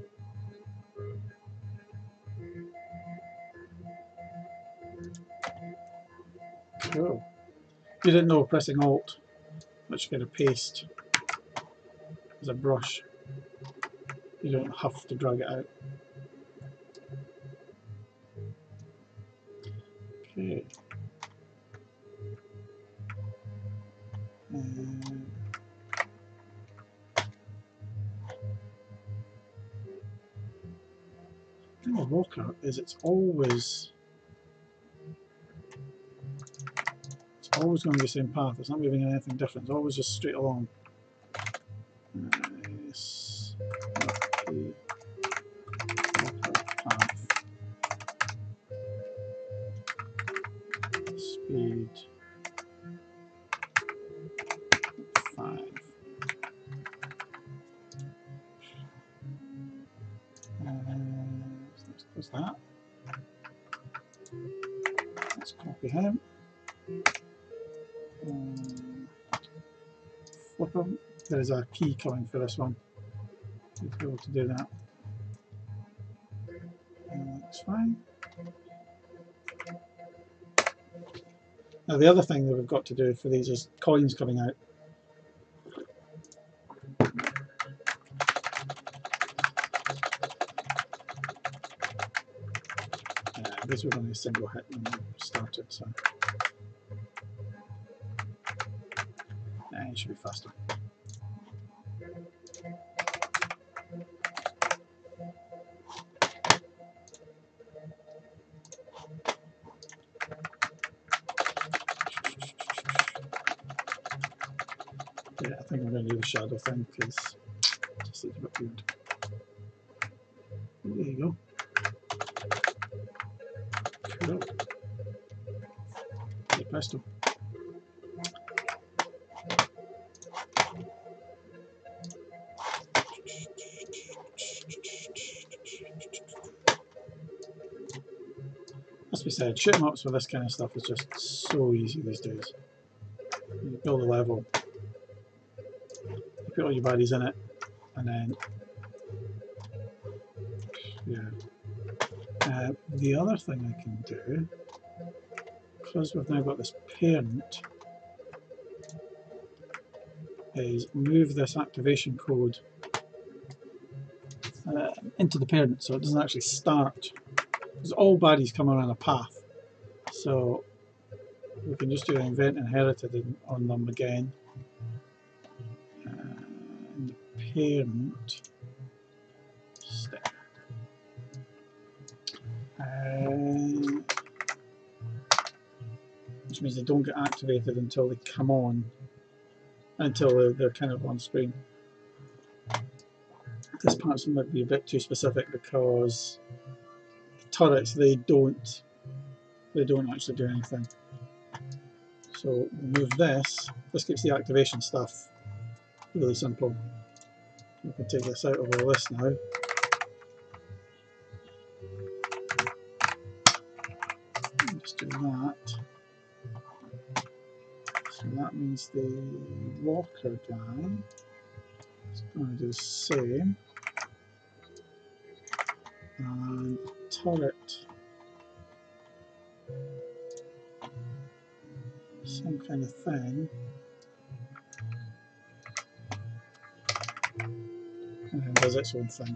Cool. You didn't know pressing Alt, which kind of paste as a brush. You don't have to drag it out. Okay. Um, the thing with Walker is it's always it's always going to be the same path. It's not moving anything different. It's always just straight along. Nice. Okay. Walker path. Speed five. Uh, let's close that. Let's copy him. Um, flip him. There's a key coming for this one. You'll be able to do that. And that's fine. Now the other thing that we've got to do for these is coins coming out. Uh, this was only a single hit when we started, so uh, it should be faster. Yeah, I think I'm going to do the shadow thing because it just seems a bit weird. There you go. Cool. Okay, presto. Must be said, shoot 'em ups with this kind of stuff is just so easy these days. You build a level, you put all your baddies in it, and then yeah. Uh, the other thing I can do, because we've now got this parent, is move this activation code uh, into the parent so it doesn't actually start. Because all baddies come around a path, so we can just do invent inherited on them again. And and parent step. Uh, which means they don't get activated until they come on, until they're, they're kind of on screen. This part might be a bit too specific because the turrets, they don't they don't actually do anything. So remove this. This keeps the activation stuff really simple. We can take this out of all this now. Just do that. So that means the walker guy is going to do the same. And turret, same kind of thing. And then does its own thing.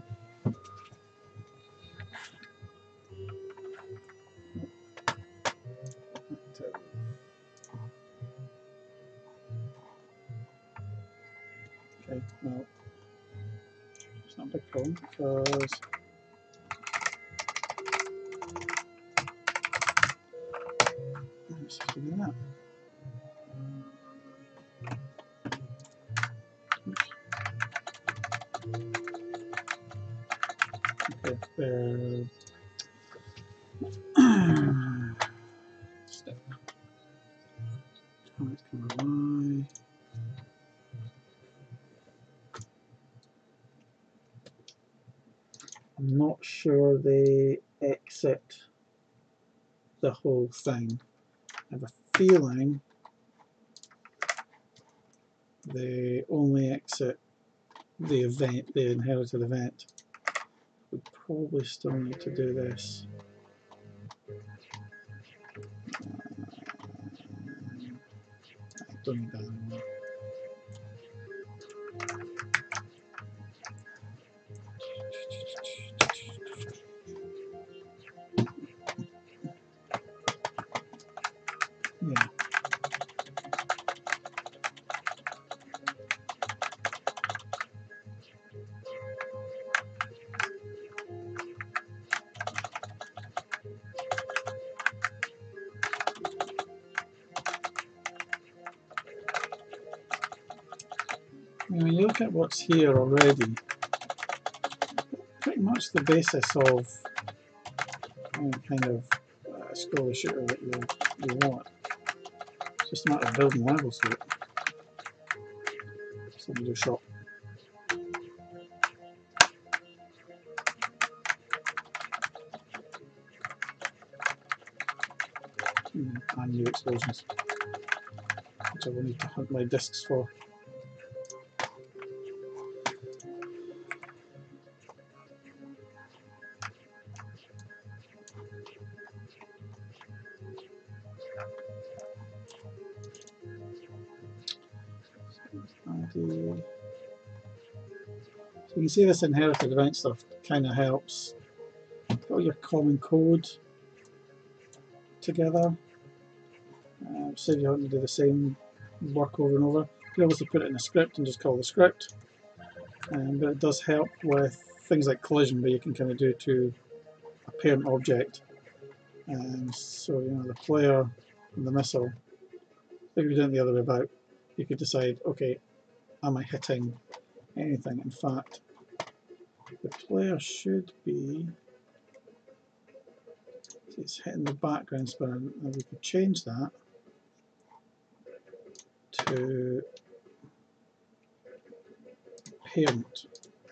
Okay, well, it's not a big problem because let's just do that. Okay, there. Step. Let's come Y. I'm not sure they exit the whole thing. I have a feeling they only exit the event, the inherited event. We probably still need to do this. I don't need that anymore. Yeah. When you look at what's here already, pretty much the basis of any kind of uh, scroller shooter that you, you want. It's just a matter of building levels to it. So we do shop. Mm, and new explosions, which I will need to hunt my discs for. So you can see this inherited event stuff kind of helps. Got all your common code together. Uh, so if you want to do the same work over and over, you can obviously put it in a script and just call the script. Um, but it does help with things like collision, where you can kind of do to a parent object. Um, so you know the player and the missile. If you're doing it the other way about, you could decide, okay, am I hitting anything? In fact, the player should be, see, it's hitting the background spinner, and we could change that to parent,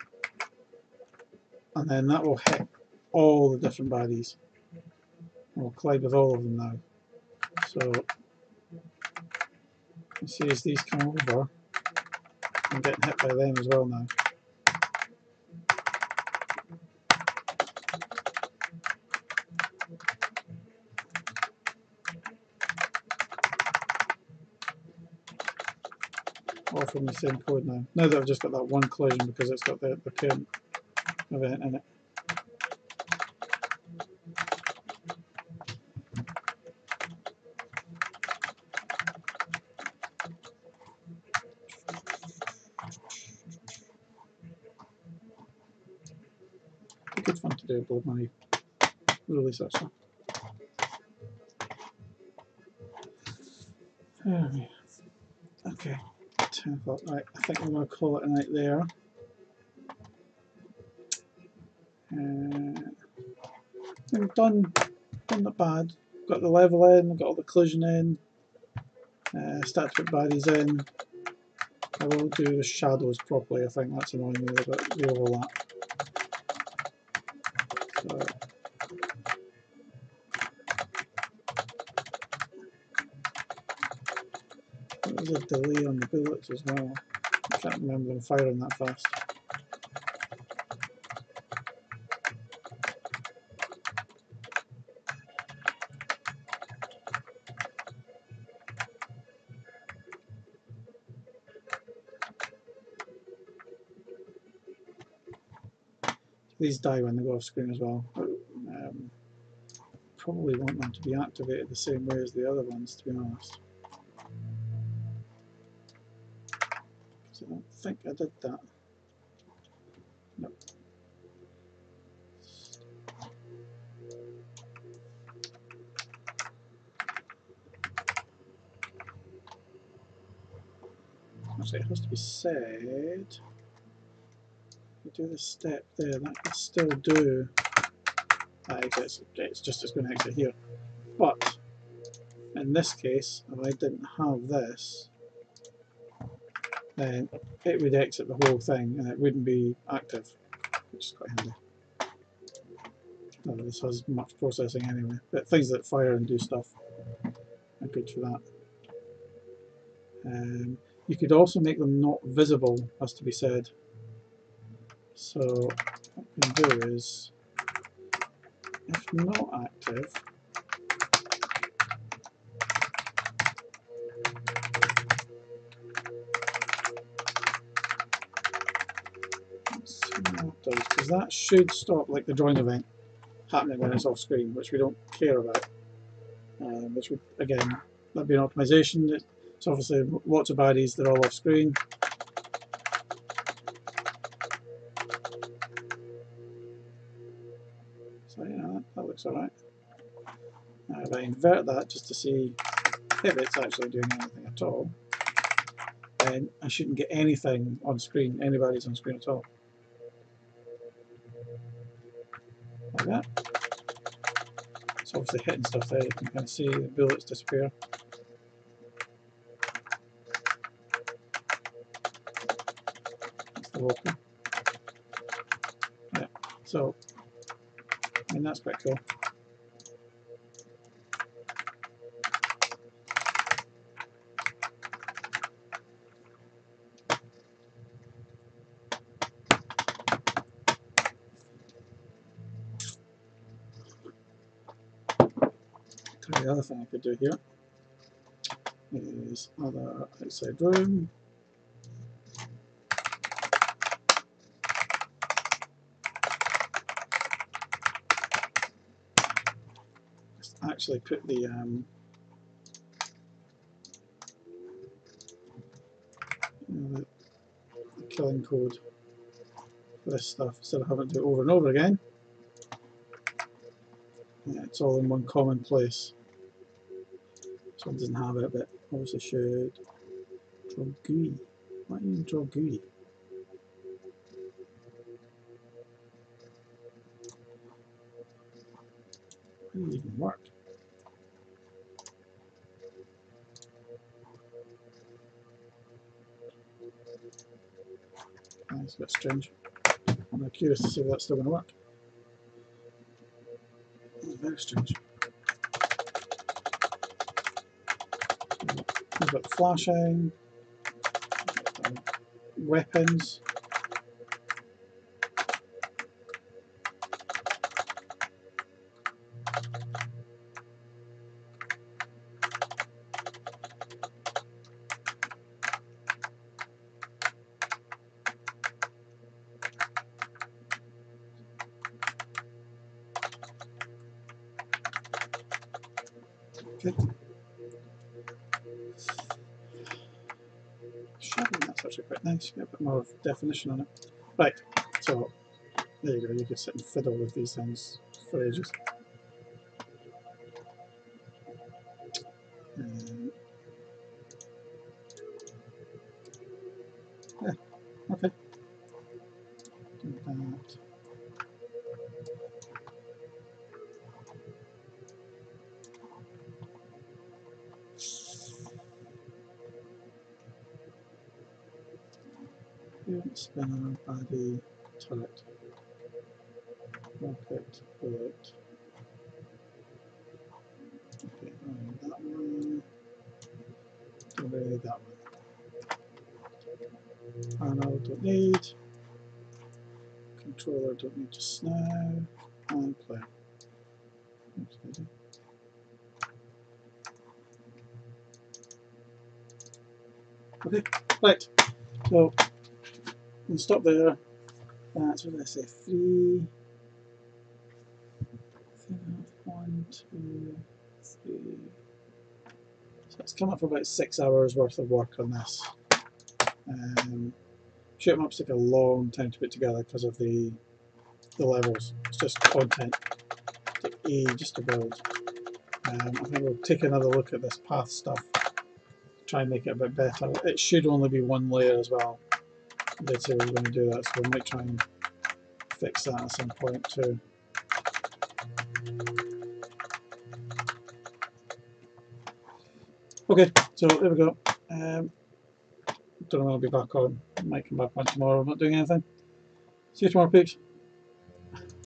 and then that will hit all the different baddies. We'll collide with all of them now. So you see as these come over, I'm getting hit by them as well now. All from the same code now. Now that I've just got that one collision because it's got the, the parent event in it. good fun to do blood money release that stuff. Okay, ten o'clock. Right, I think I'm going to call it a night there. Uh, we've done, done not bad. Got the level in, got all the collision in, uh, started to put baddies in. I will do the shadows properly, I think that's annoying me a bit, the overlap. So, there's a delay on the bullets as well. I can't remember them firing that fast. These die when they go off screen as well. Um, probably want them to be activated the same way as the other ones, to be honest. Because I don't think I did that. Nope. Actually, it has to be said. You do this step there, that could still do. Uh, it's, it's just it's going to exit here. But in this case, if I didn't have this, then it would exit the whole thing and it wouldn't be active, which is quite handy. None of this has much processing anyway, but things that fire and do stuff are good for that. Um, you could also make them not visible, has to be said. So what we can do is, if not active, let's see what it does, because that should stop like the drawing event happening when it's off screen, which we don't care about. Um, which would, again, that'd be an optimization. It's obviously lots of baddies, they're all off screen. So yeah, that, that looks alright. Now if I invert that just to see if it's actually doing anything at all, then I shouldn't get anything on screen, anybody's on screen at all. Like that. It's obviously hitting stuff there, you can kind of see the bullets disappear. That's the local. Yeah, so, I mean that's quite cool. The other thing I could do here is other outside room. Just actually put the um, you know, the, the killing code for this stuff instead of having to do it over and over again. Yeah, it's all in one common place. This one doesn't have it, but obviously should. Draw G U I. Why do you even draw G U I? How does it even work? That's a bit strange. I'm curious to see if that's still going to work. It's very strange. We've got flashing, um, weapons. Good. Shadowing, that's actually quite nice. Get a bit more definition on it. Right, so There you go, you could sit and fiddle with these things for ages. Um, yeah, okay. Do that. Parent, spinner, body, turret, rocket, bullet. Okay, um, that one. Delay that one. Panel, don't need. Controller, don't need just now. And play. Oops, okay, right. So we'll stop there. That's what did I say? Three. One, two, three. So it's come up for about six hours worth of work on this. Um, shoot 'em ups take a long time to put together because of the the levels. It's just content. Take ages to build. Um, I think we'll take another look at this path stuff. Try and make it a bit better. It should only be one layer as well. I did say we were going to do that, so we might try and fix that at some point too. Okay, so there we go. Um, don't know when I'll be back on. I might come back on tomorrow. I'm not doing anything. See you tomorrow, peeps.